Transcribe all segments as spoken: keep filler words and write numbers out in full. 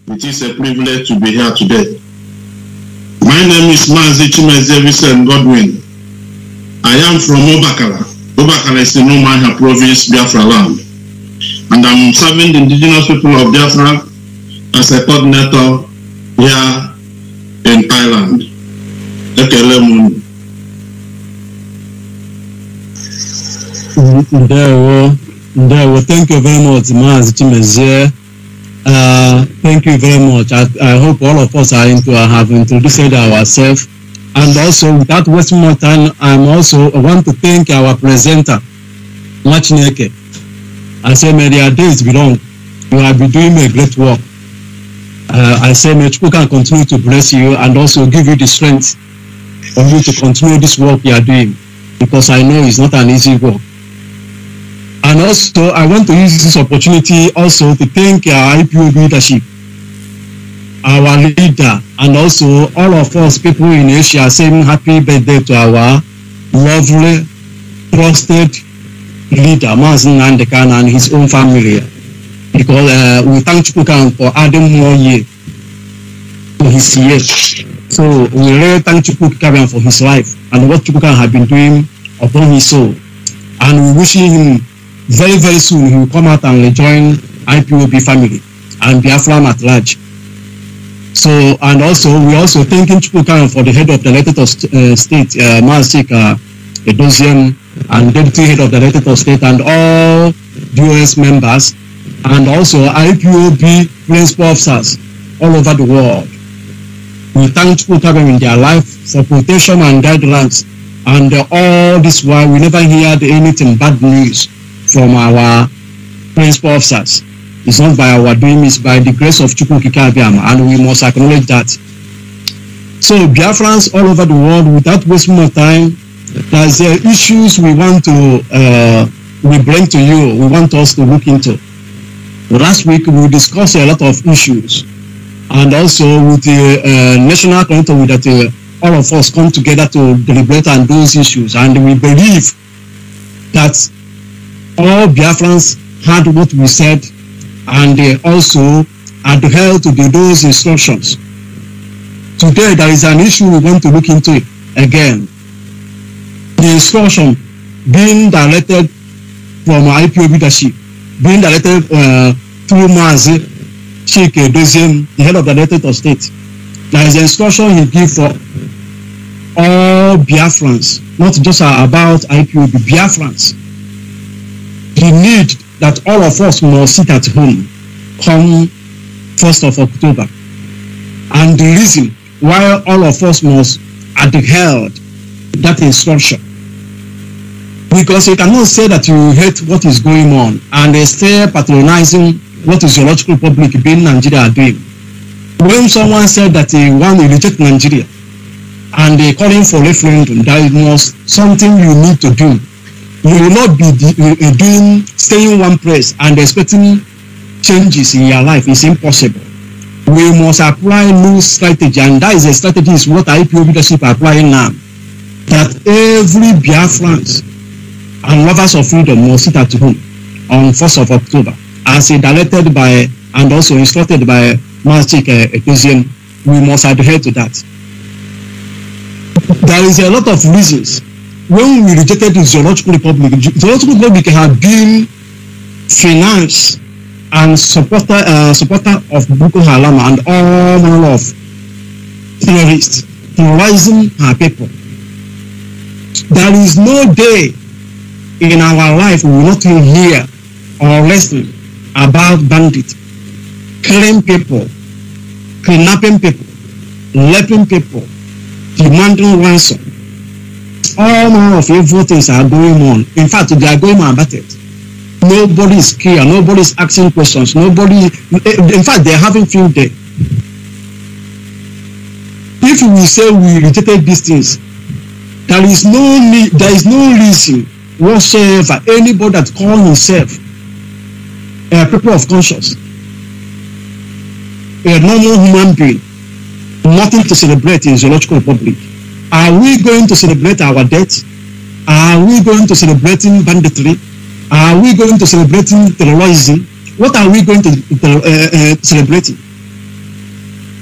It is a privilege to be here today. My name is Mazi Godwin. I am from Obakala. Obakala is in Umuahia province, Biafra-Land. And I'm serving the indigenous people of Biafra as a coordinator here in Ireland. Ndewo, thank you very much, Mazi Chimezie. Uh, thank you very much. I, I hope all of us are into uh, have introduced ourselves. And also, without wasting more time, I'm also I want to thank our presenter, Machineke. I say, may their days belong. You have been doing a great work. Uh, I say, may people can continue to bless you and also give you the strength for you to continue this work you are doing, because I know it's not an easy work. And also, I want to use this opportunity also to thank our I P O B leadership, our leader, and also all of us people in Asia saying happy birthday to our lovely, trusted leader, Mazi Nnamdi Kanu, and his own family. Because uh, we thank Chukwuka for adding more year to his year. So we really thank Chukwuka for his life and what Chukwuka has been doing upon his soul. And we wishing him very, very soon he will come out and rejoin I P O B family and Biafran at large. So, and also, we also thanking Chukwuka for the head of the elected uh, state, uh, Mazi Edoziem, and deputy head of the elected state, and all D O S members, and also I P O B principal officers all over the world. We thank Chukwuka in their life for protection and guidelines, and uh, all this while we never heard anything bad news from our principal officers. It's not by our doing, it's by the grace of Chukwuka, and we must acknowledge that. So Biafrans all over the world, without wasting more time, there's uh, issues we want to uh, we bring to you, we want us to look into. Last week we discussed a lot of issues, and also with the uh, national council that uh, all of us come together to deliberate on those issues, and we believe that all Biafrans heard what we said, and they also adhere to the, those instructions. Today there is an issue we want to look into again. The instruction being directed from I P O B leadership, being directed uh, through Mazi Edoziem, the head of the elected state. There is an instruction he gives for all Biafrans, not just about I P O B, Biafrans. The need that all of us must sit at home come first of October. And the reason why all of us must adhere to that instruction. Because you cannot say that you hate what is going on and they stay patronizing what the Zoological Republic being Nigeria are doing. When someone said that they want to reject Nigeria and they calling for referendum, that it was something you need to do. You will not be uh, doing, staying in one place and expecting changes in your life. It's impossible. We must apply new strategy, and that is a strategy is what I P O B leadership are applying now. That every Biafrans and lovers of freedom must sit at home on first of October, as directed by and also instructed by Mazi Edoziem. We must adhere to that. There is a lot of reasons. When we rejected the Zoological Republic, the Zoological Republic had been financed and supporter, uh, supporter of Boko Haram and all manner of terrorists, terrorizing our people. There is no day in our life we will not hear or listen about bandits, killing people, kidnapping people, raping people, demanding ransom. All manner of evil things are going on. In fact, they are going about it. Nobody is clear. Nobody is asking questions. Nobody. In fact, they are having field day. If we say we rejected these things, there is no need. There is no reason whatsoever anybody that calls himself a people of conscience, a normal human being, nothing to celebrate in Zoological Republic. Are we going to celebrate our death? Are we going to celebrate banditry? Are we going to celebrate terrorism? What are we going to uh, uh, celebrate?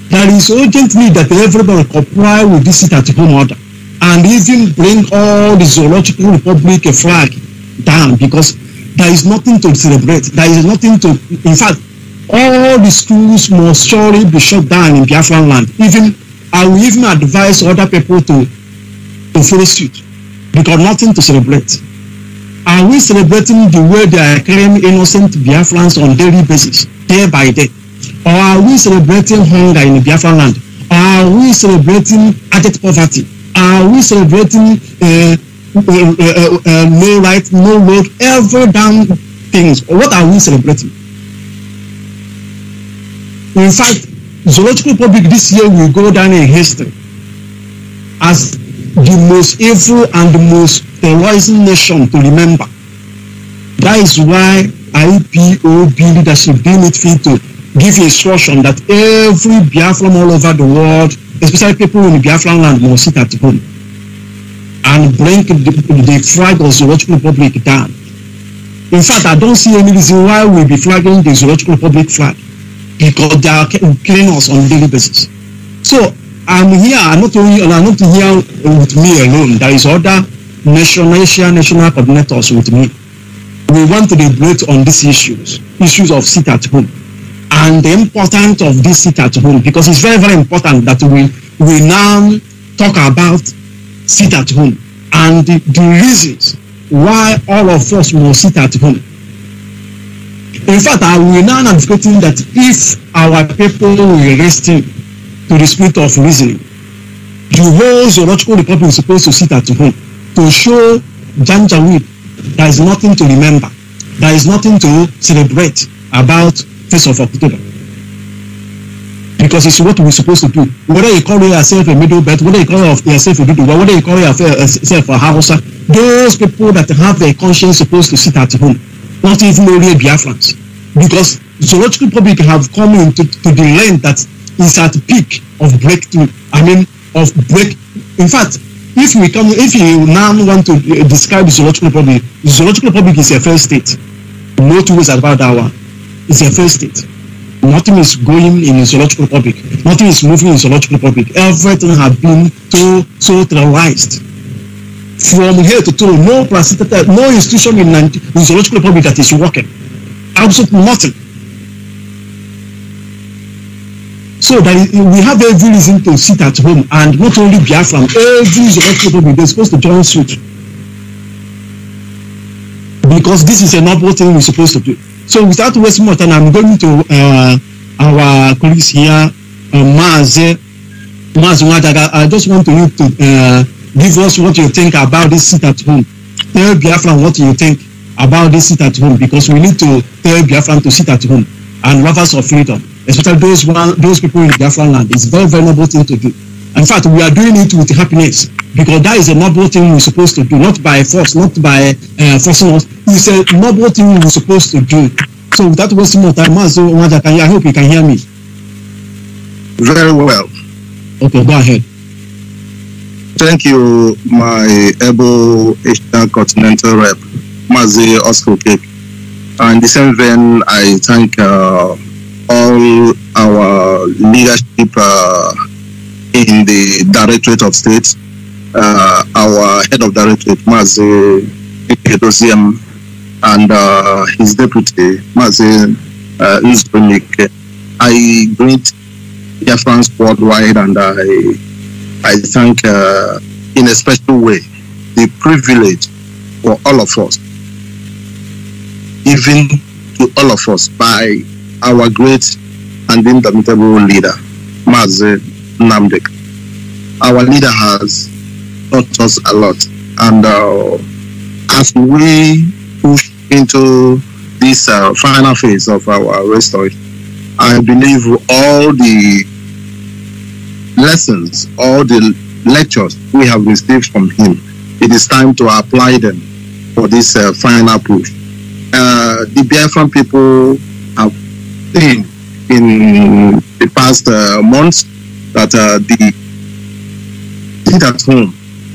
There is urgent need that everybody comply with this sit-at-home order and even bring all the Zoological Republic flag down, because there is nothing to celebrate. There is nothing to, in fact, all the schools must surely be shut down in Biafra-Land. Even, I will even advise other people to, to follow suit, because nothing to celebrate. Are we celebrating the way they are killing innocent Biafrans on daily basis, day by day? Or are we celebrating hunger in Biafra-Land? Or are we celebrating abject poverty? Are we celebrating uh, uh, uh, uh, no right, no road, every damn things? What are we celebrating? In fact, Zoological Republic this year will go down in history as the most evil and the most terrorizing nation to remember. That is why I P O B leadership deem it fit to give instruction that every Biafran all over the world, especially people in the Biafra-Land, must sit at home and bring the, the flag of Zoological Republic down. In fact, I don't see any reason why we'll be flagging the Zoological Republic flag, because they are killing us on a daily basis. So I'm here, I'm not only I'm not here with me alone. There is other national, national coordinators with me. We want to deliberate on these issues, issues of sit at home, and the importance of this sit at home, because it's very, very important that we we now talk about sit at home and the, the reasons why all of us must sit at home. In fact, I will now advocating that if our people will listen to the spirit of reasoning, the whole Zoological Republic is supposed to sit at home to show Janjaweed there is nothing to remember, there is nothing to celebrate about first of October, because it's what we're supposed to do. Whether you call yourself a middle belt, whether you call yourself a Dudu, whether you call yourself a Hausa, those people that have their conscience supposed to sit at home, not even only Biafrans, because Zoological Republic have come into to the land that is at the peak of breakthrough. I mean, of break. In fact, if we come, if you now want to describe the Zoological Republic, the Zoological Republic is a fair state. No two ways about that one. It's a fair state. Nothing is going in the Zoological Republic. Nothing is moving in the Zoological Republic. Everything has been so so terrorized. From here to toe, no no institution in the Zoological Republic that is working. Absolutely nothing. So that we have every reason to sit at home, and not only Biafra, every Zoological Republic they're supposed to join suit, because this is a noble thing we're supposed to do. So without wasting more time, I'm going to uh, our colleagues here, uh, Mazi. Mazi, I just want you to uh, give us what you think about this sit at home. Tell Biafran what you think about this sit at home, because we need to tell Biafran to sit at home and lovers of freedom, especially those one, those people in Biafra-Land. It's a very, very noble thing to do. In fact, we are doing it with happiness, because that is a noble thing we're supposed to do, not by force, not by uh, forcing us. It's a noble thing we're supposed to do. So without wasting more time, I hope you can hear me. Very well. Okay, go ahead. Thank you, my able Asian Continental Rep, Mazi Oscar Cake. And in the same vein, I thank uh, all our leadership uh, in the Directorate of State, uh, our head of Directorate, Mazi Edosium, and uh, his deputy, Mazi uh, Uzbonik. I greet Biafrans worldwide, and I, I thank uh, in a special way the privilege for all of us, even to all of us, by our great and indomitable leader, Mazi Nnamdi. Our leader has taught us a lot, and uh, as we push into this uh, final phase of our restoration, I believe all the lessons, all the lectures we have received from him, it is time to apply them for this uh, final push. Uh, the Biafran people have seen in the past uh, months that uh, the sit at home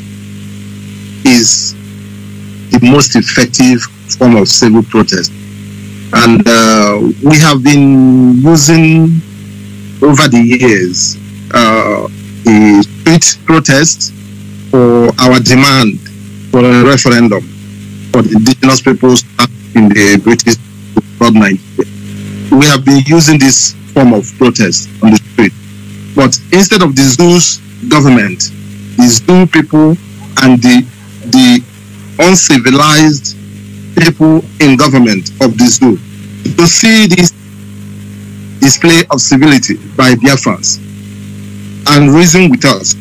is the most effective form of civil protest, and uh, we have been using over the years uh, a street protest for our demand for a referendum for the indigenous peoples in the British Nigeria. We have been using this form of protest on the street. But instead of the zoo's government, the zoo people and the, the uncivilized people in government of the zoo to see this display of civility by Biafrans and reason with us,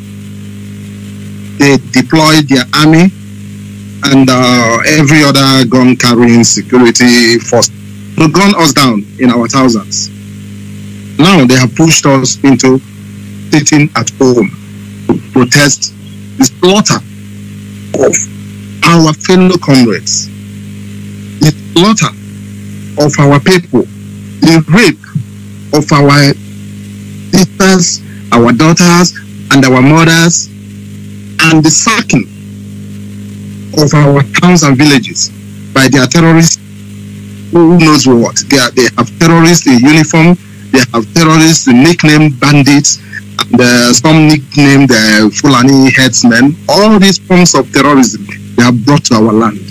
they deployed their army and uh, every other gun-carrying security force to gun us down in our thousands. Now they have pushed us into sitting at home to protest the slaughter of our fellow comrades, the slaughter of our people, the rape of our sisters, our daughters, and our mothers, and the sacking of our towns and villages by their terrorists. Who knows what? They, are, they have terrorists in uniform, they have terrorists nicknamed bandits, and uh, some nicknamed uh, Fulani headsmen. All these forms of terrorism they have brought to our land.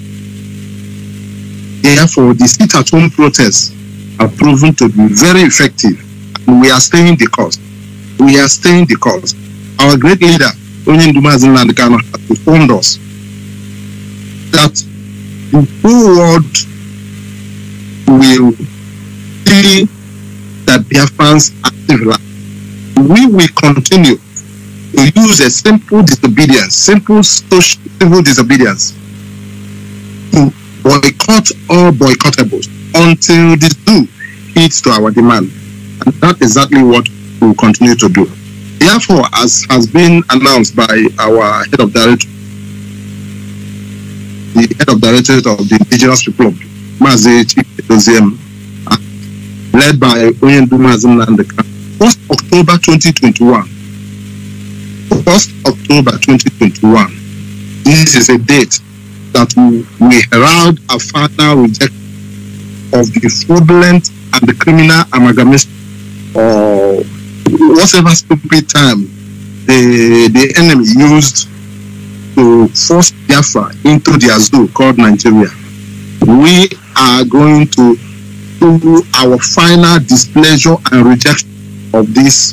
Therefore, the sit-at-home protests are proven to be very effective, and we are staying the course. We are staying the course. Our great leader, Nnamdi Kanu, has informed us that the whole world will see that Biafrans are civilized. We will continue to use a simple disobedience, simple social, civil disobedience to boycott all boycottables until this do hits to our demand. And that's exactly what we will continue to do. Therefore, as has been announced by our head of directorate, the head of directorate of the indigenous people of Mazi, led by Nnamdi, first October twenty twenty-one. first October twenty twenty-one. This is a date that we, we herald a final rejection of the fraudulent and the criminal amalgamation or whatever stupid term the, the enemy used to force Biafra into their zoo called Nigeria. We are going to do our final displeasure and rejection of this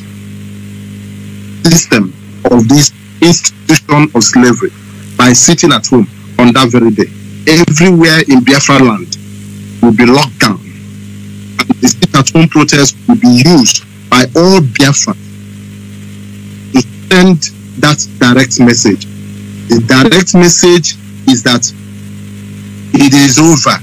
system, of this institution of slavery by sitting at home on that very day. Everywhere in Biafra-Land will be locked down, and the sit-at-home protest will be used by all Biafrans to send that direct message. The direct message is that it is over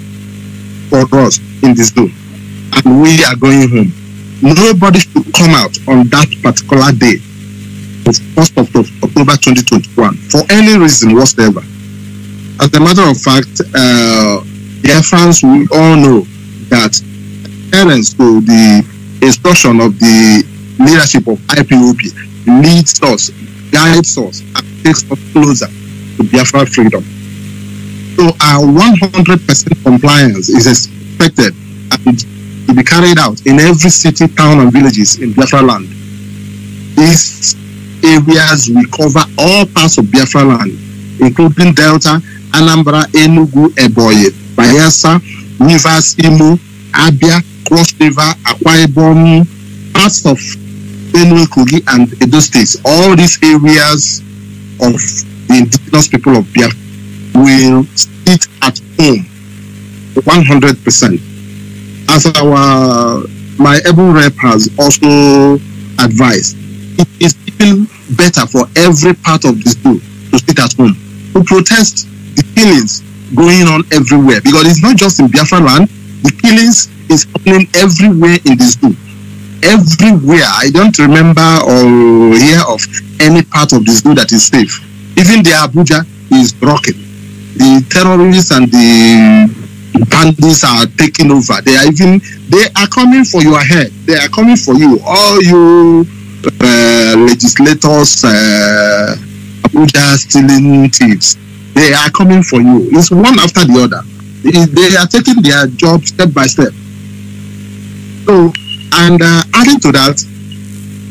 for us in this zone, and we are going home. Nobody should come out on that particular day, the first of October twenty twenty-one, for any reason whatsoever. As a matter of fact, uh, Biafrans, we all know that adherence to the instruction of the leadership of I P O B leads us, guides us, and takes us closer to Biafra freedom. So our one hundred percent compliance is expected and to be carried out in every city, town, and villages in Biafra-Land. These areas will cover all parts of Biafra-Land, including Delta, Anambra, Enugu, Ebonyi, Bayelsa, Rivers, Imo, Abia, Cross River, Akwa Ibom, parts of Benue, Kogi, and Edo states. All these areas of the indigenous people of Biafra will sit at home one hundred percent. As our my able rep has also advised, it is even better for every part of this group to sit at home to protest the killings going on everywhere, because it's not just in Biafra-Land. The killings is happening everywhere in this group. Everywhere. I don't remember or hear of any part of this group that is safe. Even the Abuja is broken. The terrorists and the bandits are taking over. They are even they are coming for your head. They are coming for you. All you uh, legislators, uh, Abuja stealing thieves. They are coming for you. It's one after the other. They, they are taking their job step by step. So, and uh, adding to that,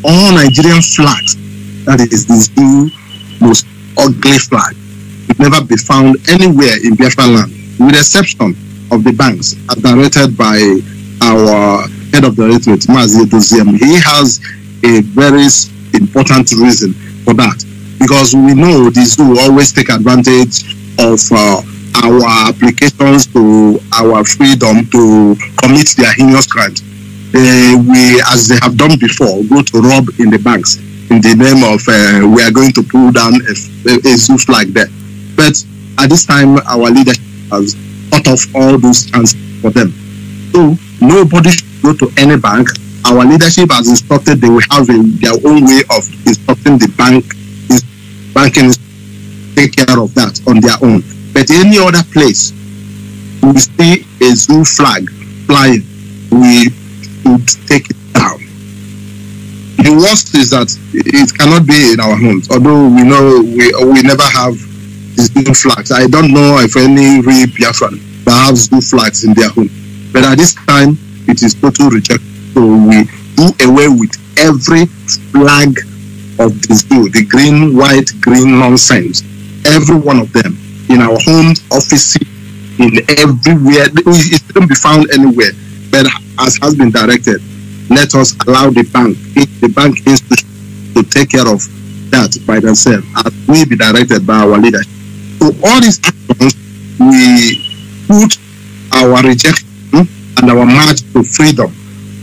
all Nigerian flags, that is the Zoo most ugly flag, will never be found anywhere in Biafra-Land, with the exception of the banks, as directed by our head of the directorate, Mazi. He has a very important reason for that, because we know the zoo always take advantage of uh, our applications to our freedom to commit their heinous crimes. Uh, we, as they have done before, go to rob in the banks in the name of uh, we are going to pull down a, a, a zoo flag there. But at this time, our leadership has cut off all those chances for them. So nobody should go to any bank. Our leadership has instructed they will have a, their own way of instructing the bank, banking, take care of that on their own. But any other place, we see a zoo flag flying, we should take it down. The worst is that it cannot be in our homes, although we know we we never have these zoo flags. I don't know if any real Biafran that have zoo flags in their home. But at this time, it is total rejection. So we do away with every flag of the zoo, the green, white, green nonsense. Every one of them in our homes, offices, in everywhere. It shouldn't be found anywhere. But as has been directed, let us allow the bank, the bank institution, to take care of that by themselves, as we be directed by our leadership. So all these actions, we put our rejection and our march to freedom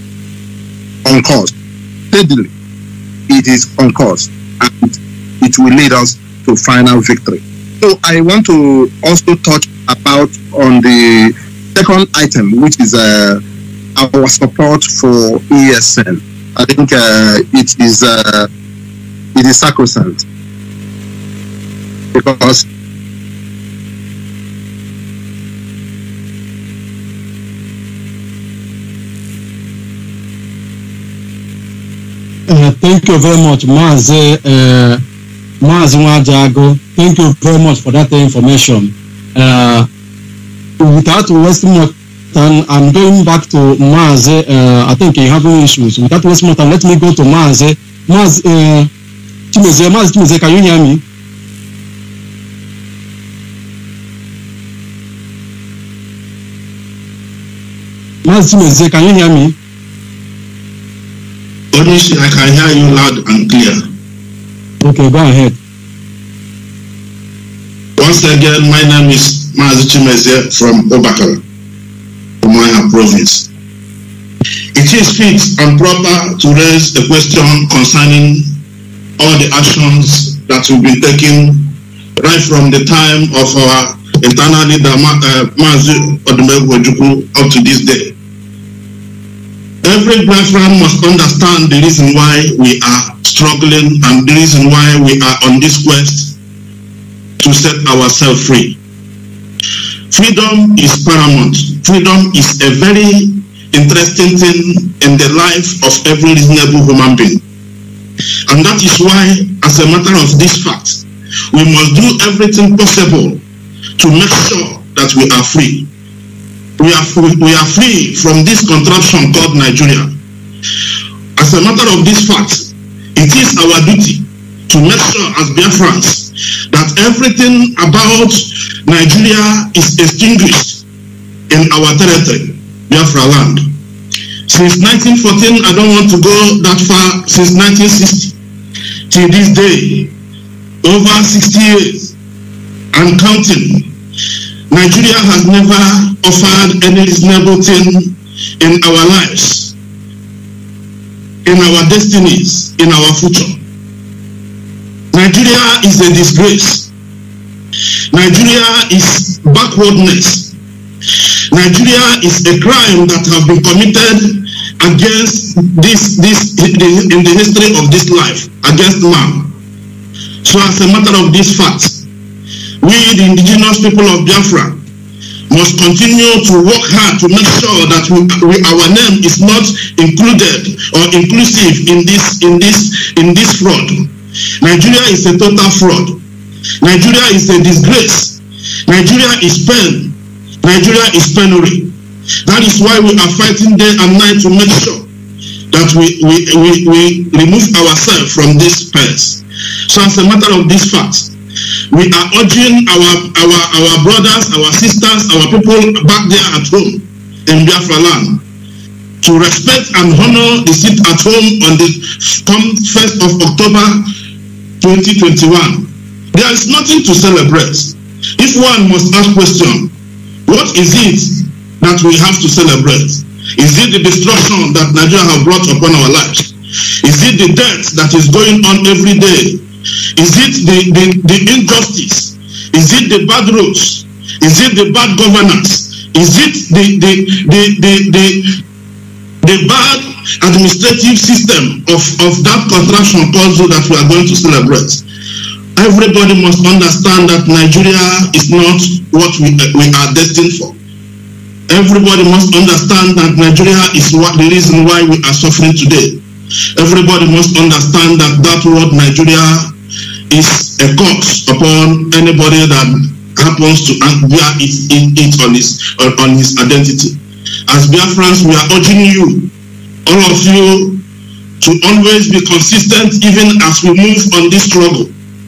on course. Steadily, it is on course, and it will lead us to final victory. So I want to also touch about on the second item, which is uh, our support for E S N. I think uh, it is uh, it is sacrosanct, because Uh, thank you very much, Mazi, uh, Mazi Wajago. Thank you very much for that information. Uh, without wasting more time, I'm going back to Mazi. Uh, I think you're having issues. Without wasting more time, let me go to Mazi. Mazi, uh, Chimeze, Mazi, Chimeze, can you hear me? Mazi Chimeze, can you hear me? Onishi, I can hear you loud and clear. Okay, go ahead. Once again, my name is Mazi Chimeze from Obakala, Umuahia province. It is fit and proper to raise a question concerning all the actions that will be taken right from the time of our internal leader, uh, Mazi Odumegwu up to this day. Every Biafran must understand the reason why we are struggling and the reason why we are on this quest to set ourselves free. Freedom is paramount. Freedom is a very interesting thing in the life of every reasonable human being. And that is why, as a matter of this fact, we must do everything possible to make sure that we are free. We are, we are free from this contraption called Nigeria. As a matter of this fact, it is our duty to make sure as Biafrans that everything about Nigeria is extinguished in our territory, Biafra-Land. Since nineteen fourteen, I don't want to go that far, since nineteen sixty, till this day, over sixty years and counting, Nigeria has never offered any reasonable thing in our lives, in our destinies, in our future. Nigeria is a disgrace. Nigeria is backwardness. Nigeria is a crime that has been committed against this, this in the history of this life, against man. So as a matter of this fact, we, the indigenous people of Biafra, must continue to work hard to make sure that we, we, our name is not included or inclusive in this, in this, in this fraud. Nigeria is a total fraud. Nigeria is a disgrace. Nigeria is pain. Nigeria is penury. That is why we are fighting day and night to make sure that we, we, we, we remove ourselves from this space. So as a matter of this fact, we are urging our, our, our brothers, our sisters, our people back there at home in Biafra-Land to respect and honor the seat at home on the first of October twenty twenty-one. There is nothing to celebrate. If one must ask question, what is it that we have to celebrate? Is it the destruction that Nigeria have brought upon our lives? Is it the death that is going on every day? Is it the, the, the injustice? Is it the bad roads? Is it the bad governance? Is it the the the the, the, the bad administrative system of, of that contraction puzzle that we are going to celebrate? Everybody must understand that Nigeria is not what we, we are destined for. Everybody must understand that Nigeria is what the reason why we are suffering today. Everybody must understand that that word Nigeria is a curse upon anybody that happens to bear it, it, it on his on his identity. As Biafrans, we are urging you, all of you, to always be consistent even as we move on this struggle.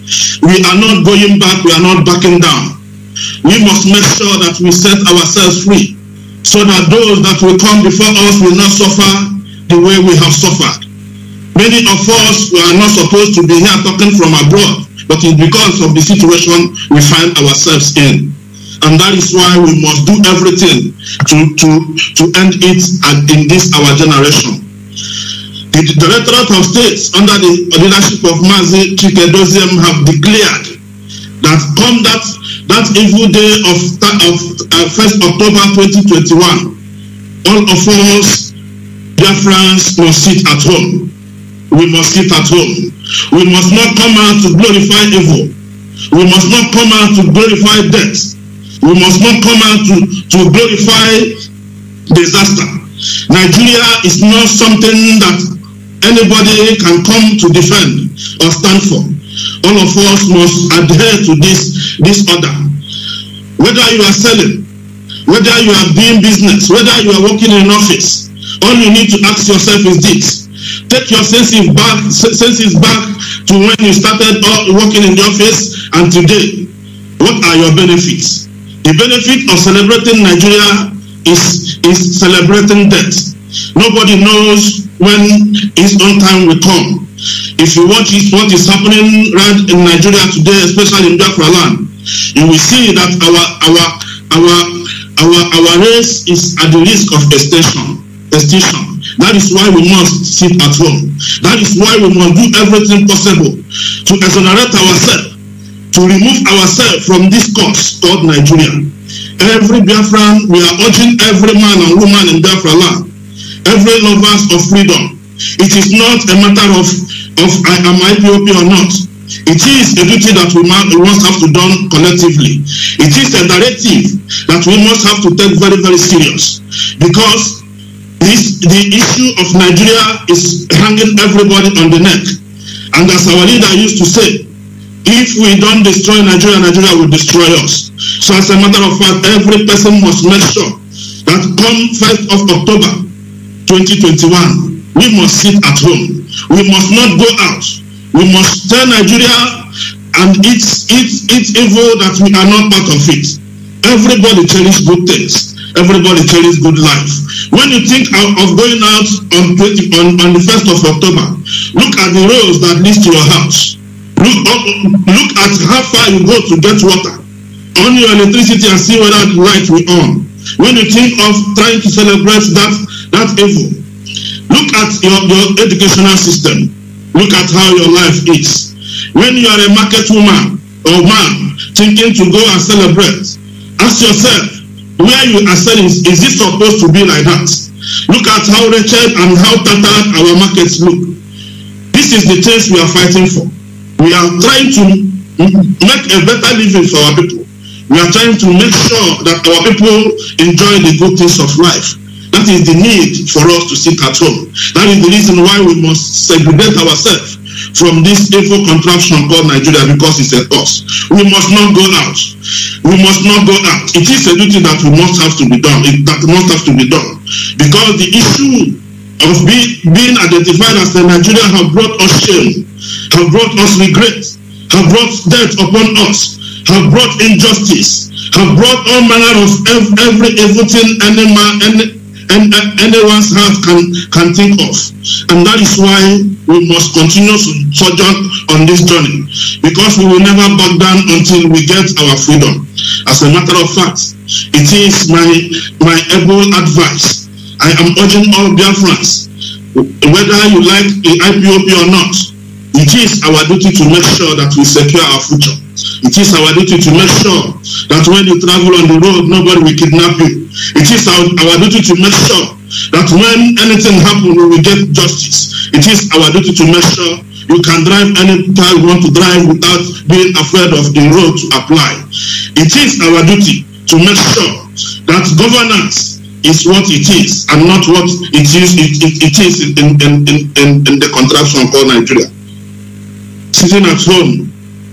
We are not going back, we are not backing down. We must make sure that we set ourselves free so that those that will come before us will not suffer the way we have suffered. Many of us are not supposed to be here talking from abroad, but it's because of the situation we find ourselves in. And that is why we must do everything to, to, to end it in this our generation. The Directorate of States under the leadership of Mazi have declared that come that, that evil day of, of uh, first October twenty twenty-one, all of us, Biafrans, must sit at home. We must sit at home. We must not come out to glorify evil. We must not come out to glorify death. We must not come out to, to glorify disaster. Nigeria is not something that anybody can come to defend or stand for. All of us must adhere to this, this order. Whether you are selling, whether you are doing business, whether you are working in an office, all you need to ask yourself is this. Take your senses back, senses back to when you started working in the office and today. What are your benefits? The benefit of celebrating Nigeria is, is celebrating death. Nobody knows when his own time will come. If you watch what is happening right in Nigeria today, especially in Biafra-Land, you will see that our our our our our race is at the risk of extinction. Extinction. That is why we must sit at home. That is why we must do everything possible to exonerate ourselves, to remove ourselves from this curse called Nigeria. Every Biafran, we are urging every man and woman in Biafra-Land, every lovers of freedom. It is not a matter of, of am I P O P or not. It is a duty that we must have to do collectively. It is a directive that we must have to take very, very serious, because this, the issue of Nigeria is hanging everybody on the neck. And as our leader used to say, if we don't destroy Nigeria, Nigeria will destroy us. So as a matter of fact, every person must make sure that come first of October twenty twenty-one, we must sit at home. We must not go out. We must tell Nigeria and its, its, its evil that we are not part of it. Everybody cherish good things. Everybody cherish good life. When you think of, of going out on, twenty, on, on the first of October, look at the roads that lead to your house. Look, up, look at how far you go to get water. On your electricity and see whether the light will on. When you think of trying to celebrate that, that evil, look at your, your educational system. Look at how your life is. When you are a market woman or man thinking to go and celebrate, ask yourself, where you are selling, is it supposed to be like that? Look at how wretched and how tattered our markets look. This is the things we are fighting for. We are trying to make a better living for our people. We are trying to make sure that our people enjoy the good things of life. That is the need for us to sit at home. That is the reason why we must segregate ourselves from this evil contraption called Nigeria, because it's a curse. We must not go out. We must not go out. It is a duty that we must have to be done. It, that must have to be done. Because the issue of be, being identified as a Nigerian have brought us shame, have brought us regret, have brought death upon us, have brought injustice, have brought all manner of every evil thing any man, any, and anyone's heart can, can think of. And that is why we must continue to sojourn on this journey, because we will never back down until we get our freedom. As a matter of fact, it is my, my able advice. I am urging all Biafrans, whether you like the I P O B or not, it is our duty to make sure that we secure our future. It is our duty to make sure that when you travel on the road, nobody will kidnap you. It is our, our duty to make sure that when anything happens, we will get justice. It is our duty to make sure you can drive any car you want to drive without being afraid of the road to apply. It is our duty to make sure that governance is what it is and not what it is it, it, it is in, in, in, in, in the contraption called Nigeria. Sitting at home,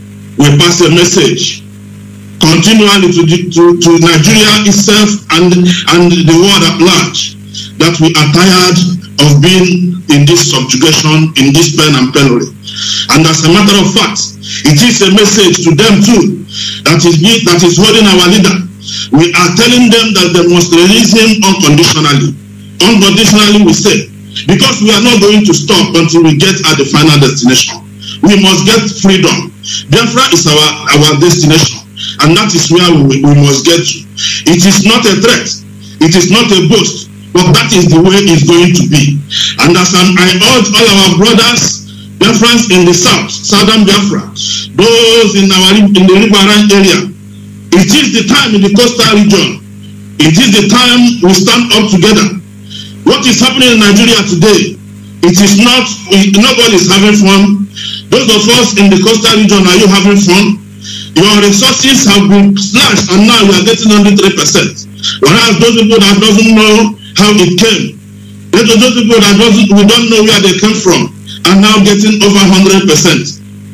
we pass a message continually to, the, to, to Nigeria itself and, and the world at large that we are tired of being in this subjugation, in this pain and penury. And as a matter of fact, it is a message to them too that is, that is holding our leader. We are telling them that they must release him unconditionally. Unconditionally, we say, because we are not going to stop until we get at the final destination. We must get freedom. Biafra is our, our destination, and that is where we, we must get to. It is not a threat, it is not a boast, but that is the way it's going to be. And as I'm, I urge all our brothers, Biafrans in the south, southern Biafra, those in our in the Riverine area, it is the time in the coastal region, it is the time we stand up together. What is happening in Nigeria today, it is not, nobody is having fun. Those of us in the coastal region, are you having fun? Your resources have been slashed and now you are getting only three percent. Whereas those people that doesn't know how it came, those people that doesn't, we don't know where they came from, are now getting over one hundred percent.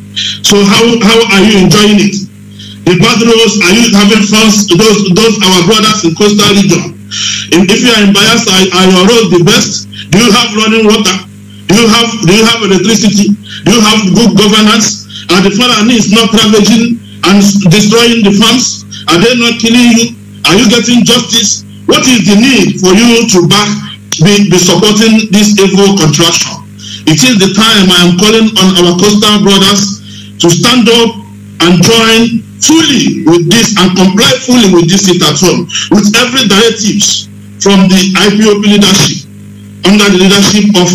So how, how are you enjoying it? The bad roads, are you having fun? Those, those our brothers in coastal region. If you are in Bayelsa, are your roads the best? Do you have running water? Do you have, do you have electricity? Do you have good governance? Are the Fulanis not ravaging and destroying the farms? Are they not killing you? Are you getting justice? What is the need for you to back, be, be supporting this evil contraction? It is the time I am calling on our coastal brothers to stand up and join fully with this and comply fully with this sit at home, with every directives from the I P O B leadership, under the leadership of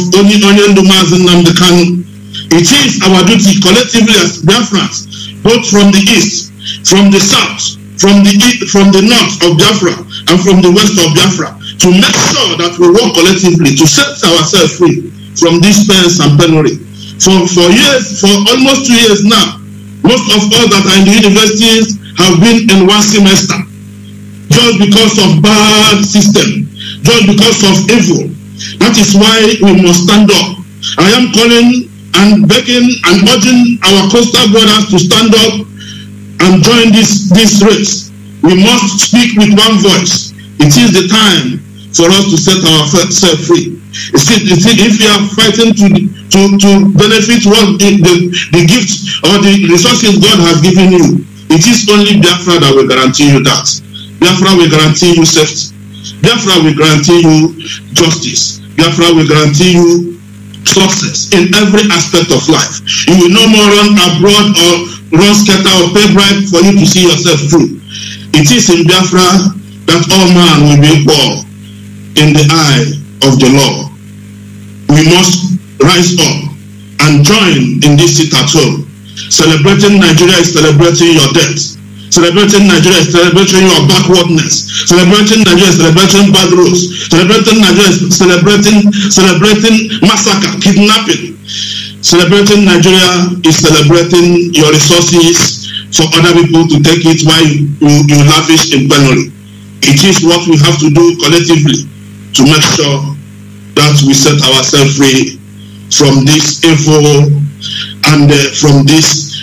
Mazi Nnamdi Kanu. It is our duty collectively as Biafrans, both from the east, from the south, from the east, from the north of Biafra, and from the west of Biafra, to make sure that we work collectively to set ourselves free from this pain and penury. For, for years, for almost two years now, most of us that are in the universities have been in one semester, just because of bad system, just because of evil. That is why we must stand up. I am calling and begging and urging our coastal brothers to stand up and join this, this race. We must speak with one voice. It is the time for us to set ourselves free. You see, you see, if you are fighting to, to, to benefit what the, the, the gifts or the resources God has given you, it is only Biafra that will guarantee you that. Biafra will guarantee you safety. Biafra will guarantee you justice. Biafra will guarantee you success in every aspect of life. You will no more run abroad or run scatter or pay bribe for you to see yourself through. It is in Biafra that all man will be equal in the eye of the law. We must rise up and join in this sit at home. Celebrating Nigeria is celebrating your death. Celebrating Nigeria is celebrating your backwardness. Celebrating Nigeria is celebrating bad roads. Celebrating Nigeria is celebrating celebrating massacre, kidnapping. Celebrating Nigeria is celebrating your resources for other people to take it while you, you, you lavish in penury. It is what we have to do collectively to make sure that we set ourselves free from this evil and uh, from this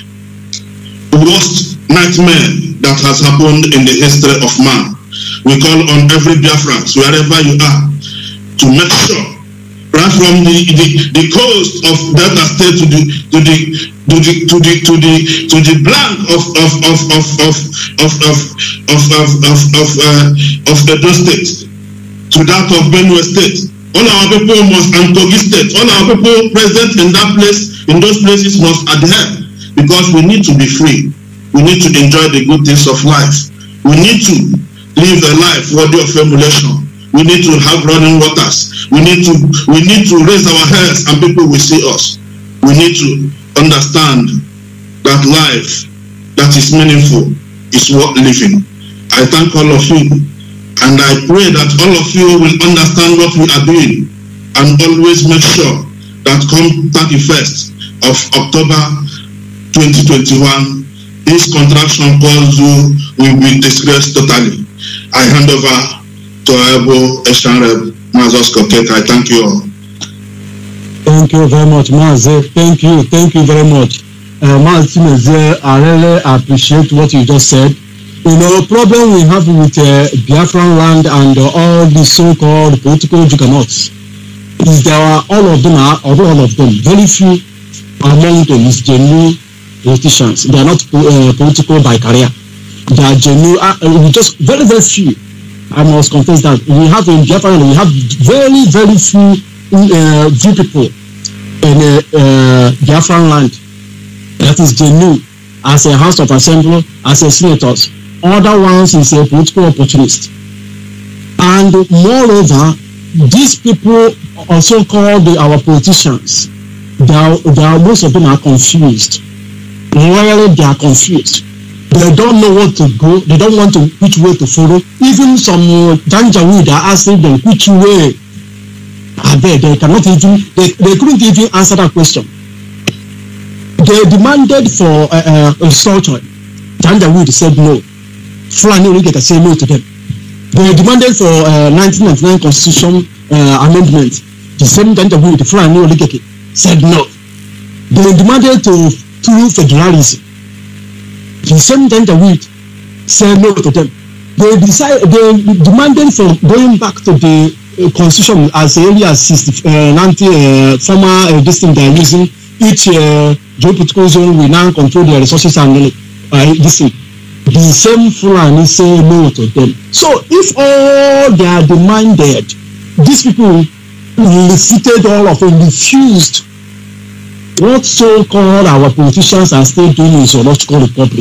worst nightmare that has happened in the history of man. We call on every Biafrans, wherever you are, to make sure right from the, the, the coast of Delta State to the to the to the to the to the to the blank of of of of of of of of of of of, uh, of Edo State to that of Benue State. All our people must, and Kogi State, all our people present in that place, in those places must adhere, because we need to be free. We need to enjoy the good things of life. We need to live a life worthy of emulation. We need to have running waters. We need to we need to raise our heads and people will see us. We need to understand that life that is meaningful is worth living. I thank all of you, and I pray that all of you will understand what we are doing and always make sure that come thirty-first of October twenty twenty-one, this contraction called Zoo will be disgraced totally. I hand over to Ebo Eshanreb Mazi. I thank you all. Thank you very much, Mazi. Thank you, thank you very much. Uh, Mazi, I really appreciate what you just said. You know, the problem we have with uh, Biafra-Land and uh, all the so-called political juggernauts is there are all of them are, all of them, very few among them is genuine politicians. They are not uh, political by career. They are genuine, uh, just very, very few. I must confess that we have in Biafra, we have very, very few uh, few people in uh, uh, Biafra-Land that is genuine as a House of Assembly, as a senators. Other ones is a political opportunist. And moreover, these people also called the, our politicians, they are, they are, most of them are confused. Really, they are confused. They don't know what to go. They don't want to which way to follow. Even some uh, Janjaweed are asking them which way. I bet they cannot even. They, they couldn't even answer that question. They demanded for uh, uh, a soldier. Janjaweed said no. Fulani Oligeka said no to them. They demanded for uh, nineteen ninety-nine Constitution uh, amendment. The same Janjaweed, Fulani Oligeka said no. They demanded to to federalism. The same Janjaweed said no to them. They decided, they demanded for going back to the uh, constitution as early as sixty, uh, ninety, uh, former uh, this thing they are using. Each uh, geopolitical zone will now control their resources and uh, this thing. The same Fulani say no to them. So if all they are demanded, these people elicited all of them, refused. What so-called our politicians are still doing in zoological republic.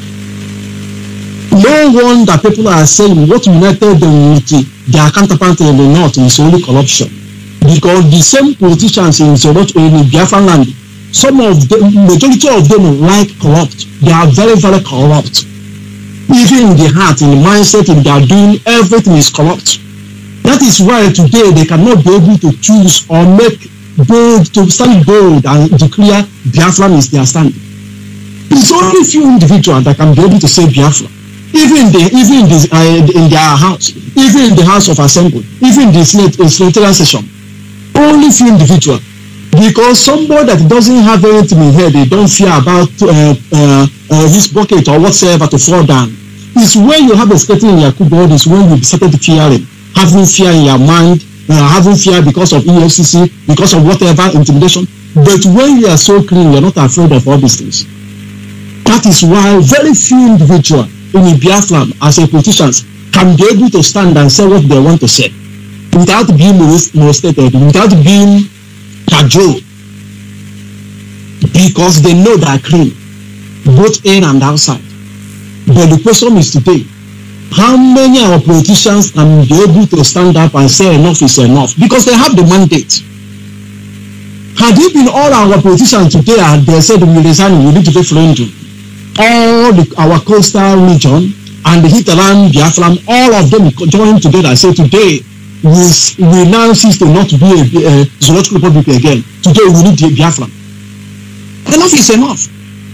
No one that people are saying what united them with their counterpart in the north is only corruption. Because the same politicians in zoological in Biafra-Land, some of them, majority of them like corrupt. They are very, very corrupt. Even in the heart, in the mindset, in their doing, everything is corrupt. That is why today they cannot be able to choose or make bold, to stand bold and declare Biafra is their stand. It's only few individuals that can be able to say Biafra. Even in the, even in, the, uh, in their house, even in the House of Assembly, even in the Senate, uh, senatorial session, only few individuals. Because somebody that doesn't have anything in here, they don't fear about uh, uh, uh, his bucket or whatsoever to fall down. It's when you have a skeleton in your cupboard, is when you started fearing, having fear in your mind, uh, having fear because of E F C C, because of whatever intimidation. But when you are so clean, you are not afraid of all these things. That is why very few individuals in Biafra as a politicians can be able to stand and say what they want to say without being molested, without being cajoled, because they know they are clean, both in and outside. But the question is today, how many of our politicians can be able to stand up and say enough is enough? Because they have the mandate. Had it been all our politicians today and they said we resign, we need to referendum, all the, our coastal region and the hinterland Biafra, all of them join together and say today we, we now cease to not be a, a zoological republic again. Today we need the Biafra. Enough is enough.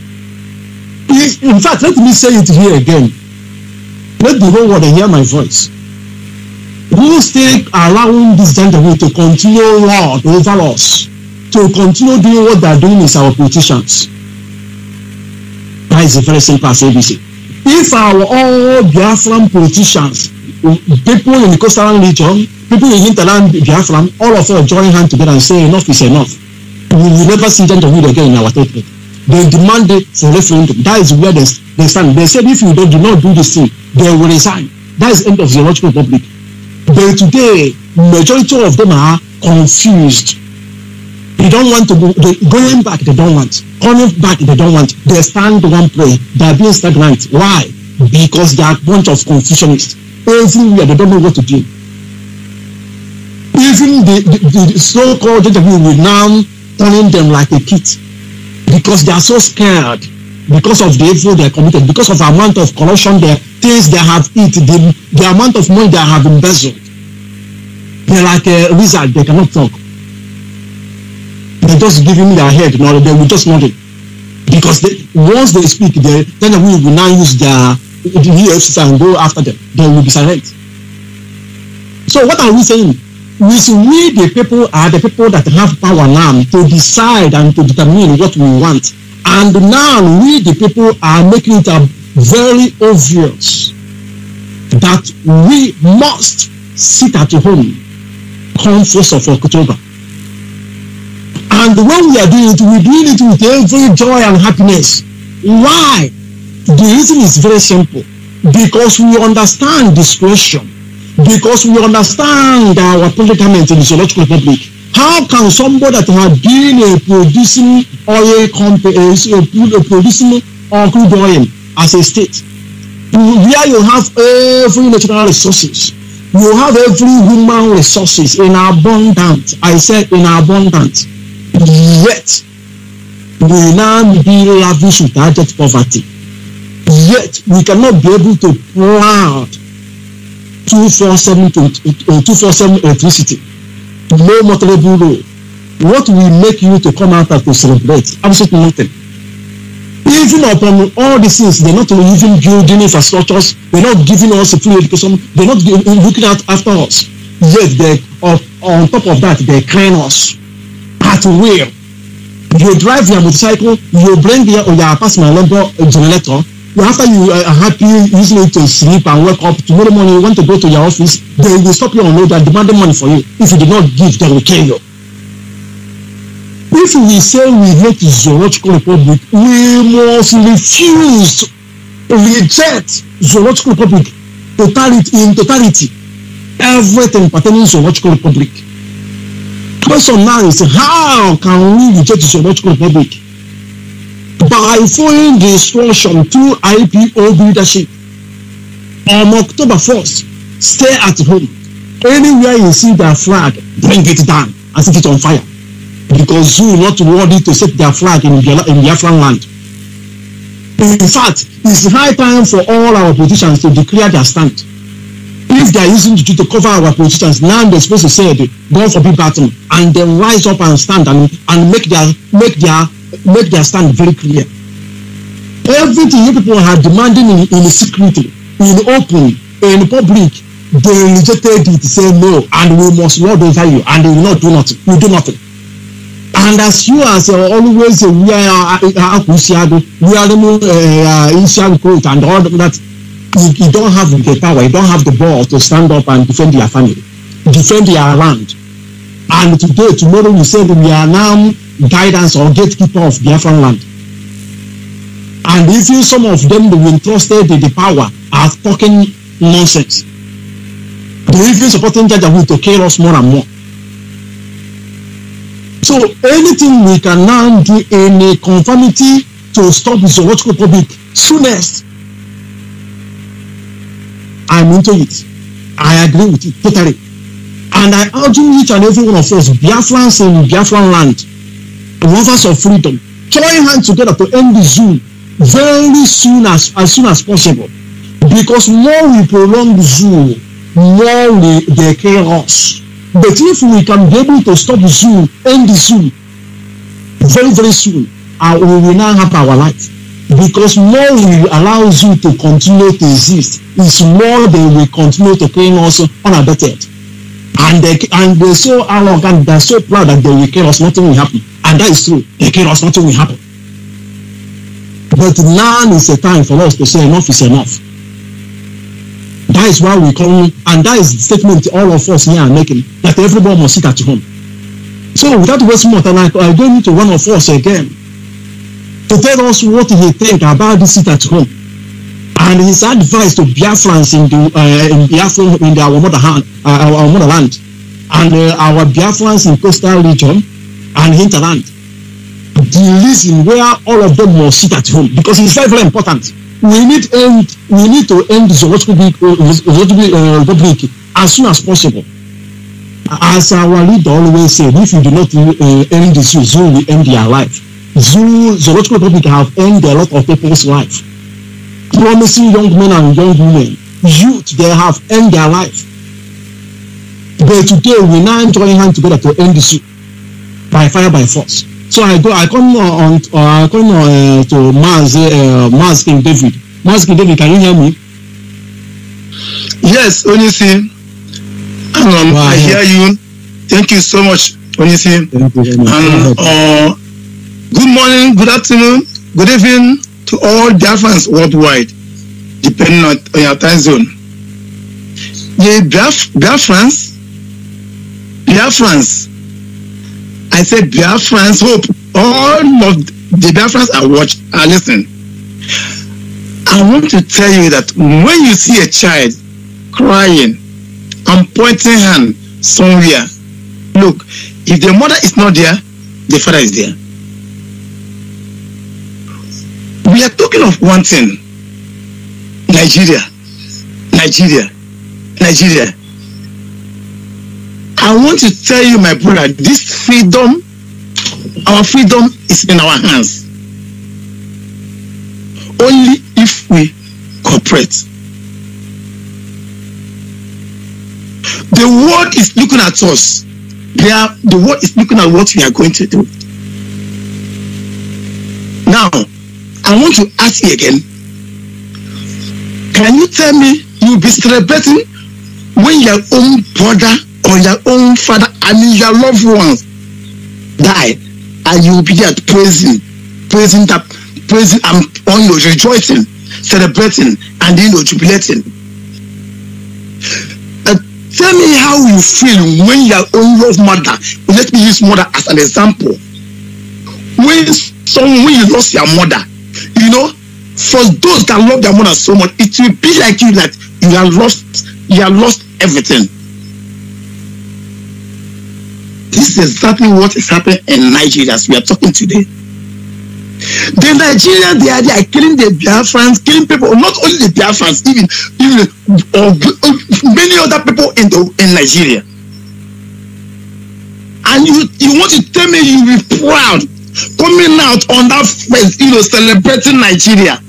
In fact, let me say it here again. Let the whole world hear my voice. We will stay allowing this gentleman to continue lord over us, to continue doing what they are doing is our politicians. That is a very simple as A B C. If our all Biafran politicians, people in the coastal region, people in hinterland Biafra, all of us join hands together and say enough is enough. We will never see them to read again in our territory. They demanded for referendum. That is where they, they stand. They said if you don't, do not do this thing, they will resign. That is the end of the zoological republic. But today, majority of them are confused. They don't want to go, they, going back, they don't want. Coming back, they don't want. They stand one place. They are being stagnant. Why? Because they are a bunch of confusionists. Everywhere, they don't know what to do. Even the, the, the so-called gentlemen will now turning them like a kid. Because they are so scared. Because of the evil they are committed. Because of the amount of corruption, the things they have eaten, the, the amount of money they have embezzled. They're like a wizard. They cannot talk. They just give him their head, no, they will just nod it. Because they, once they speak, they, then we will now use their the E F C and go after them. They will be silent. So what are we saying? We see we the people are the people that have power now to decide and to determine what we want. And now we the people are making it very obvious that we must sit at home come first of October. And when we are doing it, we're doing it with every joy and happiness. Why? The reason is very simple. Because we understand discretion. Because we understand our predicament in the zoological republic. How can somebody that has been a producing oil company, a producing crude oil as a state, where you have every natural resources, you have every human resources in abundance. I said in abundance. Yet we now be lavish with abject poverty. Yet we cannot be able to plant two four seven electricity, no motorable road. What will make you to come out and to celebrate? Absolutely nothing. Even upon all these things, they're not even building infrastructures, they're not giving us a free education, they're not looking out after us. Yet they uh, on top of that, they clean us. At will. You drive your motorcycle, you bring your, your personal number generator. After you are happy using it to sleep and wake up, tomorrow morning you want to go to your office, they will stop you on road and demand money for you. If you do not give, they will kill you. If we say we hate the zoological republic, we must refuse, reject zoological republic totality, in totality. Everything pertaining to zoological republic. Question now is, how can we reject the zoological republic? By following the instruction through I P O B leadership. On October first, stay at home. Anywhere you see their flag, bring it down and set it on fire. Because you are not worthy to set their flag in Biafra-Land. In fact, it's high time for all our politicians to declare their stand. If they are using the to cover our politicians, now they're supposed to say the God forbid battle, and then rise up and stand and, and make their make their make their stand very clear. Everything you people are demanding in, in secret, in open, in public, they rejected it, say no, and we must lord over you, and they will not do nothing. We do nothing. And as you as uh, always uh, we are uh, we are the coat and all that. You, you don't have the power, you don't have the ball to stand up and defend your family, defend your land. And today, tomorrow, you say that we are now guidance or gatekeeper of Biafra-Land. And even some of them who entrusted the, the power are talking nonsense. They even supporting Jajawu to kill us more and more. So anything we can now do in a conformity to stop the zoological public soonest, I'm into it. I agree with it totally. And I urge each and every one of us, Biafrans in Biafra-Land, lovers of freedom, join hands together to end the zoo very soon as, as soon as possible. Because more we prolong the zoo, more we, they kill us. But if we can be able to stop the zoo, end the zoo, very, very soon, uh, we will now have our life. Because more we allow zoo to continue to exist, is more they will continue to kill us unabated. And they and they're so arrogant, they're so proud that they will kill us, nothing will happen. And that is true. They kill us, nothing will happen. But now is the time for us to say enough is enough. That is why we come, and that is the statement all of us here are making, that everybody must sit at home. So without wasting more time, I go into one of us again to tell us what he think about this sit at home. And his advice to Biafrans in the uh, in Biafra, in the, our motherland, uh, our, our motherland, and uh, our Biafrans in coastal region and hinterland. The reason where all of them must sit at home, because it's very, very important. We need end. We need to end the zoological uh, republic as soon as possible. As our leader always said, if you do not uh, end the zoo, zoo will end their life. Zoo, zoological republic have ended a lot of people's life. Promising young men and young women, youth, they have ended their life. But today we now join hands together to end the zoo by fire, by force. So I go, I come on, uh, I come uh, to Mazi, uh, Mazi King David. Mazi King David, can you hear me? Yes, Onisi. Um, wow. I hear you. Thank you so much, Onisi. Thank you very much. And, uh, good morning, good afternoon, good evening to all Biafrans worldwide, depending on, on your time zone. The Biaf Biafrans, Biafrans, I said Biafrans, hope all of the Biafrans are watch, are listening. I want to tell you that when you see a child crying and pointing hand somewhere, look, if the mother is not there, the father is there. We are talking of one thing. Nigeria. Nigeria. Nigeria. I want to tell you, my brother, this freedom, our freedom is in our hands. Only if we cooperate. The world is looking at us. They are, the world is looking at what we are going to do. Now, I want to ask you again. Can you tell me you'll be celebrating when your own brother or your own father, I mean your loved ones, die, and you will be there praising, praising that, praising and on your rejoicing, celebrating, and you know jubilating? Uh, tell me how you feel when your own loved mother, let me use mother as an example. When someone, when you lost your mother, you know, for those that love their mother so much, it will be like you that you have lost, you have lost everything. This is exactly what is happening in Nigeria as we are talking today. The Nigerians, they are, they are killing the Biafrans, killing people, not only the Biafrans, even, even uh, many other people in the in Nigeria. And you, you want to tell me you will be proud coming out on that face, you know, celebrating Nigeria.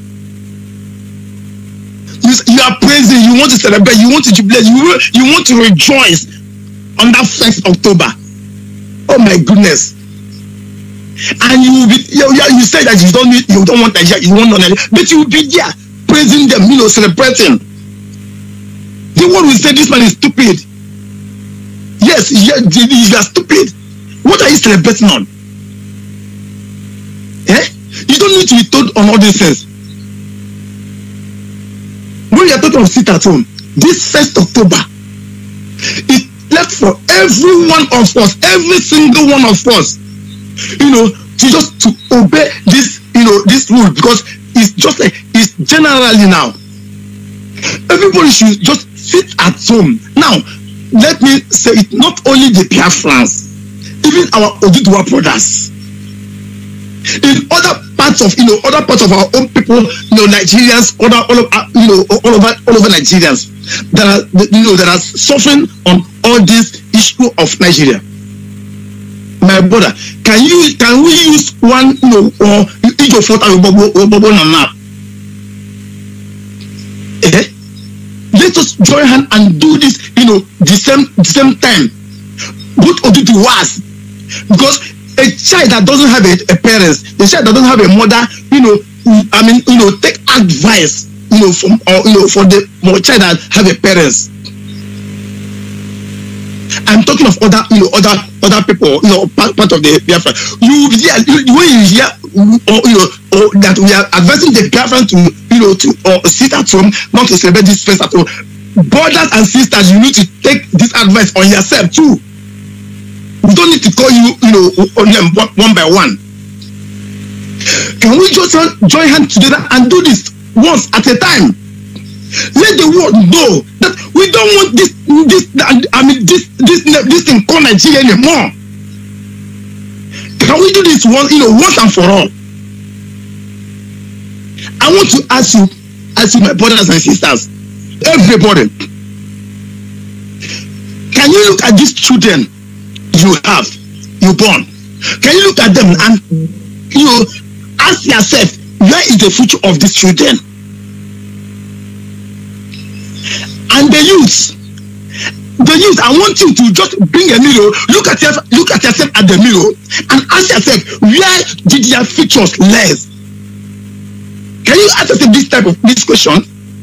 You, you are praising, you want to celebrate, you want to jubilate, you, you want to rejoice on that first October. Oh my goodness. And you will be, you, you say that you don't need, you don't want Nigeria, you want Nigeria, but you will be there praising them, you know, celebrating. The one will say this man is stupid. Yes, you, you are stupid. What are you celebrating on? Eh? You don't need to be told on all these things. When you are talking of sit at home, this first October, it left for every one of us, every single one of us, you know, to just to obey this, you know, this rule, because it's just like it's generally now. Everybody should just sit at home. Now, let me say it, not only the Biafrans, even our Oduduwa brothers. In other parts of, you know, other parts of our own people, you know, Nigerians, other, all of, you know, all over, all over Nigerians, that are, you know, that are suffering on all this issue of Nigeria. My brother, can you, can we use one, you know, or each of what or Bobo on map? Eh? Let us join hand and do this, you know, the same, the same time. Both of it was because a child that doesn't have a, a parents, a child that doesn't have a mother, you know, I mean, you know, take advice, you know, from, or, you know, for the for child that have a parents. I'm talking of other, you know, other other people, you know, part, part of the Biafra. You hear, when you hear, or, you know, or that we are advising the Biafran to, you you know, to or sit at home, not to celebrate this fest at home. Brothers and sisters, you need to take this advice on yourself too. We don't need to call you, you know, on them one by one. Can we just join hands together and do this once at a time? Let the world know that we don't want this, this, I mean, this, this, this thing called Nigeria anymore. Can we do this one, you know, once and for all? I want to ask you, ask you, my brothers and sisters, everybody, can you look at these children you have, you born? Can you look at them and, you know, ask yourself, where is the future of these children? And the youth, the youth, I want you to just bring a mirror, look at yourself, look at yourself at the mirror, and ask yourself, where did their futures lie? Can you ask yourself this type of this question?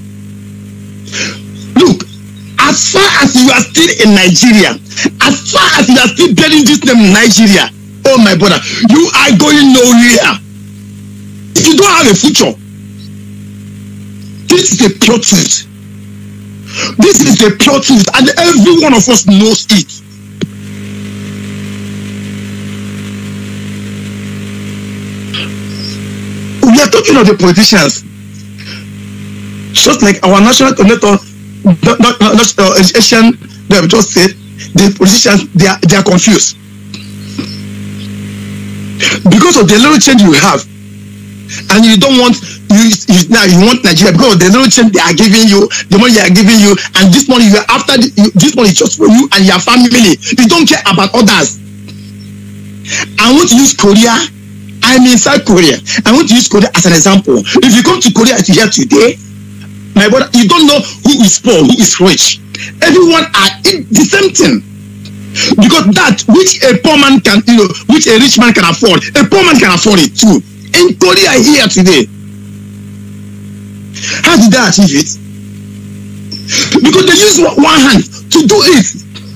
Look, as far as you are still in Nigeria, as far as you are still bearing this name Nigeria, oh my brother, you are going nowhere. If you don't have a future, this is a pure truth. This is a pure truth, and every one of us knows it. We are talking of the politicians, just like our national coordinator, not, not, not uh, Asian, they have just said, the politicians, they are, they are confused because of the little change you have, and you don't want you, you now you want Nigeria because of the little change they are giving you, the money they are giving you, and this money you are after the, you, this money is just for you and your family. You don't care about others. I want to use Korea. I'm inside Korea. I want to use Korea as an example. If you come to Korea here today, my brother, you don't know who is poor, who is rich. Everyone are in the same thing. Because that which a poor man can, you know, which a rich man can afford, a poor man can afford it too. In Korea here today. How did they achieve it? Because they use one hand to do it.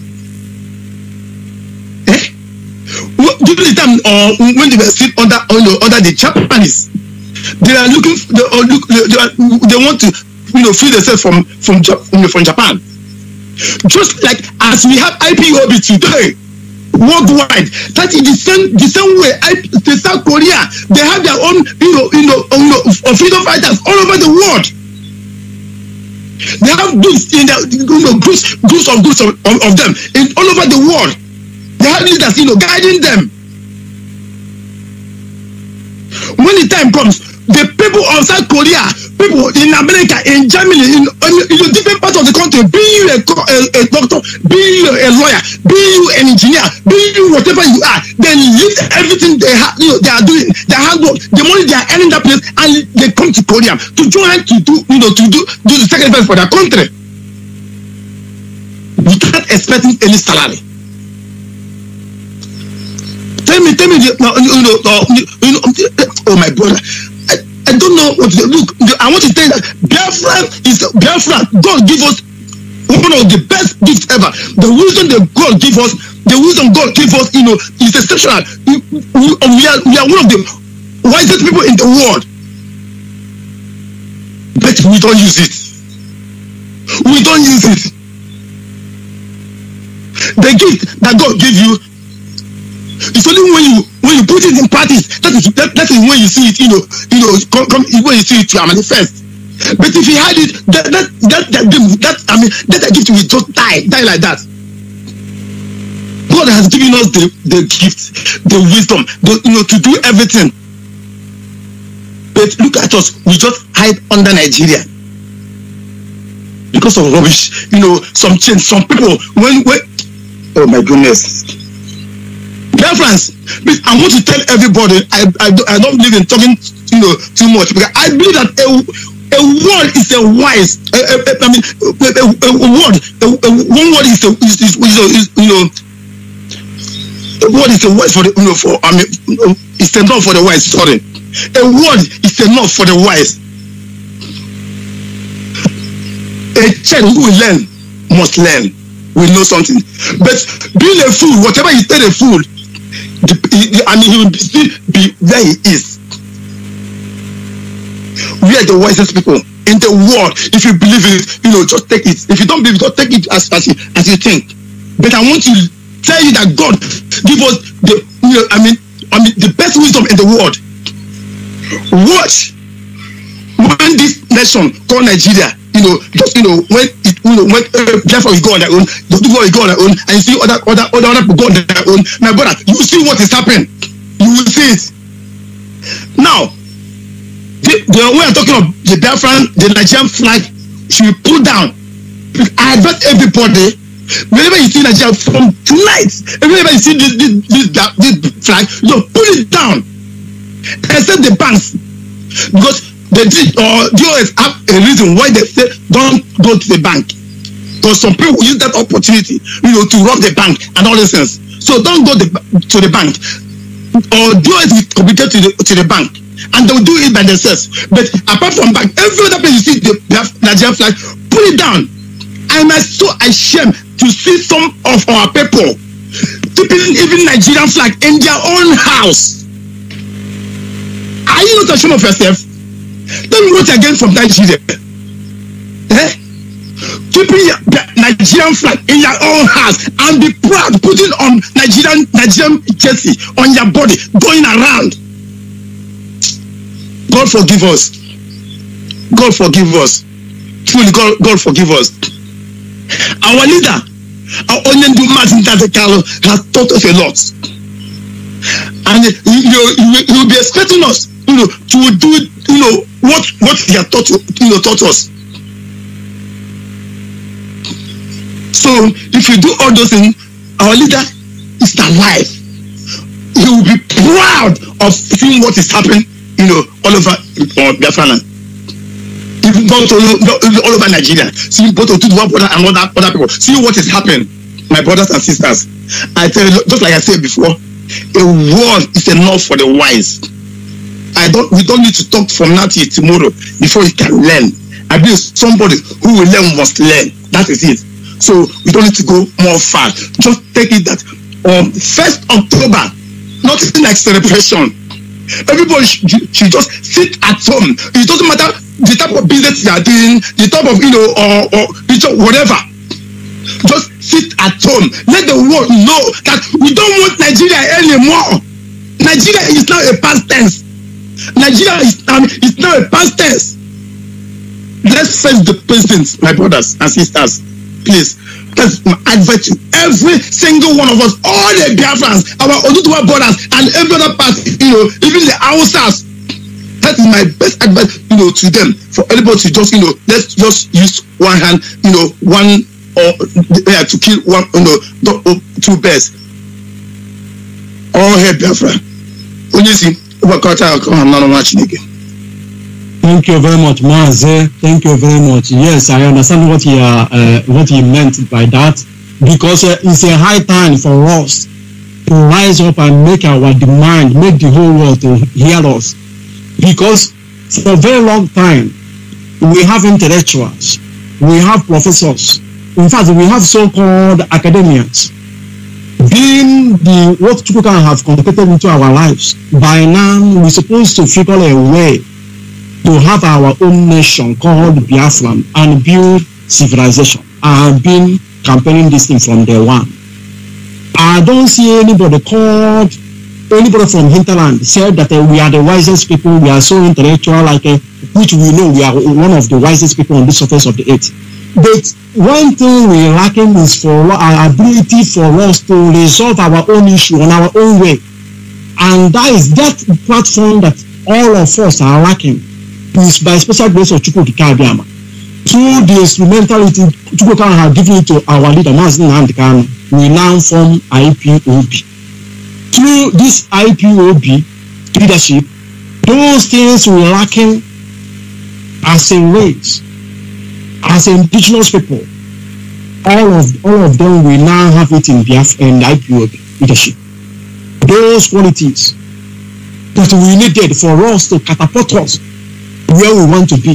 Eh? During the time uh, when they were still under, you know, under the Japanese, they are looking, they, uh, look, they, are, they want to, you know, free themselves from from, you know, from Japan. Just like as we have I P O B today, worldwide, that is the same the same way. I, the South Korea, they have their own, you know, you know, you know, freedom fighters all over the world. They have groups in their, you know, groups, groups of groups of, of, of them in all over the world. They have leaders, you know, guiding them. When the time comes, the people of South Korea, people in America, in Germany, in, in, in different parts of the country, be you a, a, a doctor, be you a lawyer, be you an engineer, be you whatever you are, they leave everything they have, you know, they are doing, their hard work, the money they are earning that place, and they come to Korea to join to do, you know, to do, do the sacrifice for their country without expecting any salary. Tell me, tell me, you know, you know, you know, oh my brother, I, I don't know what to look. I want to tell you that Biafra is Biafra. God give us one of the best gifts ever. The wisdom that God give us, the wisdom God give us, you know, is exceptional. We, we, we are we are one of the wisest people in the world, but we don't use it. We don't use it. The gift that God gave you, it's only when you when you put it in practice that is that, that is when you see it, you know, you know, come, come when you see it to manifest. But if you had it, that that that that, that I mean, that gift will just die, die like that. God has given us the the gift, the wisdom, the, you know, to do everything. But look at us, we just hide under Nigeria because of rubbish. You know, some change, some people when when oh my goodness. Biafrans, please, I want to tell everybody, I, I, I don't believe in talking, you know, too much, because I believe that a, a word is a wise, a, a, a, I mean, a, a, a word, a, a, one word is, a, is, is, is, you know, a word is a wise for the, you know, for, I mean, it's enough for the wise, sorry. A word is enough for the wise. A child who will learn must learn, will know something. But being a fool, whatever you tell a fool, I mean, he will still be where he is. We we are the wisest people in the world. If you believe it, you know, just take it. If you don't believe it, don't take it as as you, as you think. But I want to tell you that God give us the, you know, I mean, I mean the best wisdom in the world. Watch when this nation called Nigeria, you know, just you know, when it, you know, when uh, Biafra will go on their own, the people will go on their own, and you see other other other other people go on their own. My brother, you will see what is happening. You will see it. Now, the, the way I'm talking of the Biafran, the Nigerian flag should be pulled down. I advise everybody, whenever you see Nigeria from tonight, whenever you see this this this, this flag, you know, pull it down. Except the banks, because the or D O S have a reason why they say don't go to the bank. Because some people use that opportunity, you know, to rob the bank and all these things. So don't go the, to the bank. Or D O S is committed to the to the bank, and they'll do it by themselves. But apart from bank, every other place you see the Nigerian flag, pull it down. I'm so ashamed to see some of our people keeping even Nigerian flag in their own house. Are you not ashamed of yourself? Don't vote again from Nigeria. Eh? Keeping the Nigerian flag in your own house and be proud, putting on Nigerian Nigerian jersey on your body, going around. God forgive us. God forgive us. Truly, God, God forgive us. Our leader, our Onyemdu Mazi has taught us a lot. And you, you, you, you will be expecting us, you know, to do, you know, what what he has taught, you know, taught us. So if you do all those things, our leader is alive. He will be proud of seeing what is happening, you know, all over uh, Biafra-Land. Even go to all over Nigeria, see both of one brother and other other people, see what is happening, my brothers and sisters. I tell you, just like I said before, a word is enough for the wise. I don't. We don't need to talk from now till tomorrow before you can learn. I believe somebody who will learn must learn. That is it. So we don't need to go more far. Just take it that on um, first October, nothing like celebration. Everybody should, should just sit at home. It doesn't matter the type of business you are doing, the type of, you know, or, or whatever. Just sit at home. Let the world know that we don't want Nigeria anymore. Nigeria is now a past tense. Nigeria is, um, is now a past tense. Let's face the president, my brothers and sisters. Please. That's my advice to every single one of us, all the Biafrans, our Oduduwa brothers, and every other part, you know, even the Hausas. That is my best advice, you know, to them. For everybody to just, you know, let's just use one hand, you know, one or yeah, to kill one, you know, two birds. All hail Biafra. Onyesi, Ubakata, I'm not watching again. Thank you very much, Mazi. Thank you very much. Yes, I understand what he uh, uh, what he meant by that, because uh, it's a high time for us to rise up and make our demand, make the whole world to hear us. Because for a very long time, we have intellectuals, we have professors, in fact, we have so-called academians, being the what Chukwuka have completed into our lives. By now, we're supposed to figure a way to have our own nation called Biafra and build civilization. I have been campaigning this thing from day one. I don't see anybody called, anybody from hinterland said that uh, we are the wisest people, we are so intellectual, like uh, which we know we are one of the wisest people on the surface of the earth. But one thing we're lacking is for our ability for us to resolve our own issue on our own way. And that is that platform that all of us are lacking. Is by special grace of Chukwuka Abiyama. Through the instrumentality Chukwuka has given to our leader, Mazi Nnamdi, we now form I P O B. Through this I P O B leadership, those things we're lacking as a race, as indigenous people, all of all of them we now have it in Biafra and I P O B leadership. Those qualities that we needed for us to catapult us where we want to be.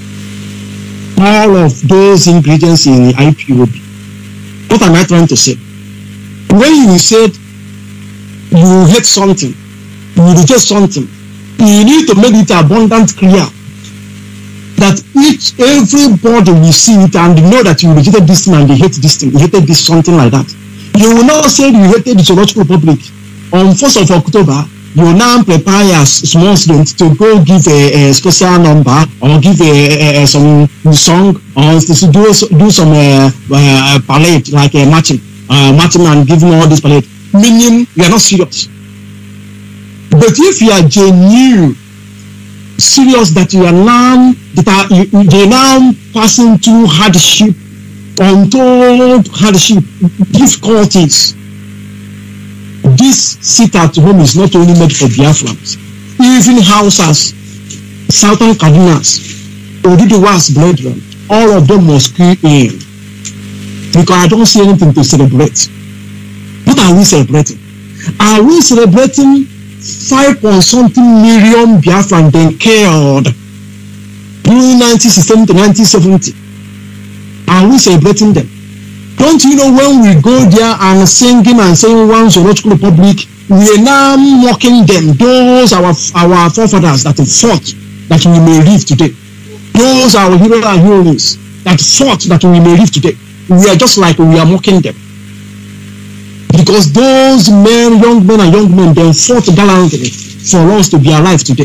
All of those ingredients in the I P O B. What am I trying to say? When you said you hate something, you reject something, you need to make it abundant clear that each, everybody will see it and know that you rejected this thing and they hate this thing, you hated this, something like that. You will not say you hated the Zoological Republic. On first of October, you will now prepare a small student to go give a, a special number or give a, a, a some song or to do, do some uh, uh, parade, like a marching, uh, marching and giving all this parade. Meaning, you are not serious. But if you are genuine, serious that you are now, that are, you, you are now passing through hardship, untold hardship, difficulties, this sit at home is not only made for Biafrans, even houses, Southern Cardinals, Oduduwa's brethren, all of them must key in. Because I don't see anything to celebrate. What are we celebrating? Are we celebrating five point something million Biafran then killed during nineteen sixty to nineteen seventy? Are we celebrating them? Don't you know when we go there and singing and saying one Zoological Republic, we are now mocking them, those our our forefathers that fought that we may live today. Those are our heroes and heroines that fought that we may live today. We are just like we are mocking them. Because those men, young men and young men, they fought gallantly for us to be alive today.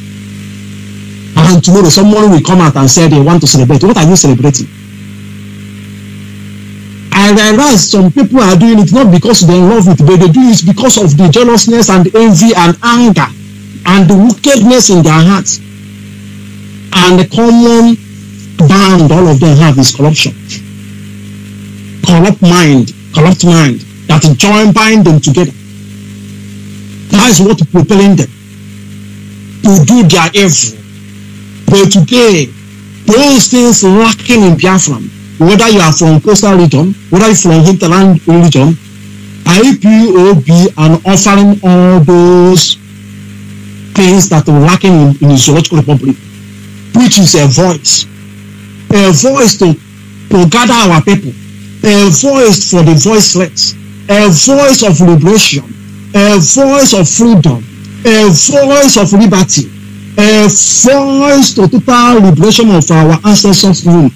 And tomorrow someone will come out and say they want to celebrate. What are you celebrating? I realize some people are doing it not because they love it, but they do it because of the jealousness and envy and anger and the wickedness in their hearts. And the common bond all of them have is corruption. Corrupt mind, corrupt mind that join bind them together. That is what propelling them to do their evil. But today, those things lacking in Biafra, whether you are from coastal region, whether you are from hinterland region, I P O B and offering all those things that are lacking in, in the Zoological Republic, which is a voice, a voice to, to gather our people, a voice for the voiceless, a voice of liberation, a voice of freedom, a voice of liberty, a voice to total liberation of our ancestors' rule.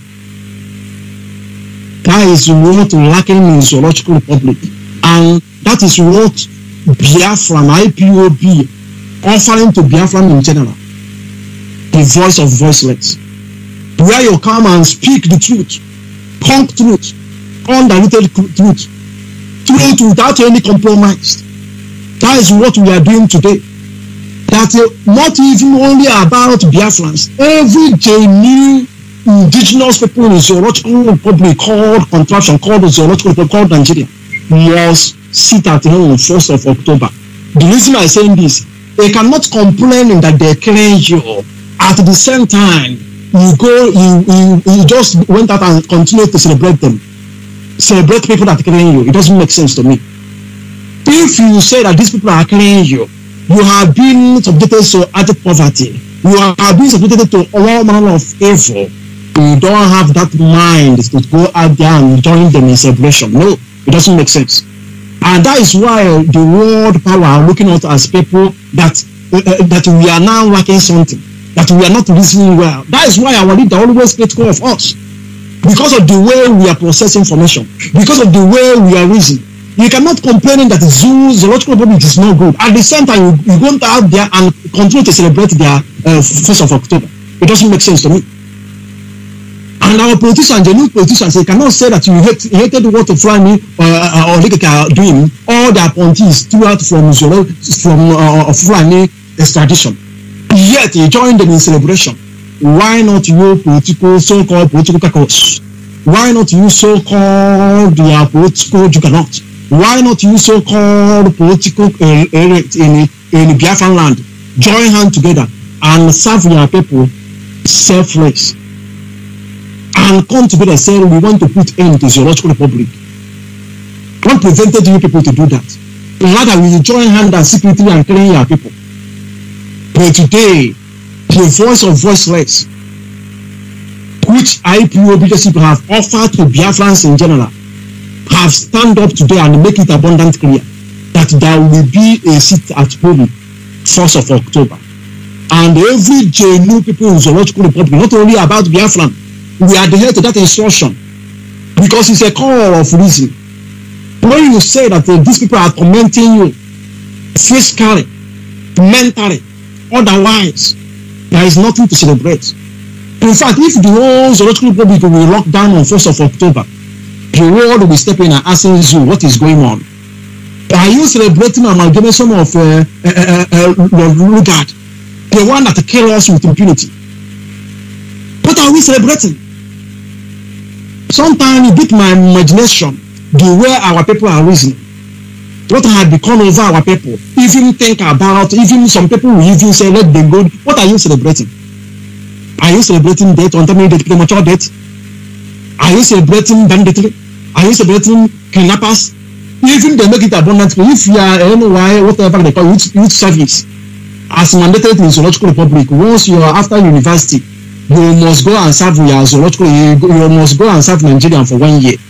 That is what lacking in Zoological Republic, and that is what Biafran, I P O B, offering to Biafran in general. The voice of voiceless, where you come and speak the truth, conk truth, undiluted truth, truth without any compromise. That is what we are doing today. That uh, not even only about Biafrans, every genuine indigenous people in the Zoological Republic called contraption, called the Zoological Republic, called Nigeria, must sit at home on first of October. The reason I'm saying this, they cannot complain that they're killing you. At the same time, you go, you, you, you just went out and continued to celebrate them. Celebrate people that are killing you. It doesn't make sense to me. If you say that these people are killing you, you have been subjected to added poverty, you have been subjected to all manner of evil, you don't have that mind to go out there and join them in celebration. No, it doesn't make sense. And that is why the world power are looking at us as people that uh, that we are now lacking something, that we are not listening well. That is why our leader always critical of us, because of the way we are processing information, because of the way we are reasoning. You cannot complain that zoo, Zoological Republic is not good. At the same time, you, you go out there and continue to celebrate their uh, first of October. It doesn't make sense to me. And our politicians, the new politicians, they cannot say that you hate, hated what Fulani uh, or Likaka are doing. All their appointees throughout from Zolo, from uh, Fulani extradition. Yet you join them in celebration. Why not you political, so-called political caucus? Why not you so-called their political juggernaut? Why not you so-called political uh, in, in Biafra-Land join hands together and serve your people selfless and come together and say we want to put end to the Zoological Republic? What prevented you people to do that? Rather, we join hands and secretly and killing your people. But today, the voice of voiceless, which I P O B people have offered to Biafrans in general, have stand up today and make it abundant clear that there will be a seat at home first of October. And every genuine people in Zoological Republic, not only about Biafran, we adhere to that instruction because it's a core of reason. When you say that uh, these people are tormenting you physically, mentally, otherwise, there is nothing to celebrate. In fact, if the whole Zoological Republic will lock down on first of October, the world will be stepping and asking you what is going on. Are you celebrating amalgamation of uh, uh, uh, uh, Lugard, the one that kills us with impunity? What are we celebrating? Sometimes it beat my imagination the way our people are reasoning. What had become over our people? Even think about, even some people will even say, let them go. What are you celebrating? Are you celebrating death, untimely death, premature death? Are you celebrating banditry? Are you celebrating kidnappers? Even they make it abundant. If you are N Y, whatever they call it, youth service, as mandated in Zoological Republic, once you are after university, you must go and serve your zoological, you, you must go and serve Nigeria for one year.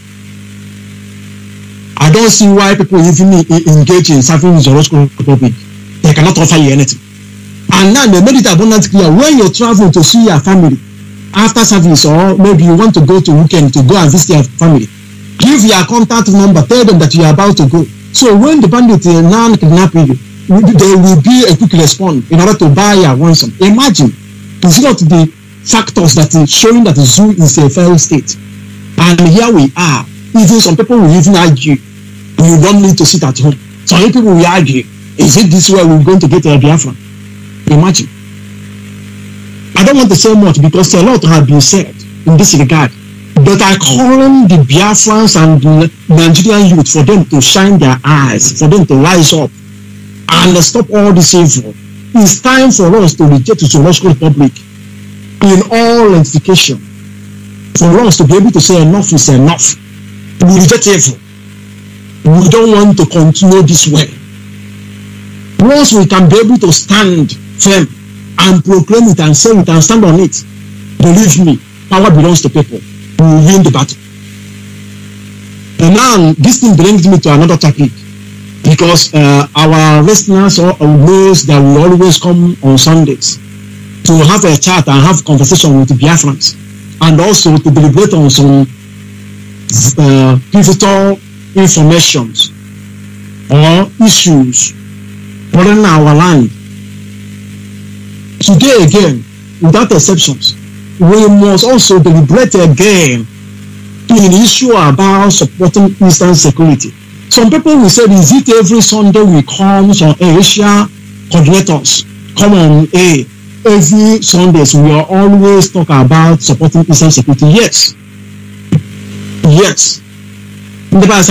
I don't see why people even engage in serving Zoological Republic. They cannot offer you anything. And now they made it abundantly clear when you're traveling to see your family after service, or maybe you want to go to weekend to go and visit your family, give your contact number, tell them that you are about to go. So when the bandit uh, now kidnap you, there will be a quick response in order to buy your ransom. Imagine, it's not the factors that is showing that the zoo is a failed state. And here we are. Even some people will even argue, you don't need to sit at home. Some people will argue, is it this way we're going to get a Biafra? Imagine. I don't want to say much because a lot has been said in this regard. But I call on the Biafrans and the Nigerian youth for them to shine their eyes, for them to rise up and stop all this evil. It's time for us to reject the Zoological Republic in all ramification. For us to be able to say enough is enough. We reject evil. We don't want to continue this way. Once we can be able to stand firm and proclaim it and say it and stand on it, believe me, power belongs to people. We will win the battle. And now, this thing brings me to another topic, because uh, our listeners knows that we always come on Sundays to have a chat and have conversation with the Biafrans, and also to deliberate on some uh, pivotal informations or issues within our land. Today again, without exceptions, we must also deliberate again in the issue about supporting Eastern security. Some people will say, is it every Sunday we come, some Asia coordinators come on A, every Sundays we are always talk about supporting Eastern security? Yes. Yes. Without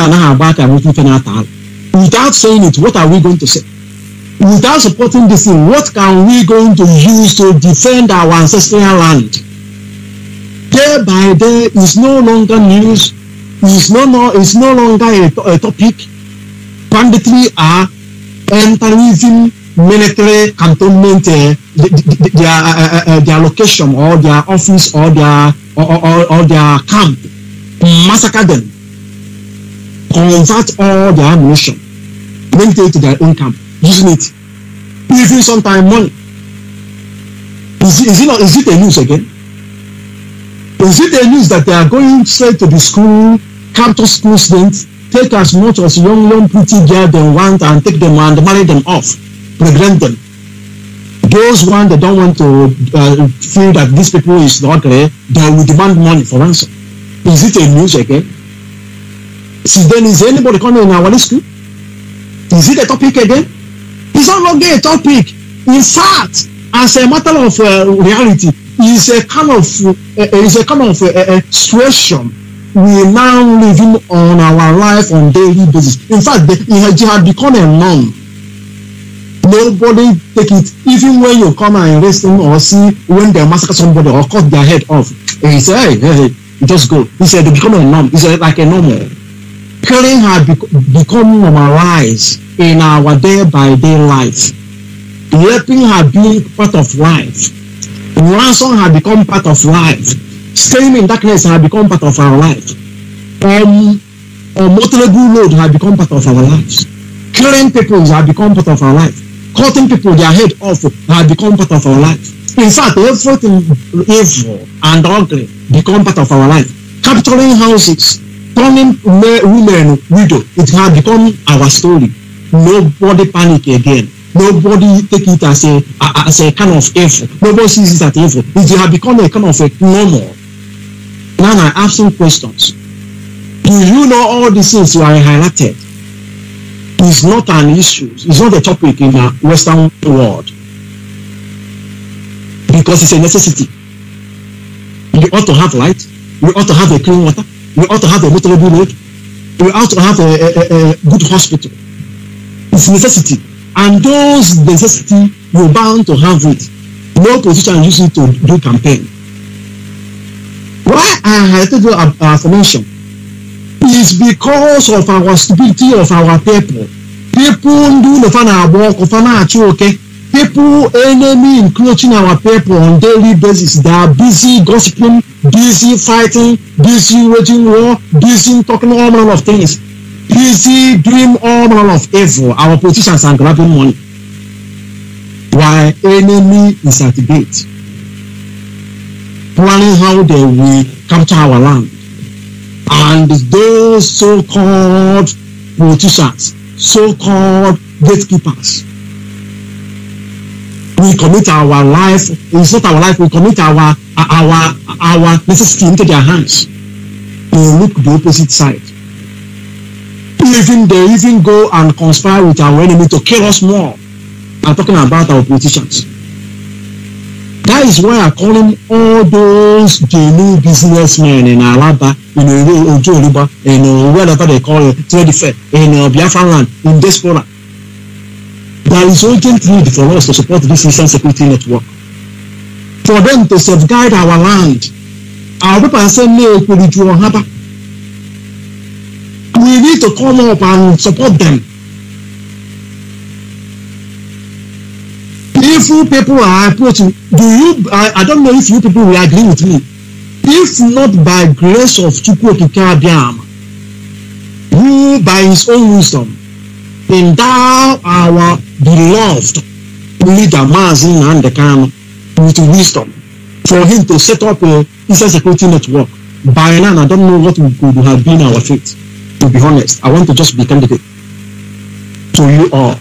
saying it, what are we going to say? Without supporting this thing, what can we going to use to defend our ancestral land? Day by day is no longer news, is no, no, is no longer a, a topic. Banditry are entering military cantonment, uh, their, uh, uh, their location or their office or their, or, or, or their camp, massacre them, convert all their ammunition, bring it to their own camp, using it, even sometimes money. Is, is, it not, is it a news again? Is it a news that they are going straight to the school, campus school students, take as much as young, young pretty girl they want and take them and marry them off, pregnant them? Those ones that don't want to uh, feel that these people is not there, they will demand money for ransom. Is it a news again? See, then is anybody coming in our school? Is it a topic again? It's no longer a topic. In fact, as a matter of uh, reality, it's a kind of uh, it's a kind of uh, uh, situation we now living on our life on daily basis. In fact, the, it had become a norm. Nobody take it, even when you come and arrest them or see when they massacre somebody or cut their head off. And he say, hey, hey, hey, just go. He said, they become a norm. It's like a normal. Killing had bec become normalized in our day-by-day life. Raping had been part of life. Ransom had become part of life. Staying in darkness had become part of our life. Um, a motorable load had become part of our lives. Killing people had become part of our life. cutting people their head off have become part of our life. In fact, everything evil and ugly become part of our life. Capturing houses, turning women widow, it has become our story. Nobody panic again. Nobody take it as a as a kind of evil. Nobody sees it as evil. It has become a kind of a normal. Now I ask some questions. Do you know all the things you are highlighted? It's not an issue. It's not a topic in the Western world. Because it's a necessity. We ought to have light. We ought to have a clean water. We ought to have a motorable road. We ought to have a, a, a good hospital. It's a necessity. And those necessity, you're bound to have it. No politician uses it to do campaign. Why I had to do affirmation is because of our stupidity of our people. People do the fun work of an okay. People, enemy encroaching our people on daily basis. They are busy gossiping, busy fighting, busy waging war, busy talking all manner of things, busy doing all manner of evil. Our politicians are grabbing money. While enemy is at the gate, planning how they will capture our land. And those so-called politicians, so-called gatekeepers, we commit our life, it's not our life, we commit our our our necessity into their hands. They look the opposite side. Even they even go and conspire with our enemy to kill us more. I'm talking about our politicians. That is why I call them all those genuine businessmen in Alaba, in Ojoliba, in whatever they call it, trade fair, in Biafra-Land, in diaspora. There is urgent need for us to support this Eastern Security Network. For them to safeguard our land. Our people are saying, we need to come up and support them. If you people are approaching, do you, I, I don't know if you people will agree with me. If not by grace of Chukwu Okike, who by his own wisdom endow our beloved leader Mazi and the Kanu with wisdom for him to set up a Eastern Security Network. By now, I don't know what would have been our fate. To be honest, I want to just be candidate to you all.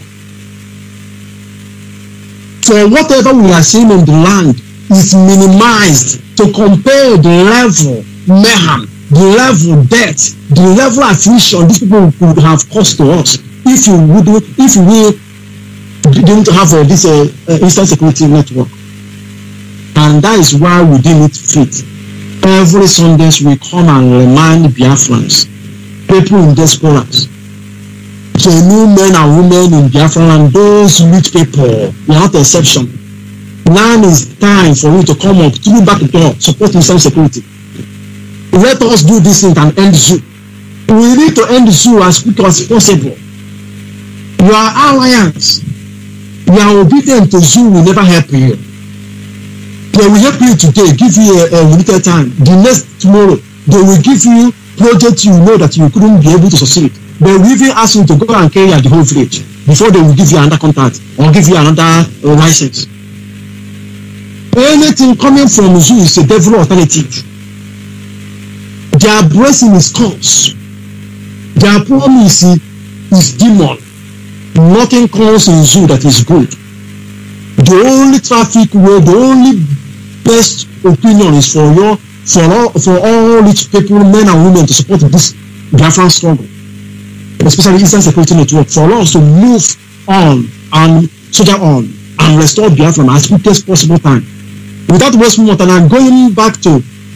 For whatever we are seeing in the land is minimized to compare the level mayhem, the level death, the level affliction these people could have caused to us if you would, if we didn't have uh, this uh, uh, Eastern Security Network. And that is why we deem it fit. Every Sundays we come and remind Biafrans, people in diasporas, genuine men and women in Biafra-Land, those rich people, without exception. Now is time for you to come up through back door, support Eastern Security. Let us do this thing and end zoo. We need to end zoo as quick as possible. Your alliance, your obedience to zoo will never help you. They will help you today, give you a, a limited time. The next tomorrow, they will give you project you know that you couldn't be able to succeed. They will even ask you to go and carry out the whole village before they will give you another contract or give you another uh, license. Anything coming from zoo is a devil alternative. Their blessing is curse. Their promise is demon. Nothing comes in zoo that is good. The only traffic way, the only best opinion is for your for all for all rich people, men and women, to support this Biafran struggle, especially Eastern Security Network, for us to move on and soldier on and restore Biafra as quick as possible time. Without wasting more time, I'm going back to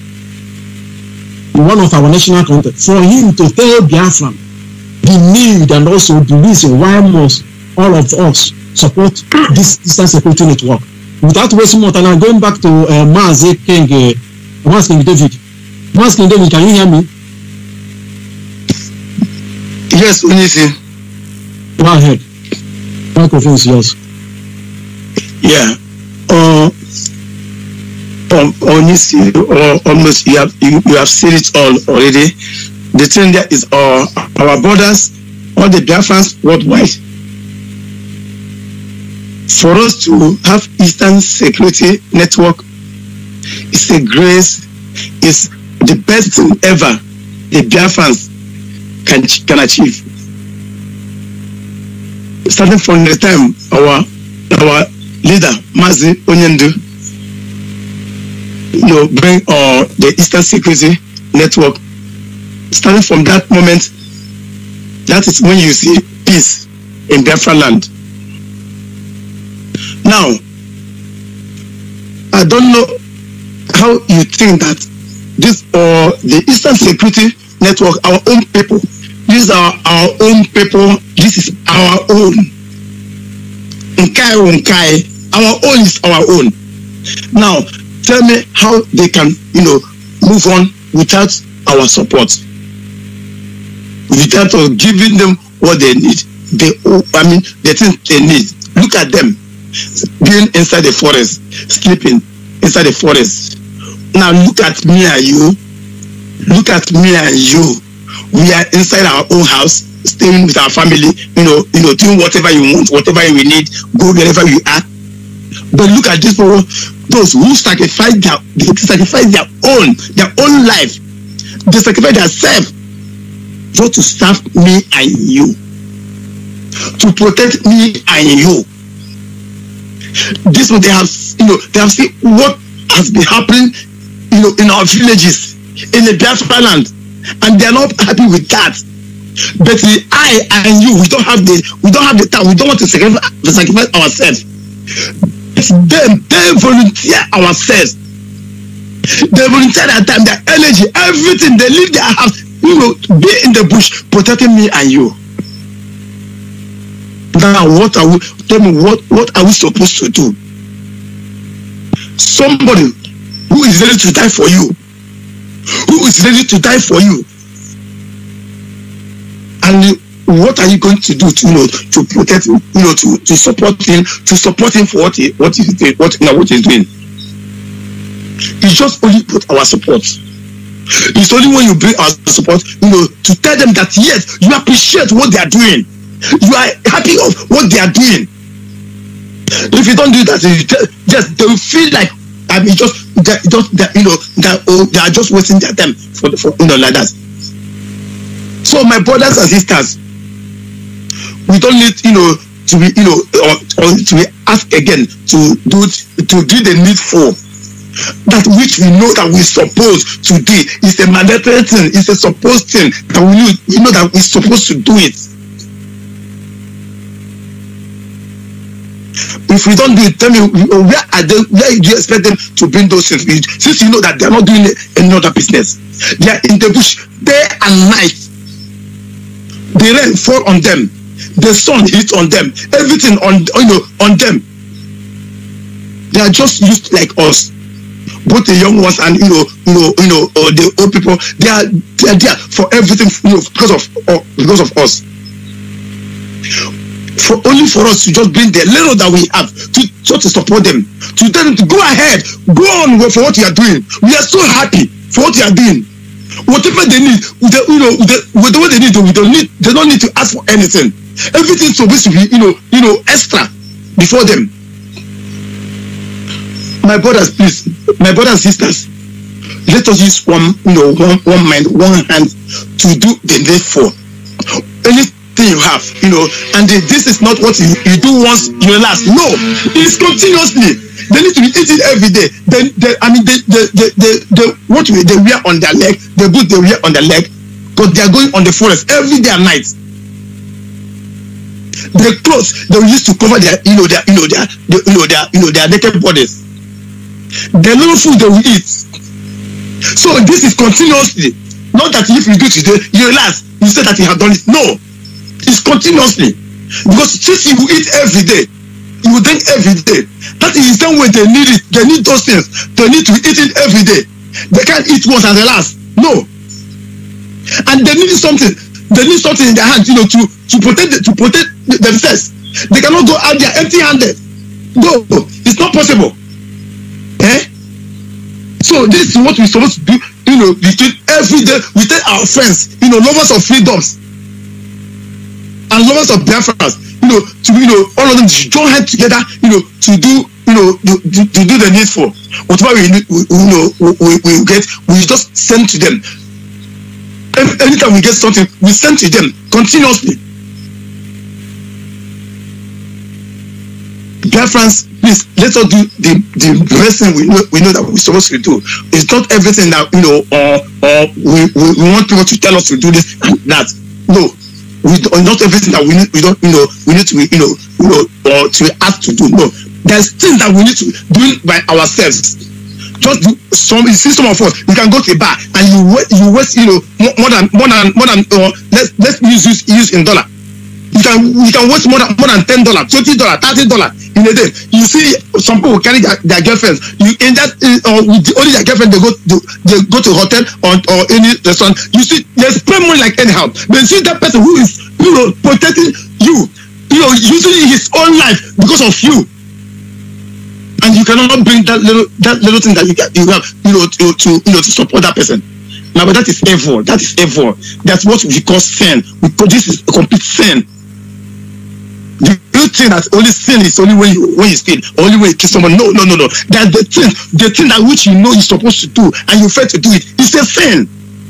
one of our national content for him to tell Biafra the need and also the reason why must all of us support this Eastern Security Network. Without wasting more time, I'm going back to uh, Mazi King, uh, Mazi King David. Mazi King David, can you hear me? Yes, Unisi. Go ahead. Microphone is yours. Yeah. Uh, um, Unisi, or almost you have you, you have said it all already. The thing there is uh, our borders, all the Biafrans worldwide. For us to have Eastern Security Network is a grace, is the best thing ever the Biafrans can, can achieve. Starting from the time our our leader, Mazi Onyendu, you know, bring uh, the Eastern Security Network. Starting from that moment, that is when you see peace in Biafra-Land. Now, I don't know how you think that this or uh, the Eastern Security Network, our own people, these are our own people, this is our own. Nkai Nkai, our own is our own. Now, tell me how they can, you know, move on without our support, without uh, giving them what they need. They, I mean, the things they need. Look at them being inside the forest, sleeping inside the forest. Now look at me and you. Look at me and you. We are inside our own house, staying with our family. You know, you know, doing whatever you want, whatever we need, go wherever you are. But look at this people, those who sacrifice their, they sacrifice their own, their own life. They sacrifice themselves just to serve me and you, to protect me and you. This one they have, you know, they have seen what has been happening, you know, in our villages, in the Biafra-Land, and they are not happy with that. But the, I and you, we don't have the, we don't have the time. We don't want to sacrifice, to sacrifice ourselves. It's them. They volunteer ourselves. They volunteer their time, their energy, everything. They leave their house, you know, to be in the bush, protecting me and you. Now, what are we? Tell me, what what are we supposed to do? Somebody who is ready to die for you, who is ready to die for you, and what are you going to do to, you know, to protect him, you know, to, to support him, to support him for what he what he's doing, what you know, what he's doing? It's just only put our support. It's only when you bring our support, you know, to tell them that yes, you appreciate what they are doing. You are happy of what they are doing. If you don't do that, you just they will feel like I mean just that just that you know that oh, they are just wasting their time for the for you know like that. So my brothers and sisters, we don't need you know to be you know or, or to be asked again to do to do the needful. That which we know that we supposed to do is a mandatory thing, it's a supposed thing that we know, we know that we're supposed to do it. If we don't do it, tell me where are they, where do you expect them to bring those things? Since you know that they are not doing any other business, they are in the bush day and night. The rain fall on them, the sun hit on them, everything on you know on them. They are just used like us, both the young ones and you know you know you know or the old people. They are they are there for everything, you know, because of uh, because of us. For only for us to just bring the little that we have to so to support them, to tell them to go ahead, go on for what you are doing. We are so happy for what you are doing. Whatever they need, they, you know, they, whatever they need, we don't need. They don't need to ask for anything. Everything's supposed to be, you know, you know, extra before them. My brothers, please, my brothers and sisters, let us use one, you know, one, one mind, one hand to do the needful. Any you have, you know, and the, this is not what you, you do once you last. No, it's continuously. They need to be eating every day. Then, I mean, they, they, they, they, they, what they wear on their leg, the boot they wear on their leg, because they are going on the forest every day and night. The clothes they used to cover their, you know, their, you know, their, their you know, their, you know, their naked bodies. The little food they will eat. So this is continuously. Not that if you do today, you last, you say that you have done it. No. It's continuously, because since you eat every day, you drink every day. That is the same way they need it. They need those things. They need to eat it every day. They can't eat once and the last. No. And they need something. They need something in their hands, you know, to to protect to protect themselves. They cannot go out there empty-handed. No, it's not possible. Eh? So this is what we're supposed to do. You know, between every day we tell our friends, you know, lovers of freedoms and lovers of Biafrans, you know, to you know, all of them should join hands together, you know, to do, you know, to, to do the needful. Whatever we need, we, you know, we, we get, we just send to them. Anytime we get something, we send to them continuously. Biafrans, please let us do the the best thing we know we know that we're supposed to do. It's not everything that you know, or or we, we, we want people to tell us to do this and that. No, we don't, not everything that we need. We don't you know we need to you know you know or to ask to do. No, there's things that we need to do by ourselves. Just do some. You see some of us, you can go to a bar and you wait, you waste you know more than more than more than uh, let's let's use use use in dollar. You can you can waste more than more than ten dollars, twenty dollars, thirty dollars in a day. You see some people carry their, their girlfriends. You in that or uh, with the, only their girlfriend they go to they go to a hotel or, or any restaurant. You see they spend money like anyhow. But you see that person who is you know protecting you, you know, using his own life because of you. And you cannot bring that little that little thing that you get you have you know to, to you know to support that person. Now, but that is evil. That is evil. That's what we call sin. We call this is a complete sin. Do you think that only sin is only when you when you steal, only when you kill someone? No, no, no, no. That's the thing, the thing that which you know you're supposed to do and you fail to do it. It's a sin.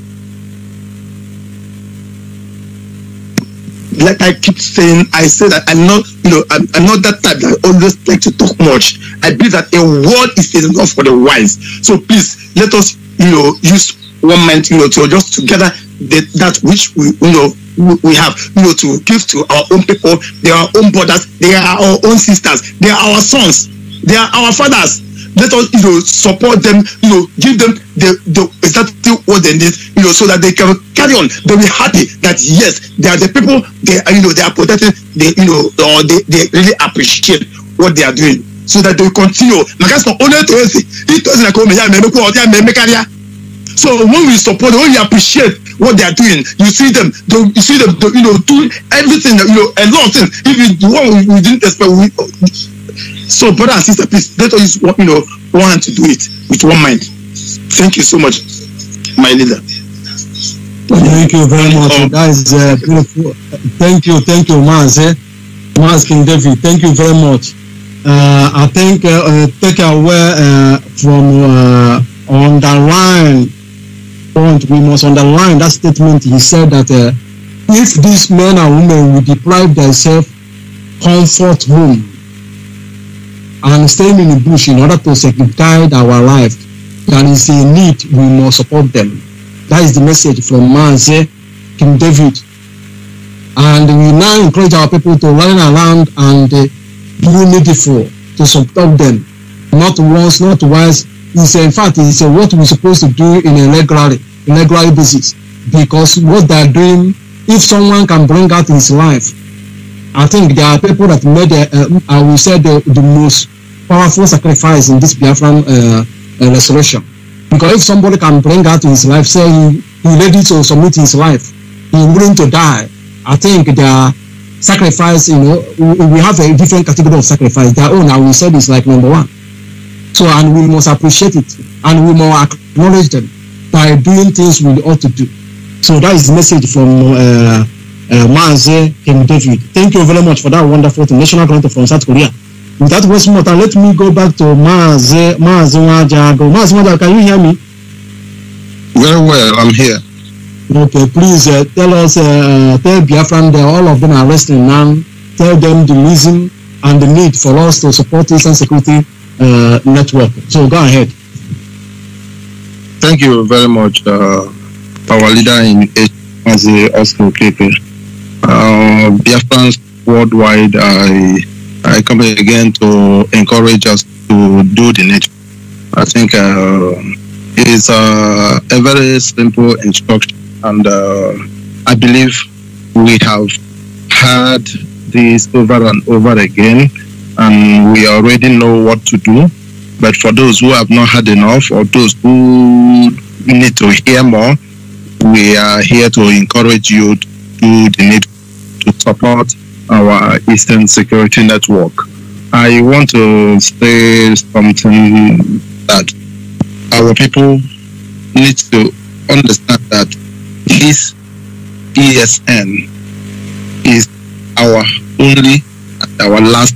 Like I keep saying, I say that I'm not, you know, I'm, I'm not that type that I always like to talk much. I believe that a word is enough for the wise. So please let us, you know, use one mind, you know, to just together that, that which we, you know, we have, you know, to give to our own people. They are our own brothers. They are our own sisters. They are our sons. They are our fathers. Let us, you know, support them. You know, give them the the exactly what they need. You know, so that they can carry on. They'll be happy that yes, they are the people. They are, you know, they are protecting. They, you know, or they, they really appreciate what they are doing, so that they continue. So when we support, when we appreciate what they are doing, you see them, they, you see them, they, you know, doing everything, you know, a lot of things. If you do what we, we didn't expect, we, so brother and sister, please let us use, you know, one hand to do it with one mind. Thank you so much, my leader. Thank you very much. Um, that is uh, beautiful. Thank you, thank you, Mazi, Mazi King David. Thank you very much. Uh, I think uh, uh, take away uh, from uh, underline. Point, we must underline that statement. He said that uh, if these men and women will deprive themselves comfort home and staying in the bush in order to secure our life, there is a need, we must support them. That is the message from Mazi King David. And we now encourage our people to run around and uh, do needful to support them. Not once, not twice. It's in fact, it's what we're supposed to do in a regular, regular basis. Because what they're doing, if someone can bring out his life, I think there are people that made, uh, I will say, the, the most powerful sacrifice in this Biafran uh, uh, restoration. Because if somebody can bring out his life, say he, he ready to submit his life, he's willing to die, I think their sacrifice, you know, we, we have a different category of sacrifice. Their own, I will say, is like number one. So, and we must appreciate it, and we must acknowledge them by doing things we ought to do. So that is the message from uh, uh, Mazi King David. Thank you very much for that wonderful national grant from South Korea. Without wasting more time, let me go back to Mazi Mazi Wajago. Mazi Wajago, can you hear me? Very well, I'm here. Okay, please uh, tell us, uh, tell Biafran that all of them are resting now. Tell them the reason and the need for us to support Eastern Security Uh, network. So go ahead. Thank you very much, uh, our leader in Mazi Oscar Keke. Uh, Biafrans worldwide, I I come again to encourage us to do the need. I think uh, it is uh, a very simple instruction, and uh, I believe we have had this over and over again, and we already know what to do. But for those who have not had enough, or those who need to hear more, we are here to encourage you to do the need to support our Eastern Security Network. I want to say something that our people need to understand that this E S N is our only at our last.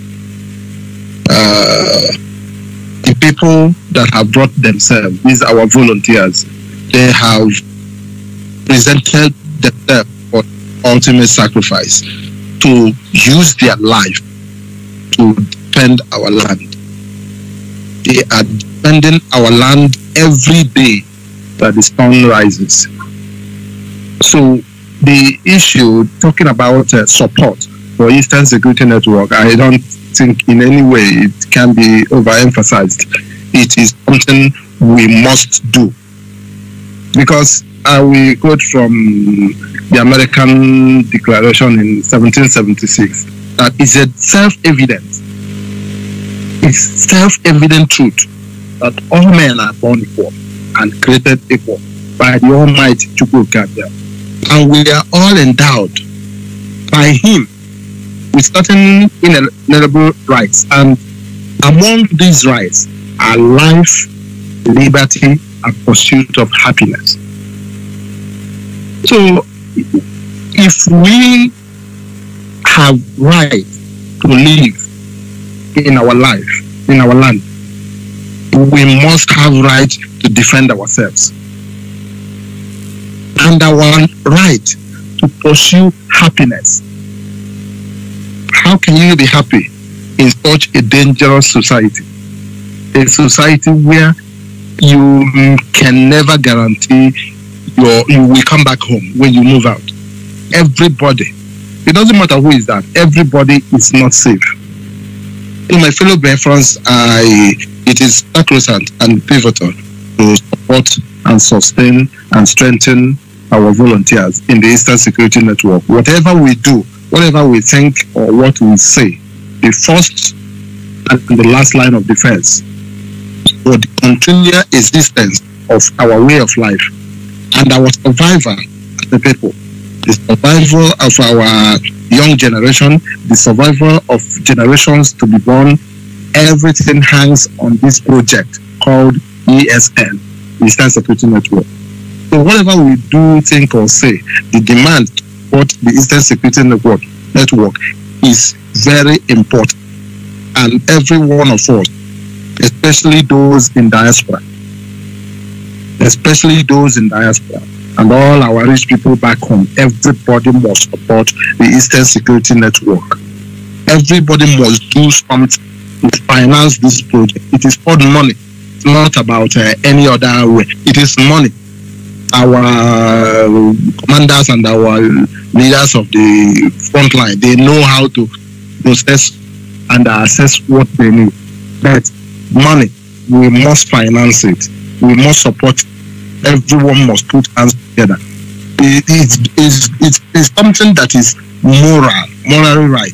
Uh, the people that have brought themselves, these are our volunteers, they have presented themselves for ultimate sacrifice to use their life to defend our land. They are defending our land every day that the sun rises. So the issue, talking about uh, support for Eastern Security Network, I don't think in any way it can be overemphasized. It is something we must do. Because I will quote from the American Declaration in seventeen seventy-six, that is a self-evident, it's self-evident truth that all men are born equal and created equal by the Almighty Chukwukabia. And we are all endowed by Him with certain inalienable rights. And among these rights are life, liberty, and pursuit of happiness. So, if we have right to live in our life, in our land, we must have right to defend ourselves. And our right to pursue happiness. How can you be happy in such a dangerous society? A society where you can never guarantee your, you will come back home when you move out. Everybody, it doesn't matter who is that, everybody is not safe. To my fellow Biafrans, I, it is sacrosanct and pivotal to support and sustain and strengthen our volunteers in the Eastern Security Network. Whatever we do, whatever we think or what we say, the first and the last line of defense for the continual existence of our way of life and our survival as the people, the survival of our young generation, the survival of generations to be born, everything hangs on this project called E S N, Eastern Security Network. So whatever we do, think or say, the demand for the Eastern Security Network, network is very important. And every one of us, especially those in diaspora, especially those in diaspora, and all our rich people back home, everybody must support the Eastern Security Network. Everybody must do something to finance this project. It is for money. It's not about uh, any other way. It is money. Our commanders and our leaders of the front line, they know how to process and assess what they need. But money, we must finance it. We must support. Everyone must put hands together. It, it's, it's, it's, it's something that is moral, morally right.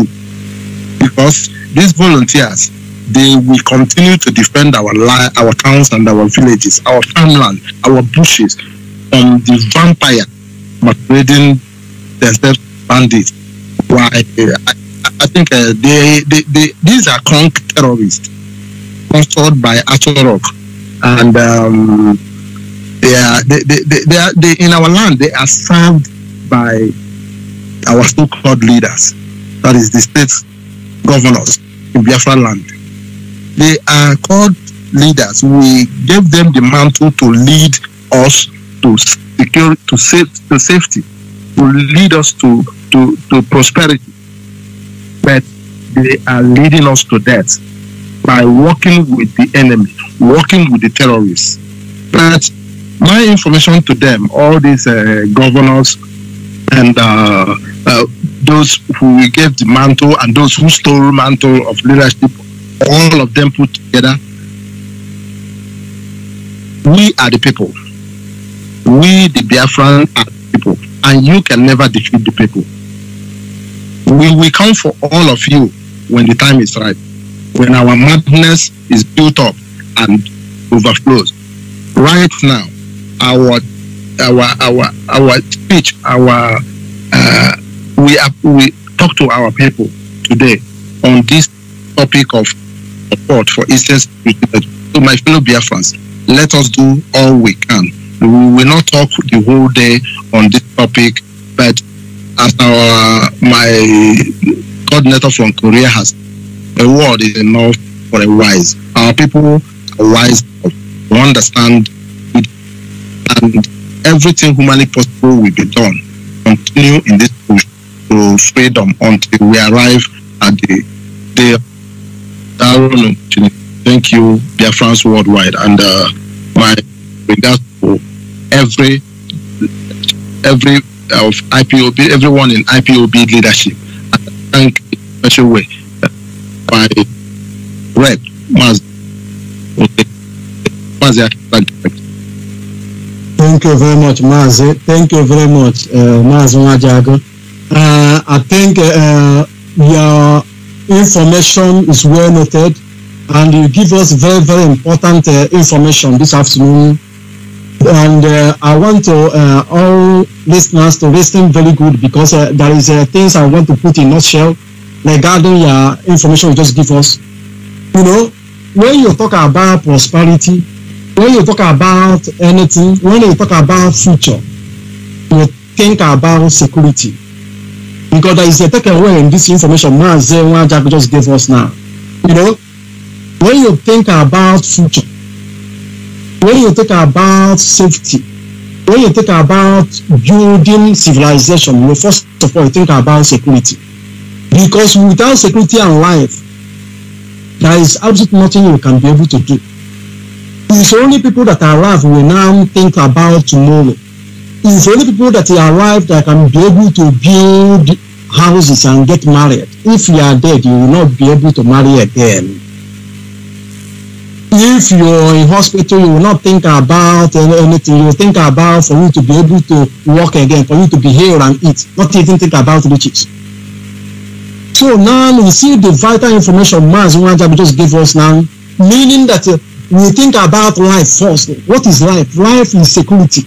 Because these volunteers, they will continue to defend our li our towns and our villages, our farmland, our bushes from the vampire masquerading themselves bandits. Why? Uh, I, I think uh, they, they, they, these are conk terrorists, sponsored by Atorok, and um, they are they, they, they, they are they, in our land. They are served by our so-called leaders, that is the state governors in Biafra-Land. They are called leaders. We gave them the mantle to lead us to secure, to save, to safety, to lead us to, to, to prosperity. But they are leading us to death by working with the enemy, working with the terrorists. But my information to them, all these uh, governors and uh, uh, those who we gave the mantle and those who stole mantle of leadership, all of them put together, we are the people. We, the Biafran, are the people. And you can never defeat the people. We will come for all of you when the time is right. When our madness is built up and overflows. Right now, our our our our speech, our uh, we are, we talk to our people today on this topic of support for Eastern Security. So my fellow Biafrans, let us do all we can. We will not talk the whole day on this topic, but as our my coordinator from Korea has, a word is enough for a wise. Our people are wise to understand it, and everything humanly possible will be done. Continue in this push to freedom until we arrive at the day of our own opportunity. Thank you, Biafrans worldwide, and uh, my regards to every every of I P O B, everyone in I P O B leadership. And thank in a special way uh, my rep, Mazi. Thank you very much, Mazi. Thank you very much, uh, Mazi Wajago. Uh, I think uh, your information is well noted, and you give us very, very important uh, information this afternoon. And uh, I want to uh, all listeners to listen very good, because uh, there is uh, things I want to put in a nutshell regarding your information you just give us. You know, when you talk about prosperity, when you talk about anything, when you talk about future, you think about security. Because there is a takeaway in this information Mazi Jack just gave us now. You know, when you think about future, when you think about safety, when you think about building civilization, you first of all think about security. Because without security and life, there is absolutely nothing you can be able to do. It's only people that are alive will now think about tomorrow. It's only people that are alive that can be able to build houses and get married. If you are dead, you will not be able to marry again. If you're in hospital, you will not think about anything. You will think about for you to be able to walk again, for you to be healed and eat, not even think about riches. So now we see the vital information Mazi Wajabi just gave us now, meaning that uh, we think about life first. What is life? Life is security.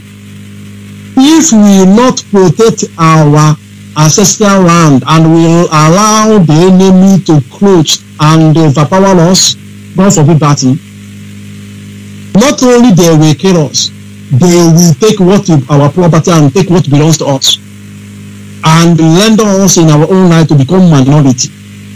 If we not protect our ancestral land and we allow the enemy to crouch and overpower us, God forbid battle, not only they will kill us, they will take what is our property and take what belongs to us, and render us in our own right to become minority.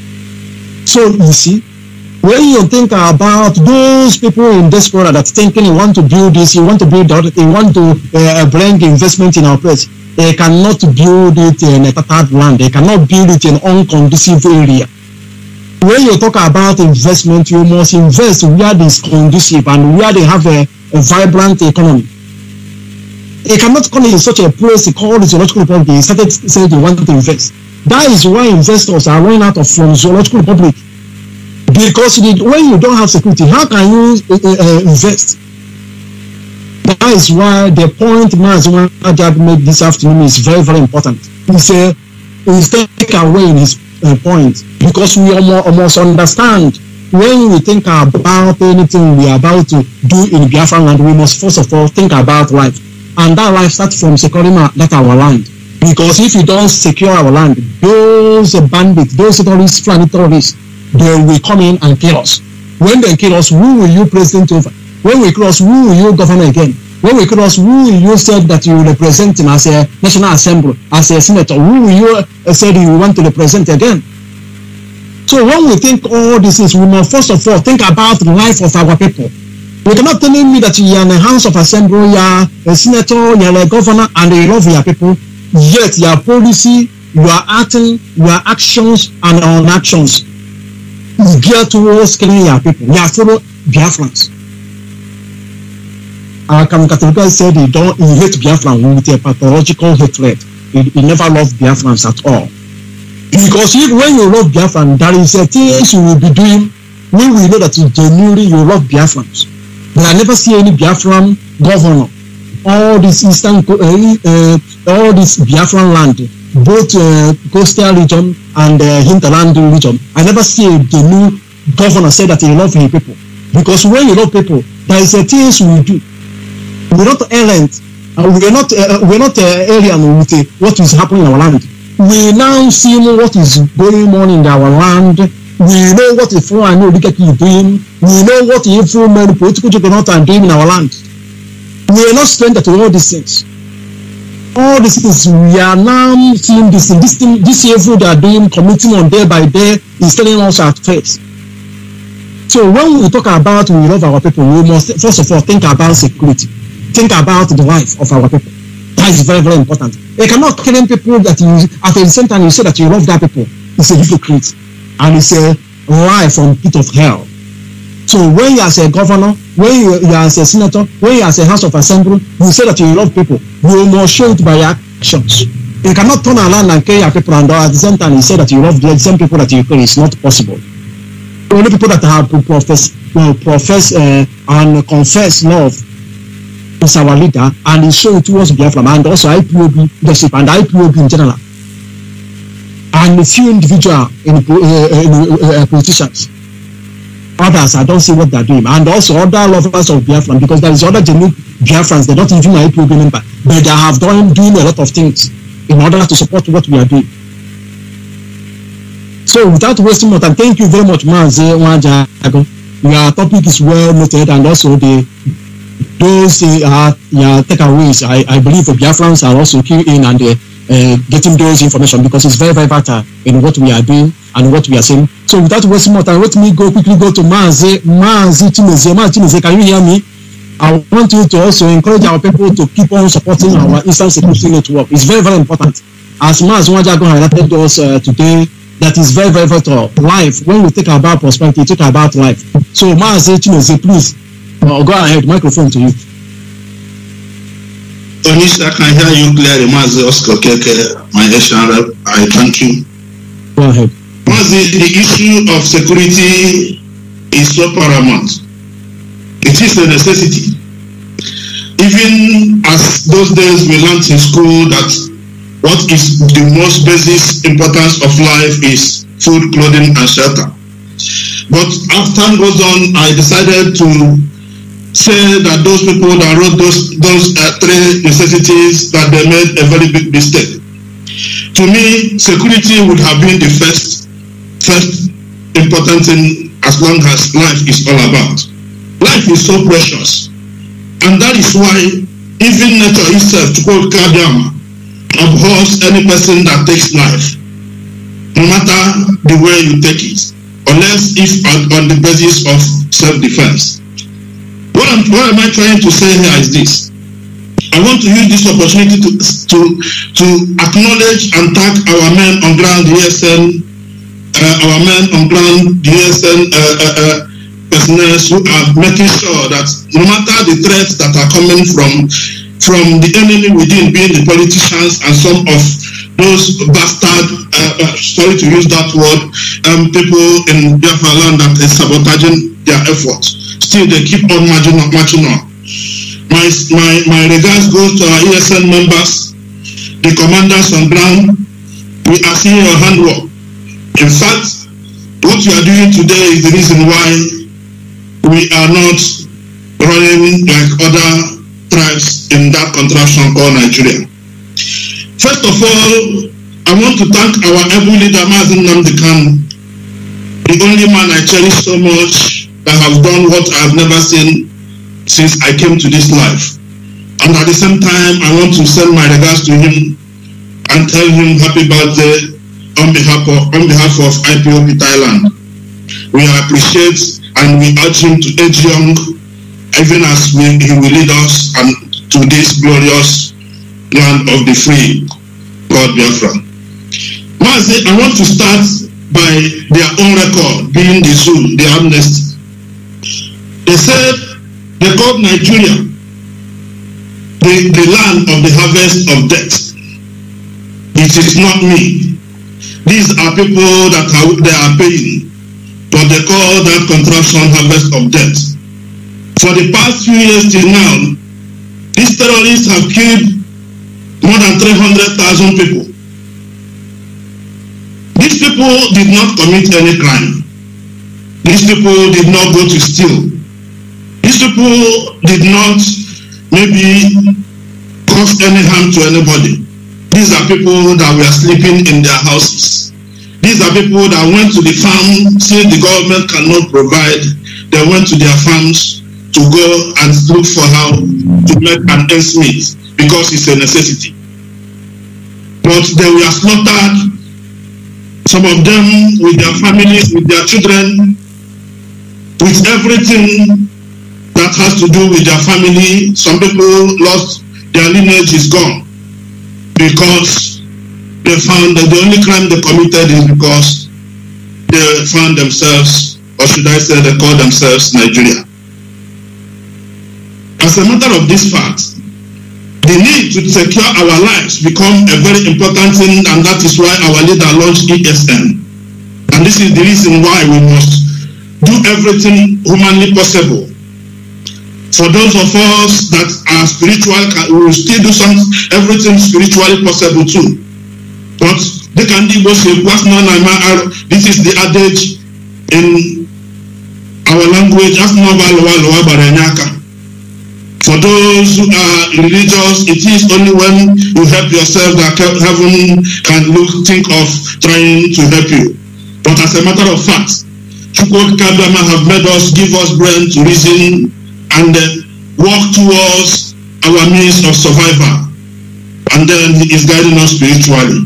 So you see, when you think about those people in diaspora that thinking you want to build this, you want to build that, they want to uh, bring investment in our place, they cannot build it in a tattered land. They cannot build it in an unconducive area. When you talk about investment, you must invest where it is conducive and where they have a, a vibrant economy. They cannot come in such a place called the Zoological Republic. They started saying they want to invest. That is why investors are running out of from Zoological Republic. Because when you don't have security, how can you uh, uh, invest? That is why the point Mazi Wajabi made this afternoon is very, very important. He said, he's take away in his uh, point, because we almost understand when we think about anything we are about to do in Biafra-Land, we must first of all think about life. And that life starts from securing that our land. Because if you don't secure our land, those bandits, those terrorists, planet terrorists, they will come in and kill us. When they kill us, who will you president over? When we kill us, who will you govern again? When we kill us, who will you say that you represent him as a National Assembly, as a senator? Who will you uh, say you want to represent again? So when we think all these things, we must first of all think about the life of our people. You cannot tell me that you are in the House of Assembly, you are a senator, you are a governor, and you love your people, yet your policy, your acting, your actions, and unactions is geared towards killing your people. You are fellow Biafrans. Our Catholic said he don't he hate Biafrans with a pathological hatred. He, he never loved Biafrans at all. Because if, when you love Biafrans, there is a things you will be doing when we know that genuinely you love Biafrans. But I never see any Biafran governor, all this eastern, uh, uh, all this Biafran land, both uh, coastal region and uh, hinterland region. I never see a new governor say that he loves his people. Because when you love people, there is a things we do. We're not errant. Uh, we're not. Uh, we're not uh, alien with uh, what is happening in our land. We now see what is going on in our land. We know what the foreign oligarchy is doing. We know what the evil men, political juggernaut are doing in our land. We are not stranger to all these things. all these things, we are now seeing this thing, this thing, this evil they are doing, committing on day by day, is telling us at face. So when we talk about we love our people, we must first of all think about security, think about the life of our people. That is very, very important. You cannot killing people that you, at the same time you say that you love that people. It's a hypocrite, and it's a lie from pit of hell. So when you are a governor, when you, you are a senator, when you are a House of Assembly, you say that you love people. You must show it by your actions. You cannot turn around and kill your people and at the same time you say that you love the same people that you kill. It's not possible. Only people that have profess, well, profess uh, and confess love is our leader, and he show it towards Biafra-Land and also I P O B leadership and I P O B in general, and a few individual in, uh, in, uh, uh, politicians. Others, I don't see what they're doing, and also other lovers of Biafra, because there is other genuine Biafrans. They're not even I P O B member, but they have done doing a lot of things in order to support what we are doing. So without wasting more time, thank you very much, Mazi. Your topic is well noted, and also the those uh, yeah, takeaways, I, I believe the Biafrans are also keying in and uh, uh, getting those information, because it's very, very vital in what we are doing and what we are saying. So without wasting more time, let me go quickly go to Mazi. Mazi Chimeze. Mazi Chimeze, can you hear me? I want you to also encourage our people to keep on supporting our Eastern Security Network. It's very, very important. As Mazi Wajago highlighted to us uh, today, that is very, very vital. Life, when we think about prosperity, think about life. So Mazi Chimeze, please, uh, go ahead, microphone to you. Onis, I can hear you clearly, Mazi Oscar Keke, my Asian rep. I thank you. Go ahead. Mazi, the issue of security is so paramount. It is a necessity. Even as those days we learned in school that what is the most basic importance of life is food, clothing, and shelter. But as time goes on, I decided to say that those people that wrote those those uh, three necessities, that they made a very big mistake. To me, security would have been the first first important thing, as long as life is all about. Life is so precious, and that is why even nature itself, to quote Kadam, abhors any person that takes life, no matter the way you take it, unless if on, on the basis of self-defense. What, I'm, what am I trying to say here is this. I want to use this opportunity to, to, to acknowledge and thank our men on ground, the E S N, uh, our men on ground, the E S N, uh, uh, uh, personnel who are making sure that no matter the threats that are coming from from the enemy within, being the politicians and some of those bastard, uh, uh, sorry to use that word, um, people in Biafra-Land that is sabotaging their efforts, still they keep on marching on. Marching on. My, my, my regards goes to our E S N members, the commanders on ground. We are seeing your handwork. In fact, what you are doing today is the reason why we are not running like other tribes in that contraption called Nigeria. First of all, I want to thank our able leader, Mazi Nnamdi Kanu, the only man I cherish so much, that has done what I have never seen since I came to this life. And at the same time, I want to send my regards to him and tell him happy birthday on behalf of, on behalf of I P O B Thailand. We appreciate and we urge him to age young, even as we, he will lead us and to this glorious land of the free, God Biafra. Mazi, I want to start by their own record, being the Zoom, the amnesty. They said they called Nigeria the, the land of the harvest of death. It is not me. These are people that are, they are paying, but they call that contraption harvest of death. For the past few years till now, these terrorists have killed more than three hundred thousand people. These people did not commit any crime. These people did not go to steal. These people did not maybe cause any harm to anybody. These are people that were sleeping in their houses. These are people that went to the farm, since the government cannot provide, they went to their farms to go and look for how to make an ends meet, because it's a necessity. but they were slaughtered, some of them with their families, with their children, with everything that has to do with their family. Some people lost, their lineage is gone because they found that the only crime they committed is because they found themselves, or should I say they call themselves Nigeria. As a matter of this fact, the need to secure our lives become a very important thing, and that is why our leader launched E S N. And this is the reason why we must do everything humanly possible. For those of us that are spiritual, we will still do some everything spiritually possible too. But they can do both. This is the adage in our language. For those who are religious, it is only when you help yourself that heaven can look, think of trying to help you. But as a matter of fact, Chukwu Kadama have made us, give us brain to reason and uh, walk towards our means of survival. And then he is guiding us spiritually.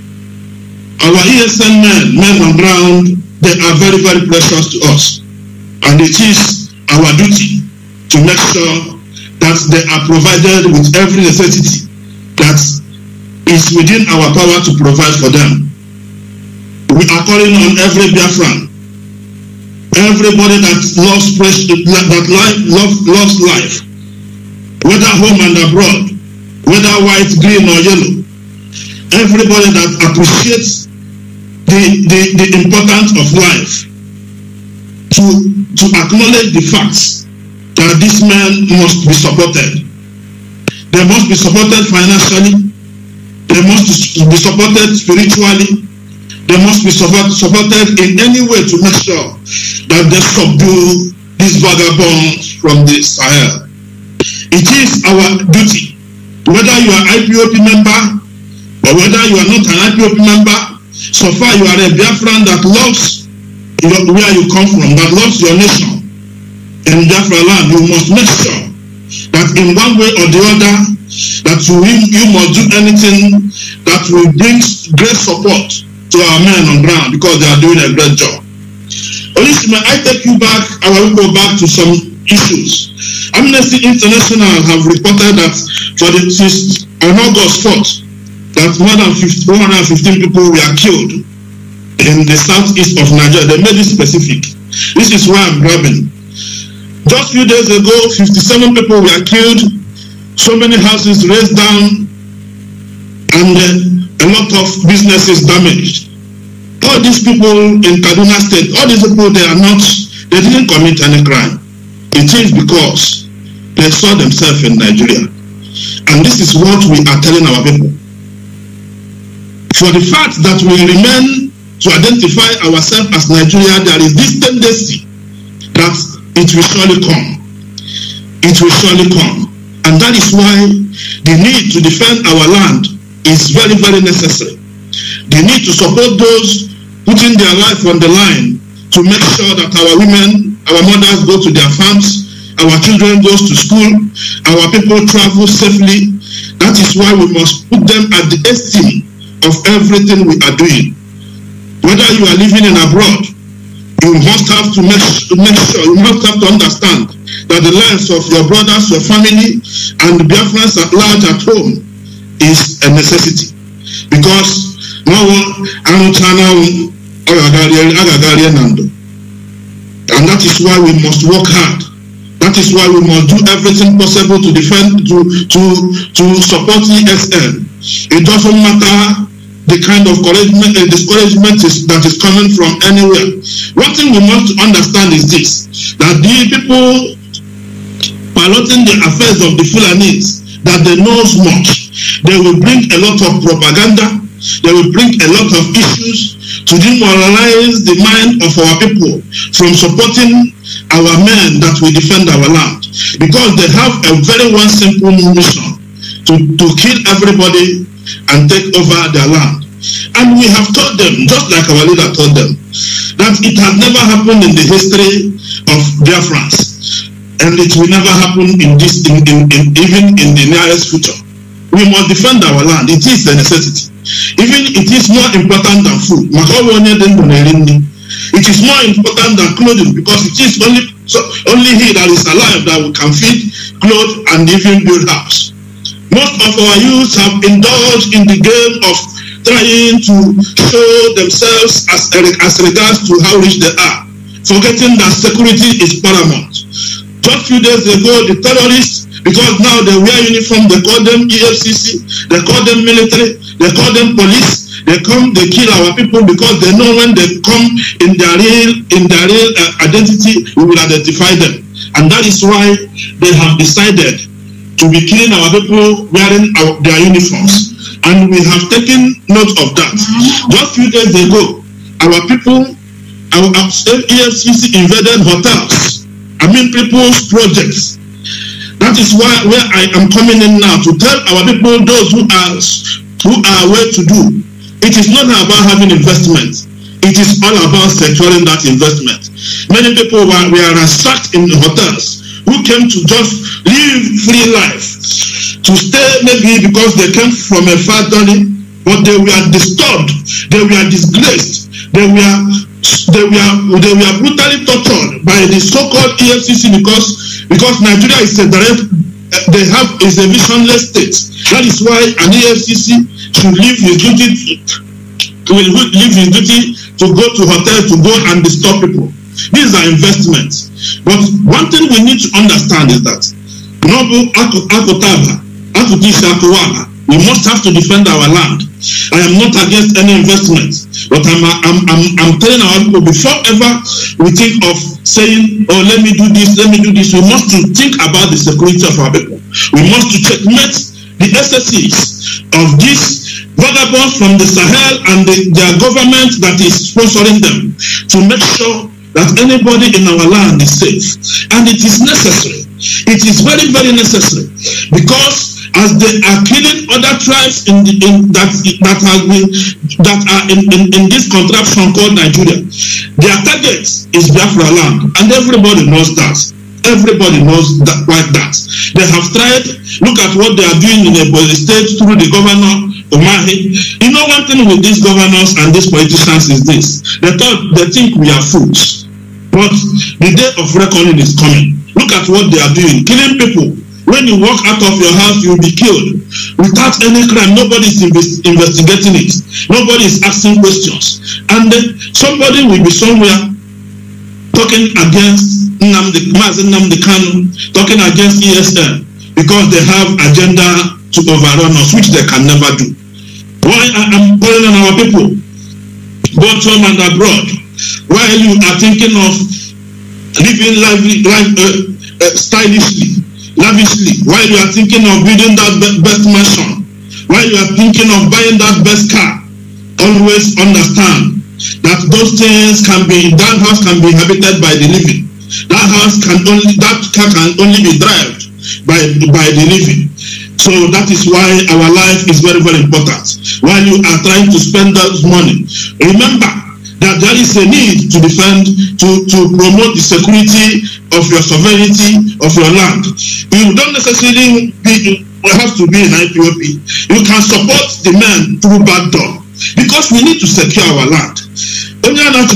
Our E S N men, men on ground, they are very, very precious to us. And it is our duty to make sure that they are provided with every necessity that is within our power to provide for them. We are calling on every Biafran, everybody that loves that life, love, loves life, whether home and abroad, whether white, green or yellow, everybody that appreciates the, the, the importance of life, to, to acknowledge the facts that these men must be supported. They must be supported financially. They must be supported spiritually. They must be support, supported in any way to make sure that they subdue these vagabonds from the Sahel. It is our duty, whether you are I P O P member or whether you are not an I P O P member, so far you are a Biafran that loves your, where you come from, that loves your nation. In Biafra-Land, you must make sure that in one way or the other, that you, you must do anything that will bring great support to our men on ground, because they are doing a great job. Olisima, I take you back, I will go back to some issues. Amnesty International have reported that for the, since on August fourth, that more than one hundred fifteen people were killed in the southeast of Nigeria. They made it specific. This is why I'm grabbing. Just a few days ago, fifty-seven people were killed, so many houses razed down, and uh, a lot of businesses damaged. All these people in Kaduna State, all these people, they are not, they didn't commit any crime. It is because they saw themselves in Nigeria. And this is what we are telling our people. For the fact that we remain to identify ourselves as Nigeria, there is this tendency that it will surely come. It will surely come. And that is why the need to defend our land is very, very necessary. The need to support those putting their life on the line to make sure that our women, our mothers go to their farms, our children go to school, our people travel safely. That is why we must put them at the esteem of everything we are doing. Whether you are living in abroad, you must have to make, to make sure, you must have to understand that the lives of your brothers, your family, and the Biafrans at large at home is a necessity. Because no one, and that is why we must work hard. That is why we must do everything possible to defend, to, to, to support E S N. It doesn't matter the kind of discouragement, uh, discouragement is, that is coming from anywhere. One thing we must understand is this, that the people piloting the affairs of the Fulanis, that they know much. They will bring a lot of propaganda, they will bring a lot of issues to demoralize the mind of our people from supporting our men that will defend our land. Because they have a very one simple mission, to, to kill everybody and take over their land. And we have told them, just like our leader told them, that it has never happened in the history of Biafrans, and it will never happen in this, in, in, in, even in the nearest future. We must defend our land. It is a necessity. Even it is more important than food. It is more important than clothing, because it is only so only he that is alive that we can feed, clothe, and even build house. Most of our youth have indulged in the game of trying to show themselves as, as regards to how rich they are, forgetting that security is paramount. Just few days ago, the terrorists, because now they wear uniform, they call them E F C C, they call them military, they call them police. They come, they kill our people because they know when they come in their real, in their real uh, identity, we will identify them. And that is why they have decided to be killing our people wearing our, their uniforms. And we have taken note of that. Just few days ago, our people, our E F C C invaded hotels. I mean people's projects. That is why where I am coming in now to tell our people, those who are who are well to do. It is not about having investment. It is all about securing that investment. Many people were, were ransacked in hotels who came to just live free life, to stay maybe because they came from a far journey, but they were disturbed, they were disgraced, they were they were they were brutally tortured by the so-called E F C C because because Nigeria is a direct they have is a visionless state. That is why an E F C C should leave his duty to, will leave his duty to go to hotels to go and disturb people. These are investments. But one thing we need to understand is that Nobu Akotaba, Akutisha Akuwala, we must have to defend our land. I am not against any investment, but I'm, I'm, I'm, I'm telling our people, before ever we think of saying, oh, let me do this, let me do this, we must to think about the security of our people. We must to checkmate the excesses of these vagabonds from the Sahel and the, their government that is sponsoring them, to make sure that anybody in our land is safe. And it is necessary. It is very, very necessary, because as they are killing other tribes in, the, in that that have been that are in, in, in this contraption called Nigeria, their target is Biafra-Land, and everybody knows that. Everybody knows that quite that. They have tried. Look at what they are doing in the state through the governor Umahi. You know, one thing with these governors and these politicians is this: they thought they think we are fools, but the day of reckoning is coming. Look at what they are doing, killing people. When you walk out of your house, you will be killed without any crime. Nobody is invest investigating it. Nobody is asking questions, and then somebody will be somewhere talking against Nnamdi, Mazi Nnamdi Kanu, talking against E S N because they have agenda to overrun us, which they can never do. Why I am calling on our people, both home and abroad, while you are thinking of living lively, life, uh, uh, stylishly, lavishly, while you are thinking of building that best mansion, while you are thinking of buying that best car, always understand that those things can be, that house can be inhabited by the living. That house can only, that car can only be driven by, by the living. So that is why our life is very, very important. While you are trying to spend that money, remember that there is a need to defend, to, to promote the security of your sovereignty, of your land. You don't necessarily be, have to be in I P O P. You can support the men through back door, because we need to secure our land. Once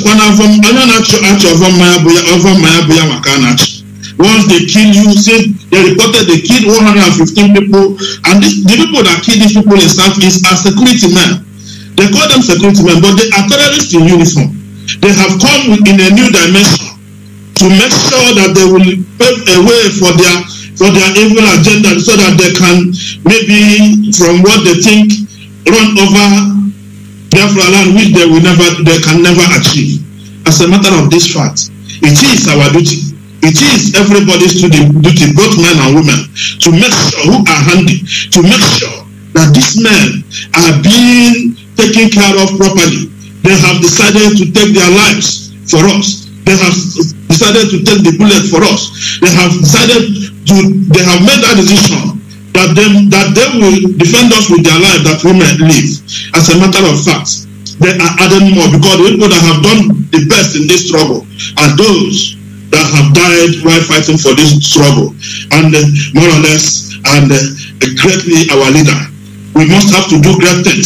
they kill you, say they reported they killed one hundred fifteen people, and this, the people that kill these people in Southeast are security men. They call them security men, but they are terrorists in uniform. They have come in a new dimension to make sure that they will pave a way for their for their evil agenda, so that they can maybe, from what they think, run over Biafra-Land, which they will never, they can never achieve. As a matter of this fact, it is our duty. It is everybody's duty, both men and women, to make sure, who are handy, to make sure that these men are being taken care of properly. They have decided to take their lives for us. They have decided to take the bullet for us. They have decided to, they have made that decision that them that they will defend us with their life that we may live. As a matter of fact, they are adding more, because the people that have done the best in this struggle are those that have died while fighting for this struggle, and uh, more or less, and uh, greatly our leader. We must have to do great things.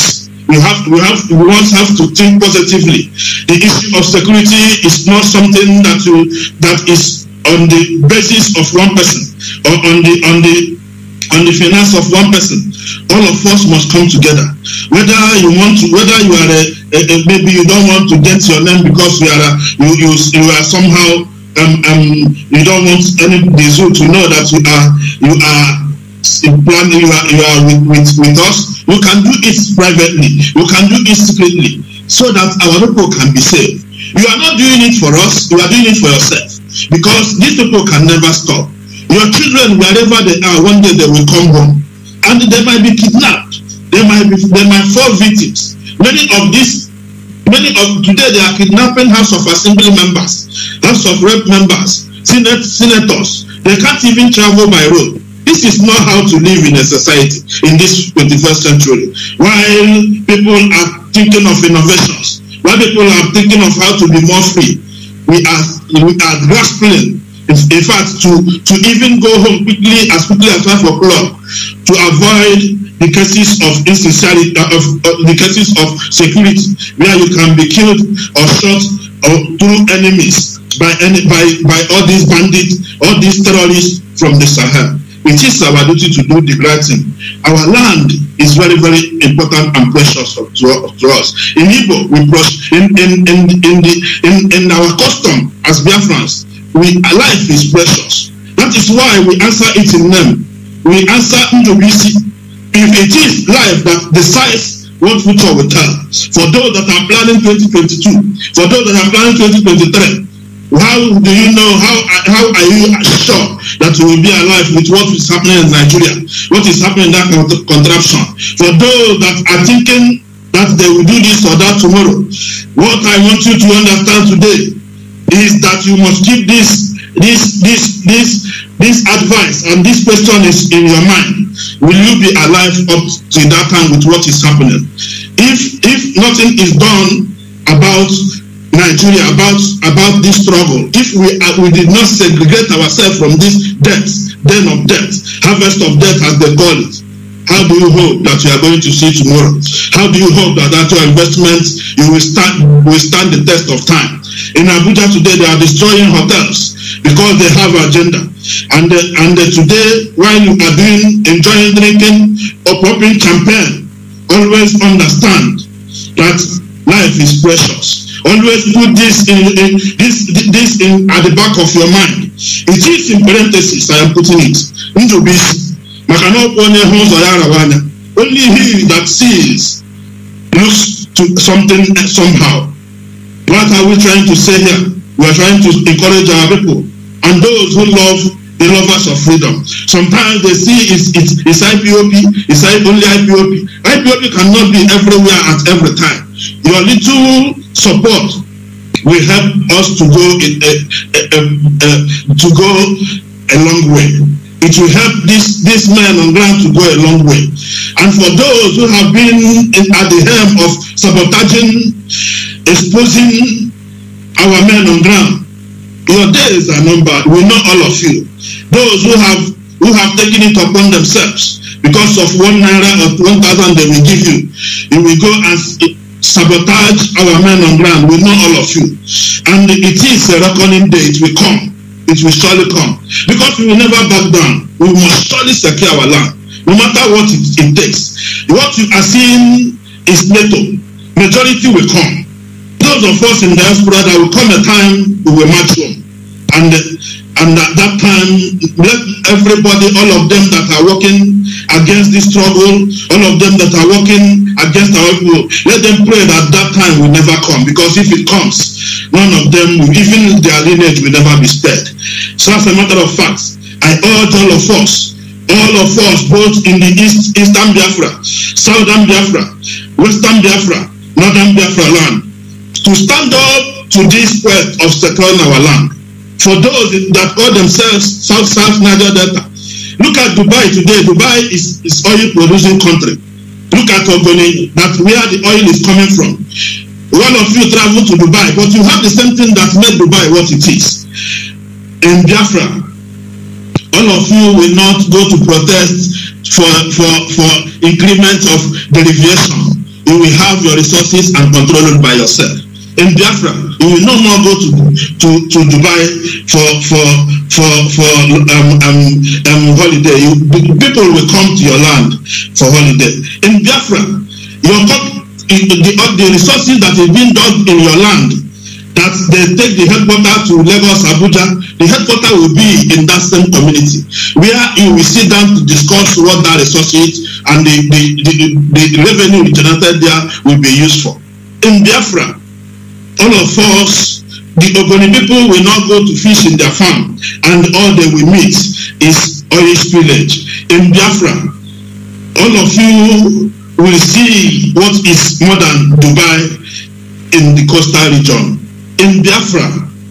We have, we have, we must have to think positively. The issue of security is not something that you, that is on the basis of one person or on the on the on the finance of one person. All of us must come together. Whether you want to, whether you are a, a, a maybe you don't want to get your name because you are a, you you you are somehow um um you don't want any the zoo to know that you are you are planning you are you are with, with with us. We can do it privately. We can do it secretly, so that our people can be saved. You are not doing it for us. You are doing it for yourself, because these people can never stop. Your children, wherever they are, one day they will come home, and they might be kidnapped. They might be, they might fall victims. Many of these, many of today, they are kidnapping House of Assembly members, House of Rep members, Senate senators. They can't even travel by road. This is not how to live in a society in this twenty-first century. While people are thinking of innovations, while people are thinking of how to be more free, we are we are grasping. In fact, to, to even go home quickly, as quickly as five o'clock, to avoid the cases of insincerity, uh, of uh, the cases of security, where you can be killed or shot or through enemies by any by by all these bandits, all these terrorists from the Sahel. It is our duty to do the right thing. Our land is very, very important and precious to, to us. In Ipob, we brush in in in in the in, in our custom as Biafrans. We, life is precious. That is why we answer it in name. We answer Nnamdi. If it is life that decides what future will tell, for those that are planning twenty twenty-two, for those that are planning twenty twenty-three, how do you know, how how are you sure that you will be alive with what is happening in Nigeria, what is happening in that contraption? For those that are thinking that they will do this or that tomorrow, what I want you to understand today is that you must keep this this this this this advice, and this question is in your mind. Will you be alive up to that time with what is happening? If if nothing is done about Nigeria, about about this struggle, if we uh, we did not segregate ourselves from this death, den of death, harvest of death as they call it, how do you hope that you are going to see tomorrow? How do you hope that that your investment you will stand will stand the test of time? In Abuja today, they are destroying hotels because they have agenda. And uh, and uh, today, while you are doing enjoying drinking or popping champagne, always understand that life is precious. Always put this in, in this this in at the back of your mind. It is in parentheses. I am putting it. Only he that sees looks to something somehow. What are we trying to say here? We are trying to encourage our people and those who love the lovers of freedom. Sometimes they see it's it's, it's I P O P, it's only I P O P. I P O P cannot be everywhere at every time. Your little support will help us to go in, uh, uh, uh, to go a long way. It will help this this man on ground to go a long way. And for those who have been in, at the helm of sabotaging, exposing our men on ground, your days are numbered. We know all of you. Those who have who have taken it upon themselves because of one naira or one thousand they will give you, you will go and sabotage our men on ground. We know all of you, and it is a reckoning day. It will come. It will surely come, because we will never back down. We must surely secure our land, no matter what it, it takes. What you are seeing is NATO. Majority will come. Those of us in diaspora, there will come a time we will march home, and and at that time, let everybody, all of them that are working against this struggle, all of them that are working against our people, let them pray that that time will never come, because if it comes, none of them, even their lineage, will never be spared. So as a matter of fact, I urge all of us, all of us, both in the East, Eastern Biafra, Southern Biafra, Western Biafra, Northern Biafra-Land, to stand up to this quest of securing our land. For those that call themselves South South Niger Delta, look at Dubai today. Dubai is is oil producing country. Look at Ogoni, that where the oil is coming from. One of you travel to Dubai, but you have the same thing that made Dubai what it is. In Biafra, all of you will not go to protest for for for increment of derivation. you will have your resources and control it by yourself. In Biafra, you will no more go to to, to Dubai for for for for um, um, um, holiday. You, people will come to your land for holiday. In Biafra, your the, the resources that have been dug in your land, that they take the headquarters to Lagos, Abuja, the headquarters will be in that same community, where you will sit down to discuss what that resource is, and the, the, the, the, the revenue generated there will be used for. In Biafra, all of us, the Ogoni people will not go to fish in their farm, and all they will meet is oil spillage. In Biafra, all of you will see what is modern Dubai in the coastal region. In Biafra,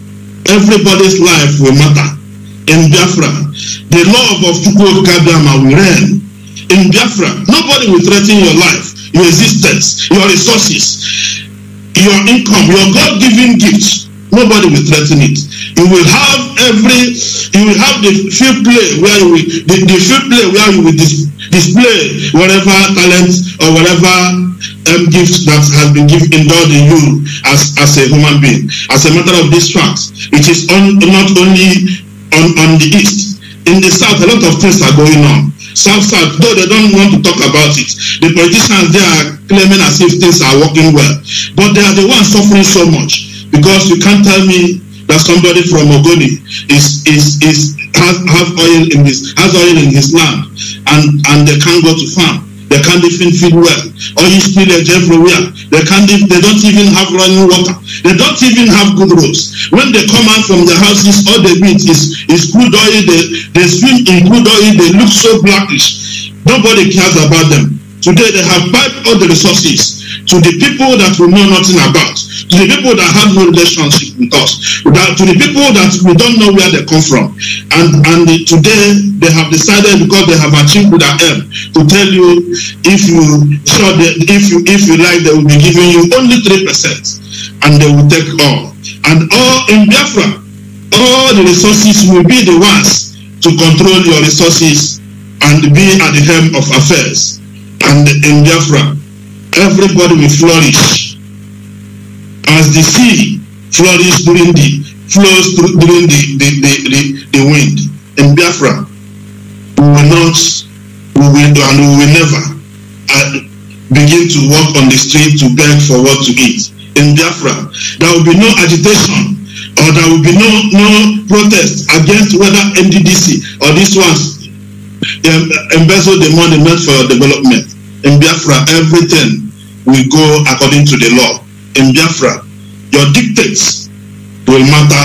everybody's life will matter. In Biafra, the love of Chukwu Kadama will reign. In Biafra, nobody will threaten your life, your existence, your resources, your income, your God-given gifts. Nobody will threaten it. You will have every, you will have the field play where you will, the, the field play where you will dis, display whatever talent or whatever um, gift that has been given endowed in you as, as a human being. As a matter of this fact, it is on, not only on, on the east. In the south, a lot of things are going on. South South, though they don't want to talk about it, the politicians they are claiming as if things are working well, but they are the ones suffering so much, because you can't tell me that somebody from Ogoni is is is has have oil in his has oil in his land, and and they can't go to farm, they can't even feed well, oil spillage everywhere, they can't they don't even have running water, they don't even have good roads. When they come out from the houses, all they meet is is crude oil. They they swim in crude oil, they look so blackish. Nobody cares about them. Today they have piped all the resources to the people that we know nothing about, to the people that have no relationship with us, that, to the people that we don't know where they come from. And and the, today they have decided, because they have achieved their aim, to tell you if you sure they, if you if you like, they will be giving you only three percent, and they will take all. And all in Biafra, all the resources will be the ones to control your resources and be at the helm of affairs. And in Biafra, everybody will flourish as the sea flourishes during the flows through, during the the, the, the the wind. In Biafra, we will not, we will and we will never uh, begin to walk on the street to beg for what to eat. In Biafra, there will be no agitation, or there will be no no protest against whether N D D C or these ones um, embezzle the money meant for your development. In Biafra, everything will go according to the law. In Biafra, your dictates will matter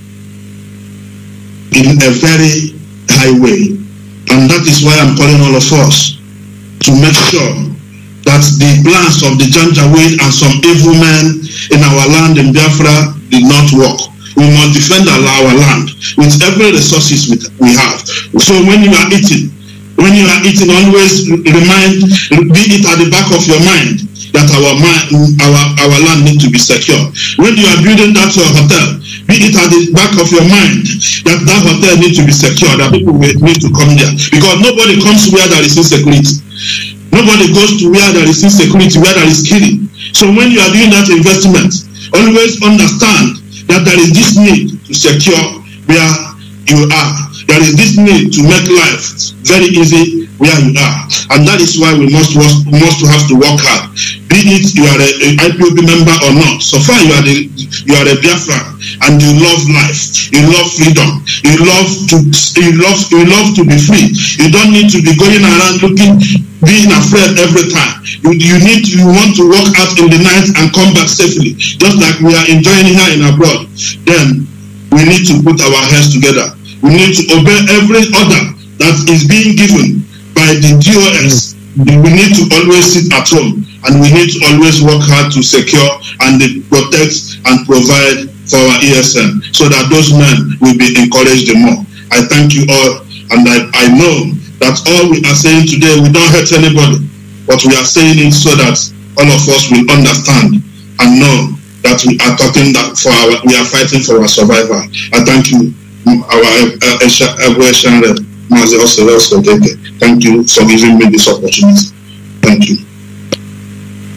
in a very high way. And that is why I'm calling all of us to make sure that the plans of the Janjaweed and some evil men in our land in Biafra did not work. We must defend our, our land with every resources we have. So when you are eating, when you are eating, always remind, be it at the back of your mind, that our mind, our our land needs to be secure. When you are building that your hotel, be it at the back of your mind that that hotel needs to be secure, that people will need to come there, because nobody comes where there is insecurity. Nobody goes to where there is insecurity, where there is killing. So when you are doing that investment, always understand that there is this need to secure where you are. There is this need to make life very easy where you are, and that is why we must must have to work hard. Be it you are a, a I P O B member or not. So far you are the you are a Biafran and you love life, you love freedom, you love to you love you love to be free. You don't need to be going around looking, being afraid every time. You you need you want to walk out in the night and come back safely, just like we are enjoying here in abroad. Then we need to put our heads together. We need to obey every order that is being given by the D O S. We need to always sit at home, and we need to always work hard to secure and protect and provide for our E S N, so that those men will be encouraged the more. I thank you all, and I, I know that all we are saying today, we don't hurt anybody, but we are saying it so that all of us will understand and know that we are talking that for our, we are fighting for our survival. I thank you. Our Evolution Rep, Mazi, also, thank you for giving me this opportunity. Thank you.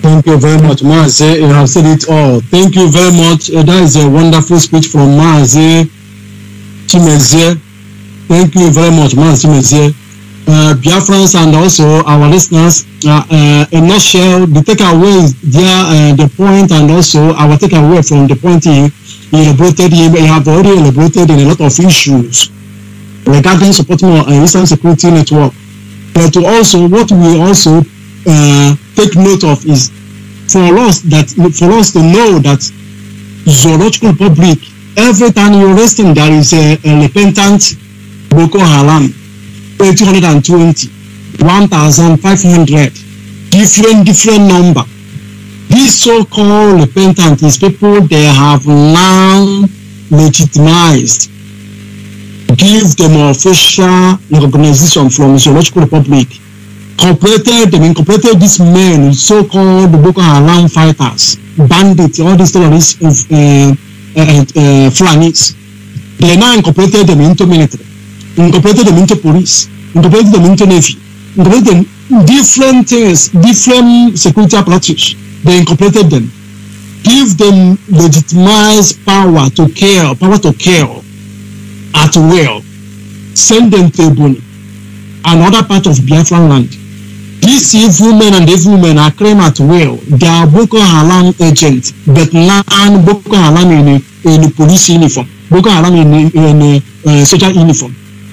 Thank you very much, Mazi. You have said it all. Thank you very much. Uh, that is a wonderful speech from Mazi Chimezie. Thank you very much, Mazi Chimezie. Uh, Biafrans and also our listeners, uh, uh, a nutshell, the takeaway is there, uh, the point, and also our takeaway from the point he, he elaborated, he, he have already elaborated in a lot of issues regarding supporting our uh, Eastern Security Network. But also, what we also uh, take note of is for us that for us to know that zoological public, every time you're resting, there is a, a repentant Boko Haram. two hundred twenty, one thousand five hundred, different, different number. These so-called repentant is people they have now legitimized, give them official recognition from the Zoological Republic, incorporated them, incorporated these men, so-called Boko Haram fighters, bandits, all these terrorists, uh, uh, uh, Fulanis. They now incorporated them into military, incorporated them into police, incorporated them into navy, incorporated them different things, different security apparatus. They incorporated them, give them legitimized power to kill, power to kill at will, send them to Ebony, another part of Biafra-Land. These evil men and evil men are claimed at will. They are Boko Haram agents, but now Boko Haram in a, in a police uniform, Boko Haram in a, in a uh, social uniform.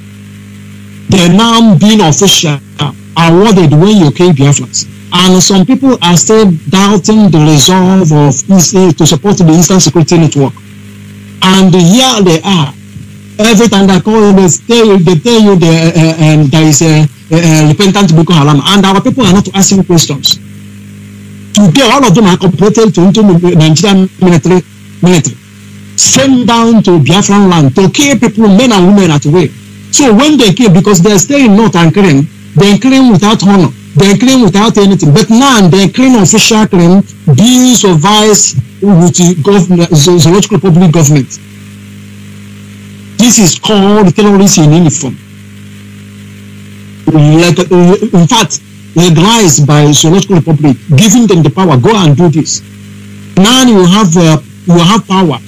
They are now being official awarded when you kill Biafrans. And some people are still doubting the resolve of East, to support the Eastern Security Network. And here they are. Every time they call you, they tell you, they tell you there, uh, um, there is a, a, a repentant Boko Haram, and our people are not asking questions. Today, all of them are completed to into Nigerian military, military, sent down to Biafra-Land to kill people, men and women at will. So when they kill, because they are staying north and killing, they claim without honor, they claim without anything. But now they claim official claim being supervised with the government, the Zoological Public government. This is called terrorism in uniform. Like, in fact, legalized by Zoological Republic, giving them the power, go and do this. Now you have uh, you have power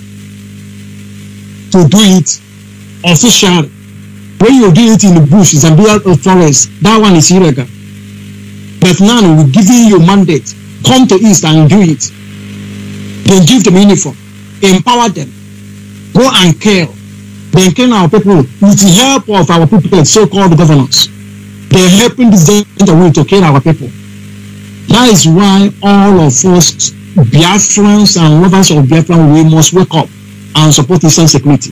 to do it officially. When you do it in the bush, Zambia forest, that one is illegal. But now we're giving you mandate, come to East and do it. Then give them uniform, empower them, go and kill. Then kill our people with the help of our people, so-called governors. They're helping this way to kill our people. That is why all of us, Biafrans and lovers of Biafra, we must wake up and support Eastern security.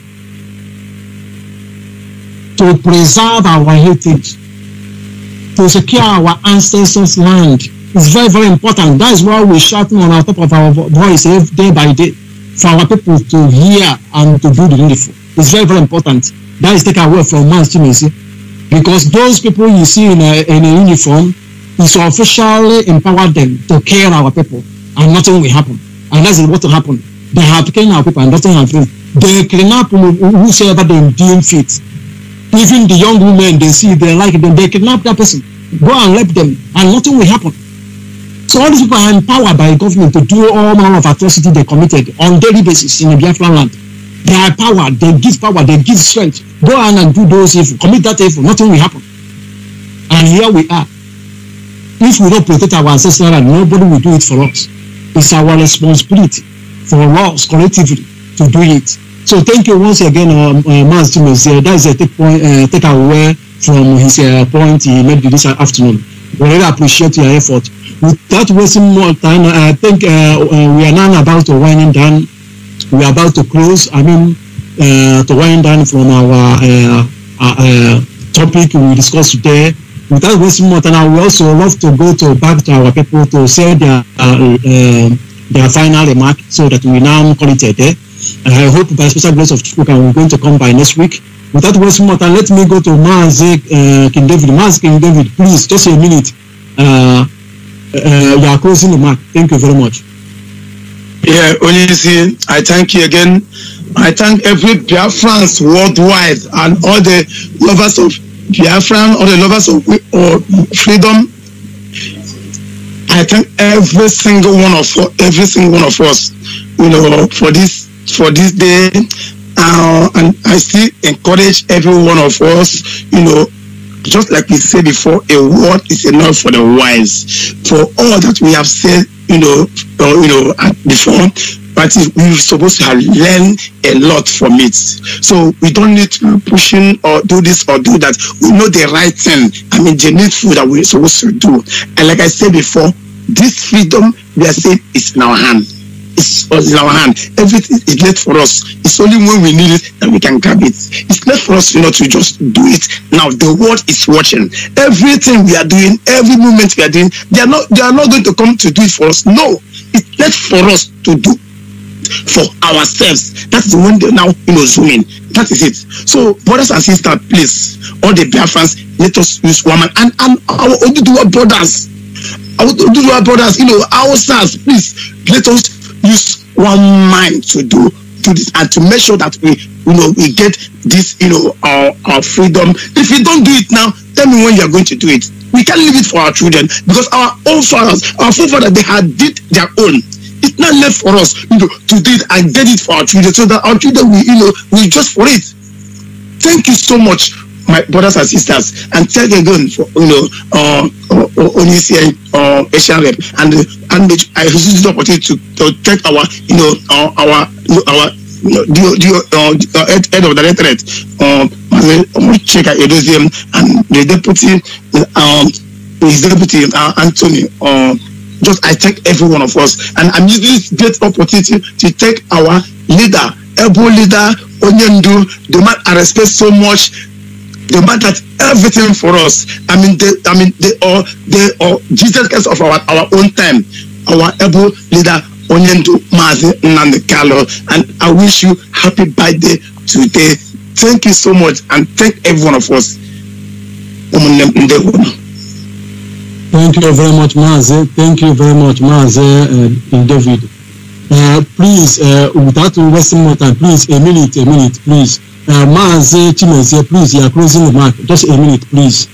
To preserve our heritage, to secure our ancestors' land is very, very important. That is why we're shouting on our top of our voice day by day for our people to hear and to do the needful. It's very, very important. That is taken away from Mazi Chimezie, because those people you see in a, in a uniform is officially empower them to kill our people, and nothing will happen. And that's what will happen. They have killed our people and nothing happens. They kidnap whosoever they deem fit. Even the young women they see, they like them, they kidnap that person, go and rape them, and nothing will happen. So all these people are empowered by government to do all manner of atrocity they committed on daily basis in the Biafra-Land. They are empowered, they give power, they give strength. Go on and do those evil, commit that evil, nothing will happen. And here we are. If we don't protect our ancestral land, nobody will do it for us. It's our responsibility for us collectively to do it. So thank you once again, um, uh, Mazi Chimezie. That is a take point, uh, take away from his uh, point he made this afternoon. We really appreciate your effort. Without wasting more time, I think uh, uh, we are now about to winding down. We are about to close. I mean, uh, to wind down from our uh, uh, uh, topic we discussed today. Without wasting more time, I would also love to go to back to our people to say their uh, uh, their final remark, so that we now call it a day. I hope by special grace of Chukwuka we're going to come by next week. Without wasting more time, let me go to Mazi uh, King David. Mazi King David, please, just a minute. Uh, uh, you are closing the mark. Thank you very much. Yeah, Onyisi, I thank you again. I thank every Biafrans worldwide and all the lovers of Biafran, all the lovers of, of freedom. I thank every single one of us, every single one of us, you know, for this for this day. Uh, and I still encourage every one of us, you know, just like we said before, a word is enough for the wise. For all that we have said, you know, uh, you know, before, but we're supposed to have learned a lot from it. So we don't need to push in or do this or do that. We know the right thing. I mean, the needful that we're supposed to do. And like I said before, this freedom we are saying is in our hand. It's in our hand. Everything is left for us. It's only when we need it that we can grab it. It's left for us, you know, to just do it. Now the world is watching. Everything we are doing, every moment we are doing, they are not they are not going to come to do it for us. No, it's left for us to do for ourselves. That's the one they now, you know, zoom in. That is it. So brothers and sisters, please, all the Biafrans, let us use woman and, and our Oduduwa brothers. Our Oduduwa brothers, you know, our sons, please let us use one mind to do to this and to make sure that we, you know, we get this, you know, our, our freedom. If we don't do it now, tell me when you are going to do it. We can't leave it for our children because our own fathers, our forefathers, they had did their own. It's not left for us, you know, to do it and get it for our children so that our children will, you know, will just for it. Thank you so much, my brothers and sisters, and thank you again for, you know, uh, Onisi uh, Asian Rep, and and I use this opportunity to, to thank our, you know, uh, our our you know, the, the, uh, head, head of the directorate, um, Cheka Edosium, and the deputy, um, his deputy uh, Anthony. Uh, just I thank every one of us, and I'm using this great opportunity to thank our leader, able leader Onyendu, the man I respect so much. The man that everything for us. I mean, they, I mean, they are they are Jesus Christ of our, our own time. Our able leader Onyendu Mazi Nnamdi, and I wish you happy birthday today. Thank you so much, and thank every one of us. Thank you very much, Mazi. Thank you very much, Mazi and David. Uh, please, uh, without wasting more time, please, a minute, a minute, please. Uh, Mazi Chimezie, please, you are closing the mic. Just a minute, please.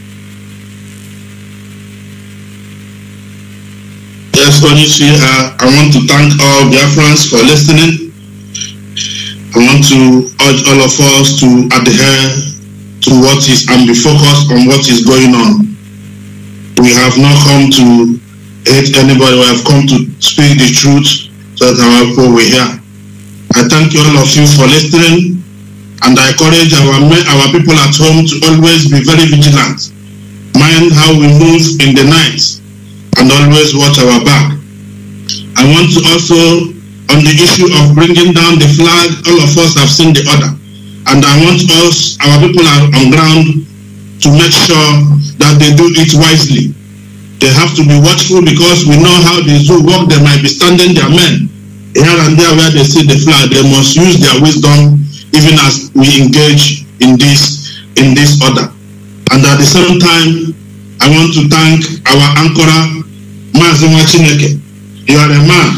Yes, Onishi, uh, I want to thank all Biafrans for listening. I want to urge all of us to adhere to what is and be focused on what is going on. We have not come to hate anybody. We have come to speak the truth so that our people will hear. I thank all of you for listening. And I encourage our our people at home to always be very vigilant, mind how we move in the night, and always watch our back. I want to also, on the issue of bringing down the flag, all of us have seen the order, and I want us, our people are on ground, to make sure that they do it wisely. They have to be watchful because we know how the zoo work. They might be standing their men here and there where they see the flag. They must use their wisdom even as we engage in this in this order. And at the same time, I want to thank our anchorer, Mazi Chineke. You are a man.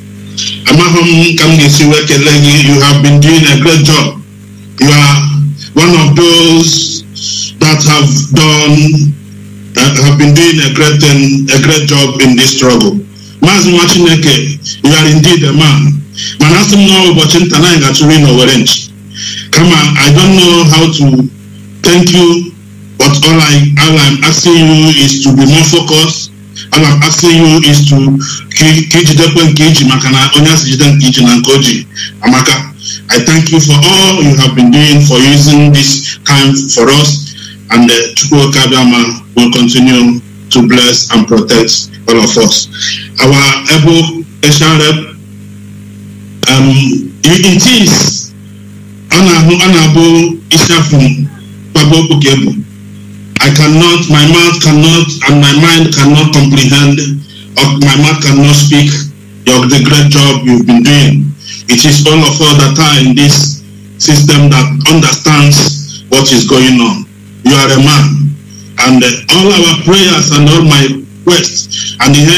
You have been doing a great job. You are one of those that have done uh, have been doing a great a great job in this struggle. Mazi Chineke, you are indeed a man. Manasim no opportunity got to win over inch. Come on, I don't know how to thank you, but all I all I'm asking you is to be more focused. All I'm asking you is to kiji dekwen kiji makana onyas jiden kiji nankoji amaka. I thank you for all you have been doing for using this time for us, and the Chukwu Kabiyama will continue to bless and protect all of us. Our able Asian rep, um, it is. Honorable Ishafun Pabo Pukebo. I cannot, my mouth cannot, and my mind cannot comprehend, or my mouth cannot speak of the great job you've been doing. It is all of us that are in this system that understands what is going on. You are a man, and uh, all our prayers and all my requests, and the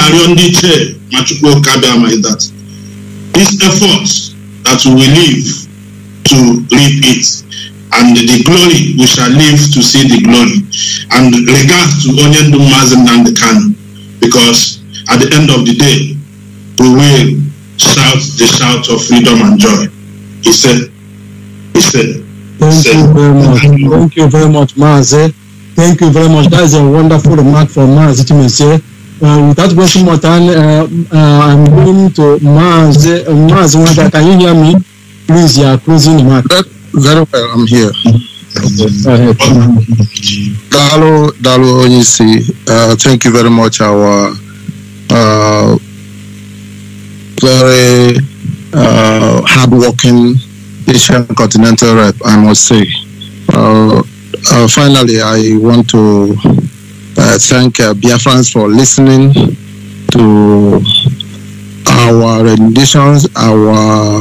is that these efforts that we will leave to reap it, and the glory we shall live to see the glory. And regards to Onyendu Mazi and the Kanu, because at the end of the day, we will shout the shout of freedom and joy. He said, he said, Thank he said, you very much. Thank you very much, Mazi. Thank you very much. That is a wonderful remark from Mazi Chimezie. Uh, without wasting more time, uh, uh, I'm going to Mazi. Uh, Mazi, can you hear me? Please, you are closing the mark. Very well, I'm here. Go ahead. Dalo, Dalo Onyisi, uh, thank you very much, our uh, very uh, hardworking Asian Continental Rep, I must say. Uh, uh, finally, I want to uh, thank uh, Biafrans for listening to our renditions, our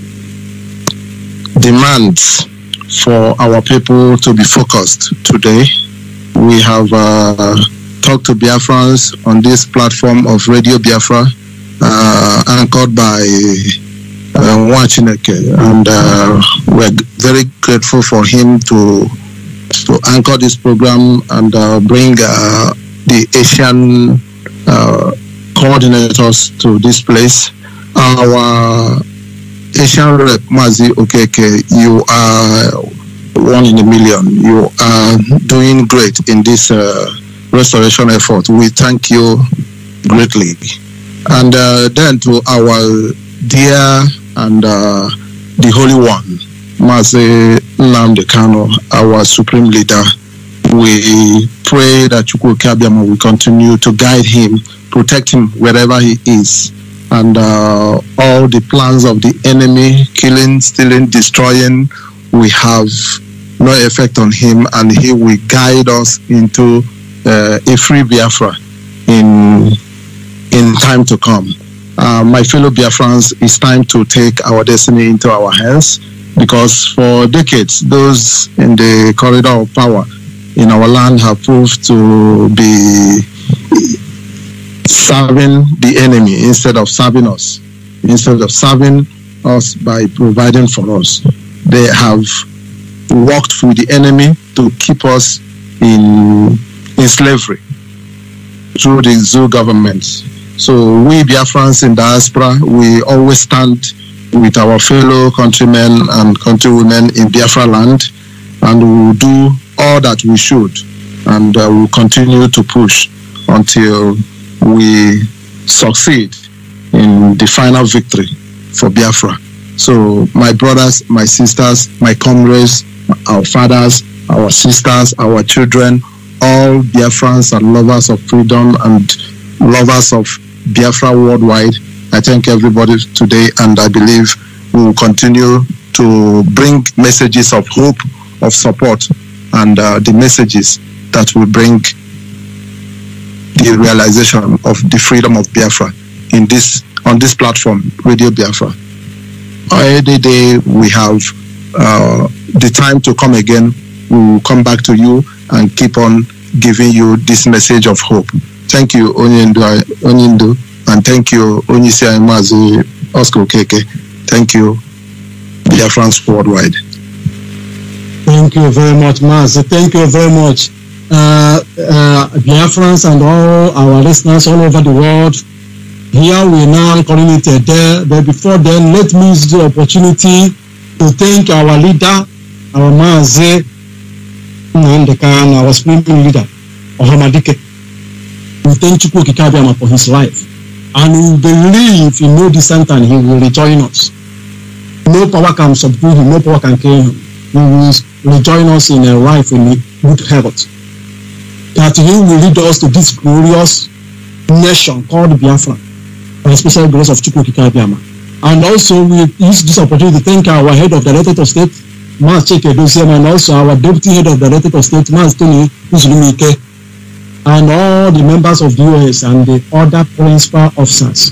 demands for our people to be focused today. We have uh, talked to Biafrans on this platform of Radio Biafra, uh, anchored by uh, Nwachineke, and uh, we're very grateful for him to to anchor this program and uh, bring uh, the Asian uh, coordinators to this place. Our Asian Rep Mazi Okeke, you are one in a million. You are doing great in this uh, restoration effort. We thank you greatly. And uh, then to our dear and uh, the Holy One, Mazi Nnamdi Kanu, our Supreme Leader, we pray that Chukwu Kabiama will continue to guide him, protect him wherever he is. And uh, all the plans of the enemy, killing, stealing, destroying, we have no effect on him, and he will guide us into uh, a free Biafra in in time to come. Uh, my fellow Biafrans, it's time to take our destiny into our hands, because for decades, those in the corridor of power in our land have proved to be serving the enemy instead of serving us, instead of serving us by providing for us. They have worked with the enemy to keep us in, in slavery through the zoo government. So we Biafrans in diaspora, we always stand with our fellow countrymen and countrywomen in Biafra-Land, and we will do all that we should, and uh, we'll continue to push until we succeed in the final victory for Biafra. So my brothers, my sisters, my comrades, our fathers, our sisters, our children, all Biafrans and lovers of freedom and lovers of Biafra worldwide, I thank everybody today, and I believe we will continue to bring messages of hope, of support, and uh, the messages that will bring the realization of the freedom of Biafra in this on this platform, Radio Biafra. Every day we have uh, the time to come again, we will come back to you and keep on giving you this message of hope. Thank you, Onyindu, and thank you, Onyisi Mazi Oscar Keke. Thank you, Biafrans worldwide. Thank you very much, Mazi. Thank you very much. Uh, uh, Biafrans and all our listeners all over the world. Here we now calling it a day, but before then, let me use the opportunity to thank our leader, our Mazi Nnamdi Kanu, our spiritual leader, Ohamadike. We thank Chukwu Kikabiama for his life, and we believe in no distant and he will rejoin us. No power can subdue him, no power can kill him. He will rejoin us in a life in good health. That he will lead us to this glorious nation called Biafra, by the special grace of Chukwu Kikabiama. And also we use this opportunity to thank our head of the Directorate of State, Mas Chike Dosiem, and also our deputy head of the Directorate of State, Mas Tony Uzulumike, and all the members of the U S and the other principal officers.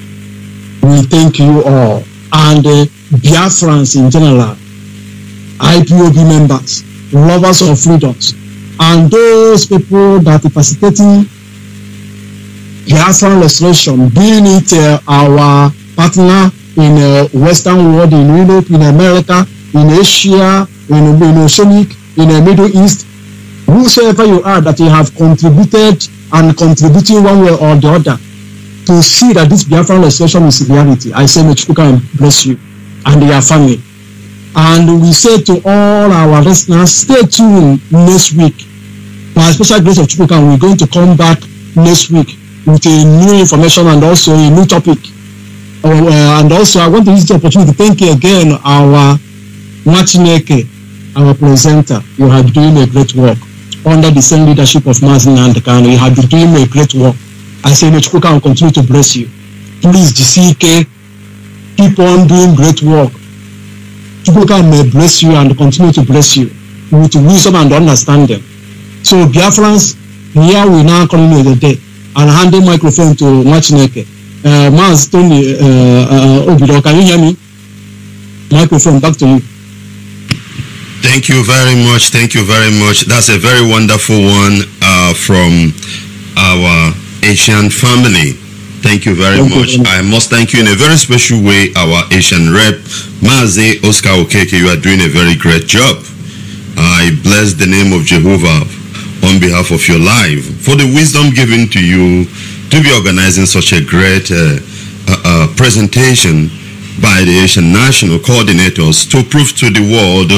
We thank you all, and uh, Biafrans in general, I P O B members, lovers of freedoms, and those people that are participating Biafran restoration, being it uh, our partner in uh, Western world, in Europe, in America, in Asia, in, in Oceanic, in the Middle East, whosoever you are that you have contributed and contributing one way or the other to see that this Biafran legislation is reality, I say may Chukwuka bless you and your family. And we say to all our listeners, stay tuned next week. By special grace of Chukwuka, we're going to come back next week with a new information and also a new topic. Uh, and also, I want to use the opportunity to thank you again, our Machineke, our presenter. You have been doing a great work under the same leadership of Mazi and Kanu. You have been doing a great work. I say, may Chukwuka will continue to bless you. Please, G C K, keep on doing great work. Chukwuka may bless you and continue to bless you with wisdom and understanding. So, Biafrans, here we now calling you the day and handing microphone to Machineke. Uh, Maz, Tony, uh, uh, Obido, can you hear me? Microphone, back to you. Thank you very much. Thank you very much. That's a very wonderful one uh, from our Asian family. Thank you very thank much. You. I must thank you in a very special way, our Asian rep, Mazi Oscar Okeke. You are doing a very great job. I bless the name of Jehovah on behalf of your life for the wisdom given to you to be organizing such a great uh, uh, uh, presentation by the Asian national coordinators to prove to the world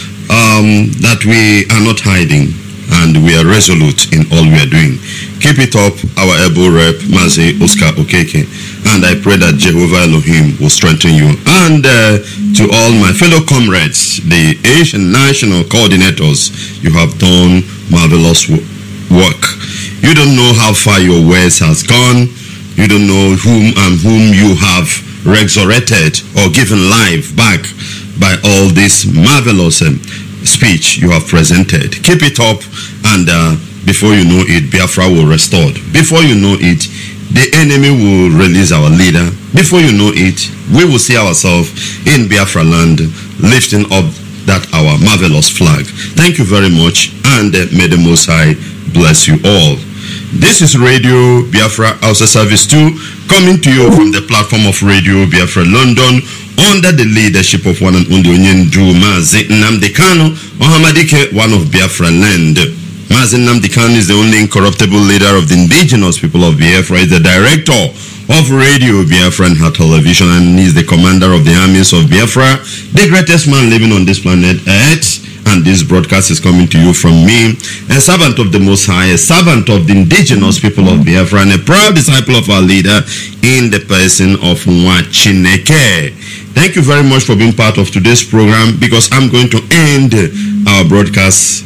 um, that we are not hiding and we are resolute in all we are doing. Keep it up, our able rep, Mazi Oscar Okeke, and I pray that Jehovah Elohim will strengthen you. And uh, to all my fellow comrades, the Asian national coordinators, you have done marvelous work. You don't know how far your words has gone. You don't know whom and whom you have resurrected or given life back by all this marvelous um, speech you have presented. Keep it up, and uh, before you know it, Biafra will restore. Before you know it, the enemy will release our leader. Before you know it, we will see ourselves in Biafra-Land lifting up that our marvelous flag. Thank you very much, and uh, may the Most High bless you all. This is Radio Biafra Hausa Service two, coming to you from the platform of Radio Biafra London, under the leadership of one and only Onyendu Mazi Nnamdi Kanu, Ohamadike, one of Biafra-Land. Mazi Nnamdi Kanu is the only incorruptible leader of the indigenous people of Biafra. He is the director of Radio Biafra and her television, and he is the commander of the armies of Biafra, the greatest man living on this planet Earth. And this broadcast is coming to you from me, a servant of the Most High, a servant of the indigenous people of Biafra, and a proud disciple of our leader in the person of Machineke. Thank you very much for being part of today's program, because I'm going to end our broadcast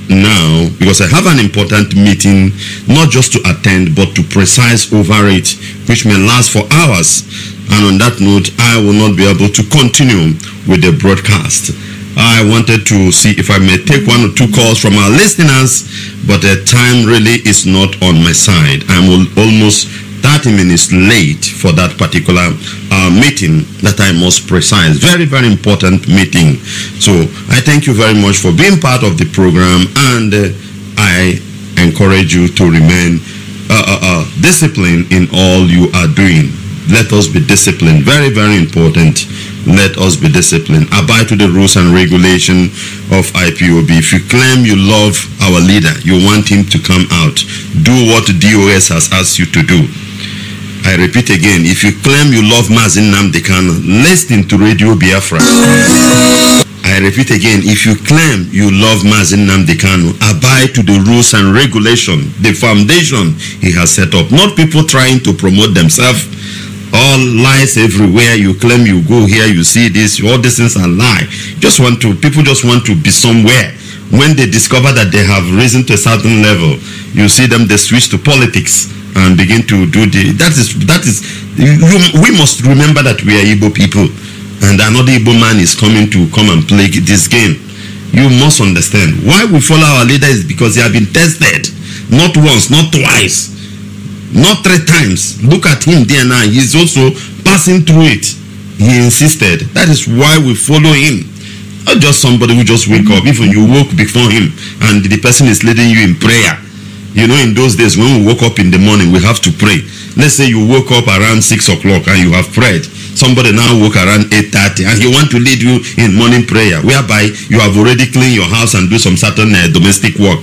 now because I have an important meeting, not just to attend, but to precise over it, which may last for hours. And on that note, I will not be able to continue with the broadcast. I wanted to see if I may take one or two calls from our listeners, but the time really is not on my side. I'm almost thirty minutes late for that particular uh, meeting that I must precise. Very, very important meeting. So I thank you very much for being part of the program, and uh, I encourage you to remain uh, uh, uh, disciplined in all you are doing. Let us be disciplined. Very, very important. Let us be disciplined. Abide to the rules and regulation of I P O B. If you claim you love our leader, you want him to come out, do what D O S has asked you to do. I repeat again, if you claim you love Mazi Nnamdi Kanu, listen to Radio Biafra. I repeat again, if you claim you love Mazi Nnamdi Kanu, abide to the rules and regulation, the foundation he has set up. Not people trying to promote themselves. All lies everywhere. You claim you go here, you see this, all these things are lie. Just want to, people just want to be somewhere. When they discover that they have risen to a certain level, you see them, they switch to politics and begin to do the, that is, that is, you, we must remember that we are Igbo people, and another Igbo man is coming to come and play this game. You must understand. Why we follow our leader is because they have been tested. Not once, not twice. Not three times. Look at him there now. He's also passing through it. He insisted. That is why we follow him. Not just somebody who just wake up. Even you woke before him and the person is leading you in prayer. You know, in those days when we woke up in the morning, we have to pray. Let's say you woke up around six o'clock and you have prayed. Somebody now woke around eight thirty and he want to lead you in morning prayer, whereby you have already cleaned your house and do some certain uh, domestic work.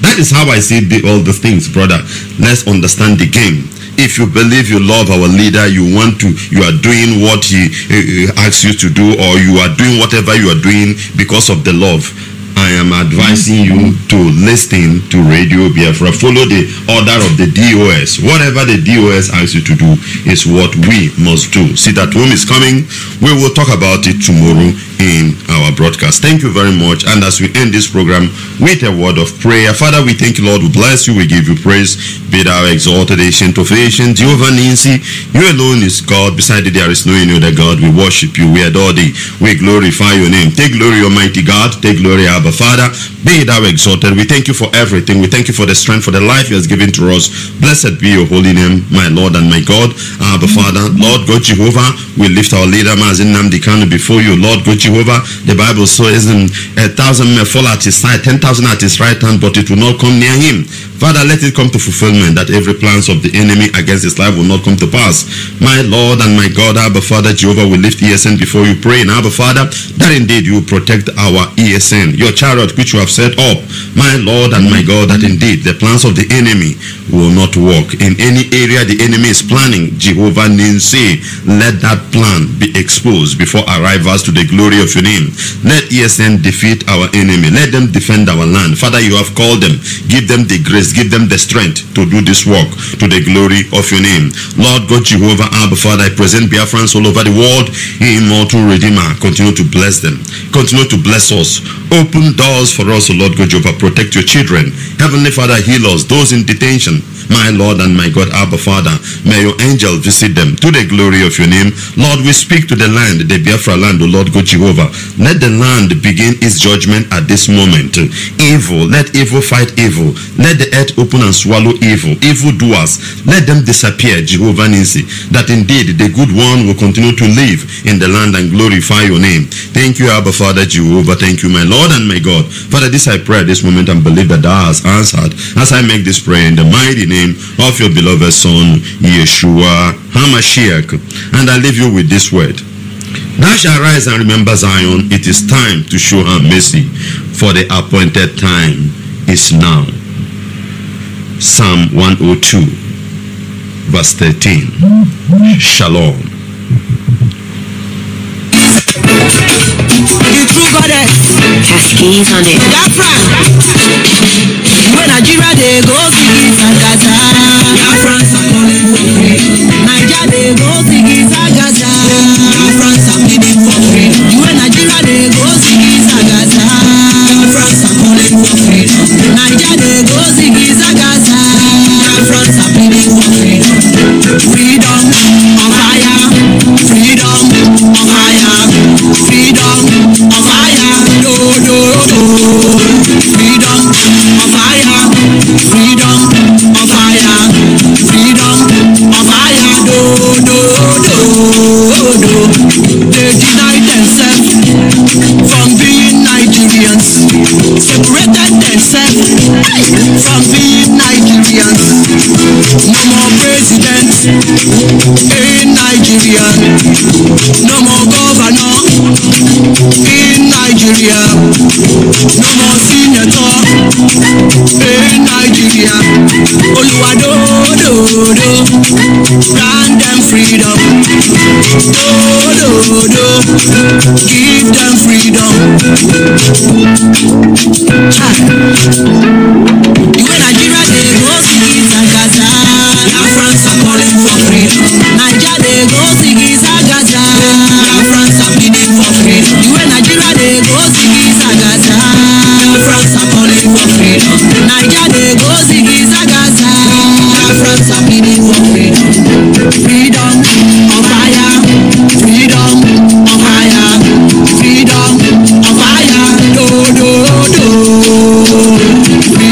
That is how I see the, all the things, brother. Let's understand the game. If you believe you love our leader, you want to, you are doing what he, he asks you to do, or you are doing whatever you are doing because of the love, I am advising you to listen to Radio Biafra. Follow the order of the D O S. Whatever the D O S asks you to do is what we must do. See, that home is coming. We will talk about it tomorrow in our broadcast. Thank you very much. And as we end this program with a word of prayer, Father, we thank you, Lord. We bless you. We give you praise. Be thou exalted, ancient of ancient, Jehovah Ninsi. You alone is God. Beside thee there is no any other God. We worship you. We adore thee. We glorify your name. Take glory, Almighty God. Take glory, Abba Father. Be thou exalted. We thank you for everything. We thank you for the strength, for the life you has given to us. Blessed be your holy name, my Lord and my God. Abba Father, Lord God Jehovah, we lift our leader Mazi Nnamdi Kanu before you. Lord God Jehovah, the Bible says in a thousand may fall at his side, ten thousand at his right hand, but it will not come near him. Father, let it come to fulfillment that every plans of the enemy against his life will not come to pass. My Lord and my God, Abba Father Jehovah, we lift E S N before you, pray, and Abba Father, that indeed you will protect our E S N, your chariot which you have set up. My Lord and my God, that indeed the plans of the enemy will not work. In any area the enemy is planning, Jehovah Ninsi, let that plan be exposed before arrivals to the glory of your name. Let E S N defeat our enemy. Let them defend our land. Father, you have called them. Give them the grace. Give them the strength to do this work to the glory of your name. Lord God Jehovah, Abba Father, I present Biafrans all over the world. Immortal Redeemer, continue to bless them. Continue to bless us. Open doors for us, O Lord God Jehovah. Protect your children. Heavenly Father, heal us. Those in detention, my Lord and my God, Abba Father, may your angel visit them to the glory of your name. Lord, we speak to the land, the Biafra-Land, O Lord God Jehovah. Let the land begin its judgment at this moment. Evil, let evil fight evil. Let the earth open and swallow evil. Evil doers, let them disappear, Jehovah Ninsi, that indeed the good one will continue to live in the land and glorify your name. Thank you, Abba Father Jehovah. Thank you, my Lord and my God. Father, this I pray at this moment and believe that thou hast answered as I make this prayer in the mighty name of your beloved Son, Yeshua HaMashiach. And I leave you with this word. Thou shalt rise and remember Zion. It is time to show her mercy, for the appointed time is now. Psalm one oh two, verse thirteen. Shalom. The true goddess has keys on it. Biafra. When Nigeria they go see Sagaza. Biafrans are calling for freedom. Nigeria they go see Sagaza. Biafrans are pleading for freedom. When Nigeria they go see Sagaza. Biafrans are calling for freedom. Nigeria they go see Sagaza. Biafrans are pleading for freedom. Freedom on fire. Freedom on fire. Freedom on fire. No, no, no. Freedom on fire. Freedom on fire. Freedom on fire. No, no, no, no. They deny themselves from being Nigerians. Separated themselves from being Nigerians. No more presidents in Nigeria. No more governor in Nigeria. No more senator in Nigeria. Oluwado, do, do. Grant them freedom. Do, do, do. Give them freedom. When Nigeria they go see Sagaza, Biafrans are calling for freedom. Nigeria they go see Sagaza, Biafrans are pleading for freedom. When Nigeria they go see Sagaza, Biafrans are calling for freedom. Nigeria they go see Sagaza, Biafrans are pleading for freedom. Freedom on fire, freedom on fire, freedom on fire. Do do do.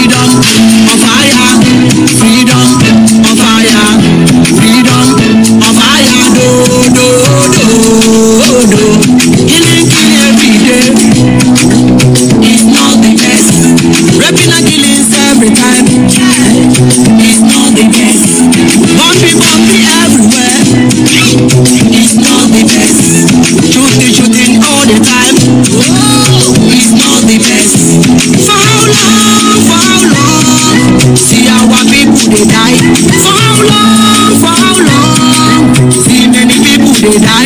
they die. For how long? For how long? See many people they die.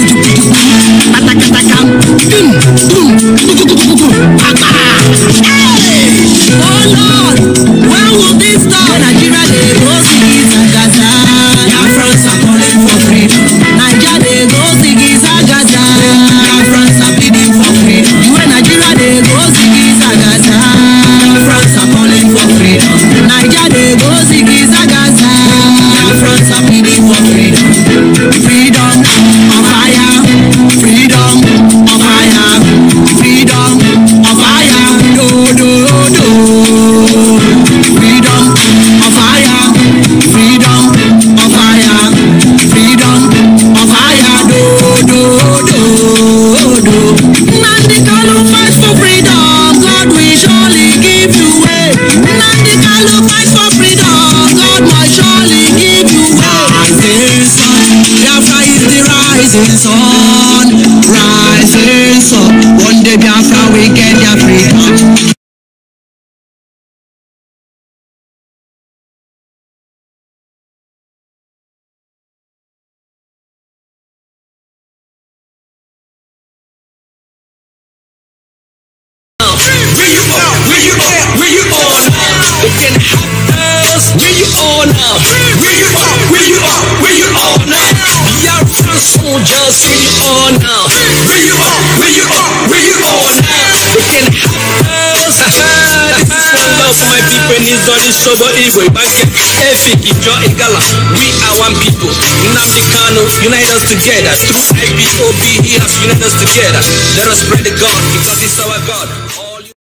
Oh Lord, when will this stop? Nigeria they go see Gaza. Biafrans are calling for freedom. Nigeria they go see Gaza. Biafrans are pleading for freedom. You and Nigeria they go see Gaza. Biafrans are calling for freedom. Nigeria they go see Gaza. Biafrans are pleading for freedom. Freedom of fire. Freedom of fire. Freedom of fire. Do do do. Freedom of fire. Freedom of fire. Freedom of fire. Do do do do. Nnamdi Kanu fight for freedom. God will surely give you way. Nnamdi Kanu fight for freedom. God must surely give you way. Rising sun, Biafra is the rising sun. Rising sun, one day Biafra will get their freedom. Where you are, where you are, where you are now? It can help us. Where you are now? Where you are, where you are, where you are now? Biafran soldiers, where you are now? Where you are, where you are, where you are now? It can help us. This is one love for my people in this body, sober evil. Efik, Ijo, Igala. We are one people. Nnamdi Kanu, unite us together. Through I P O B, he has united us together. Let us pray to God because it's our God.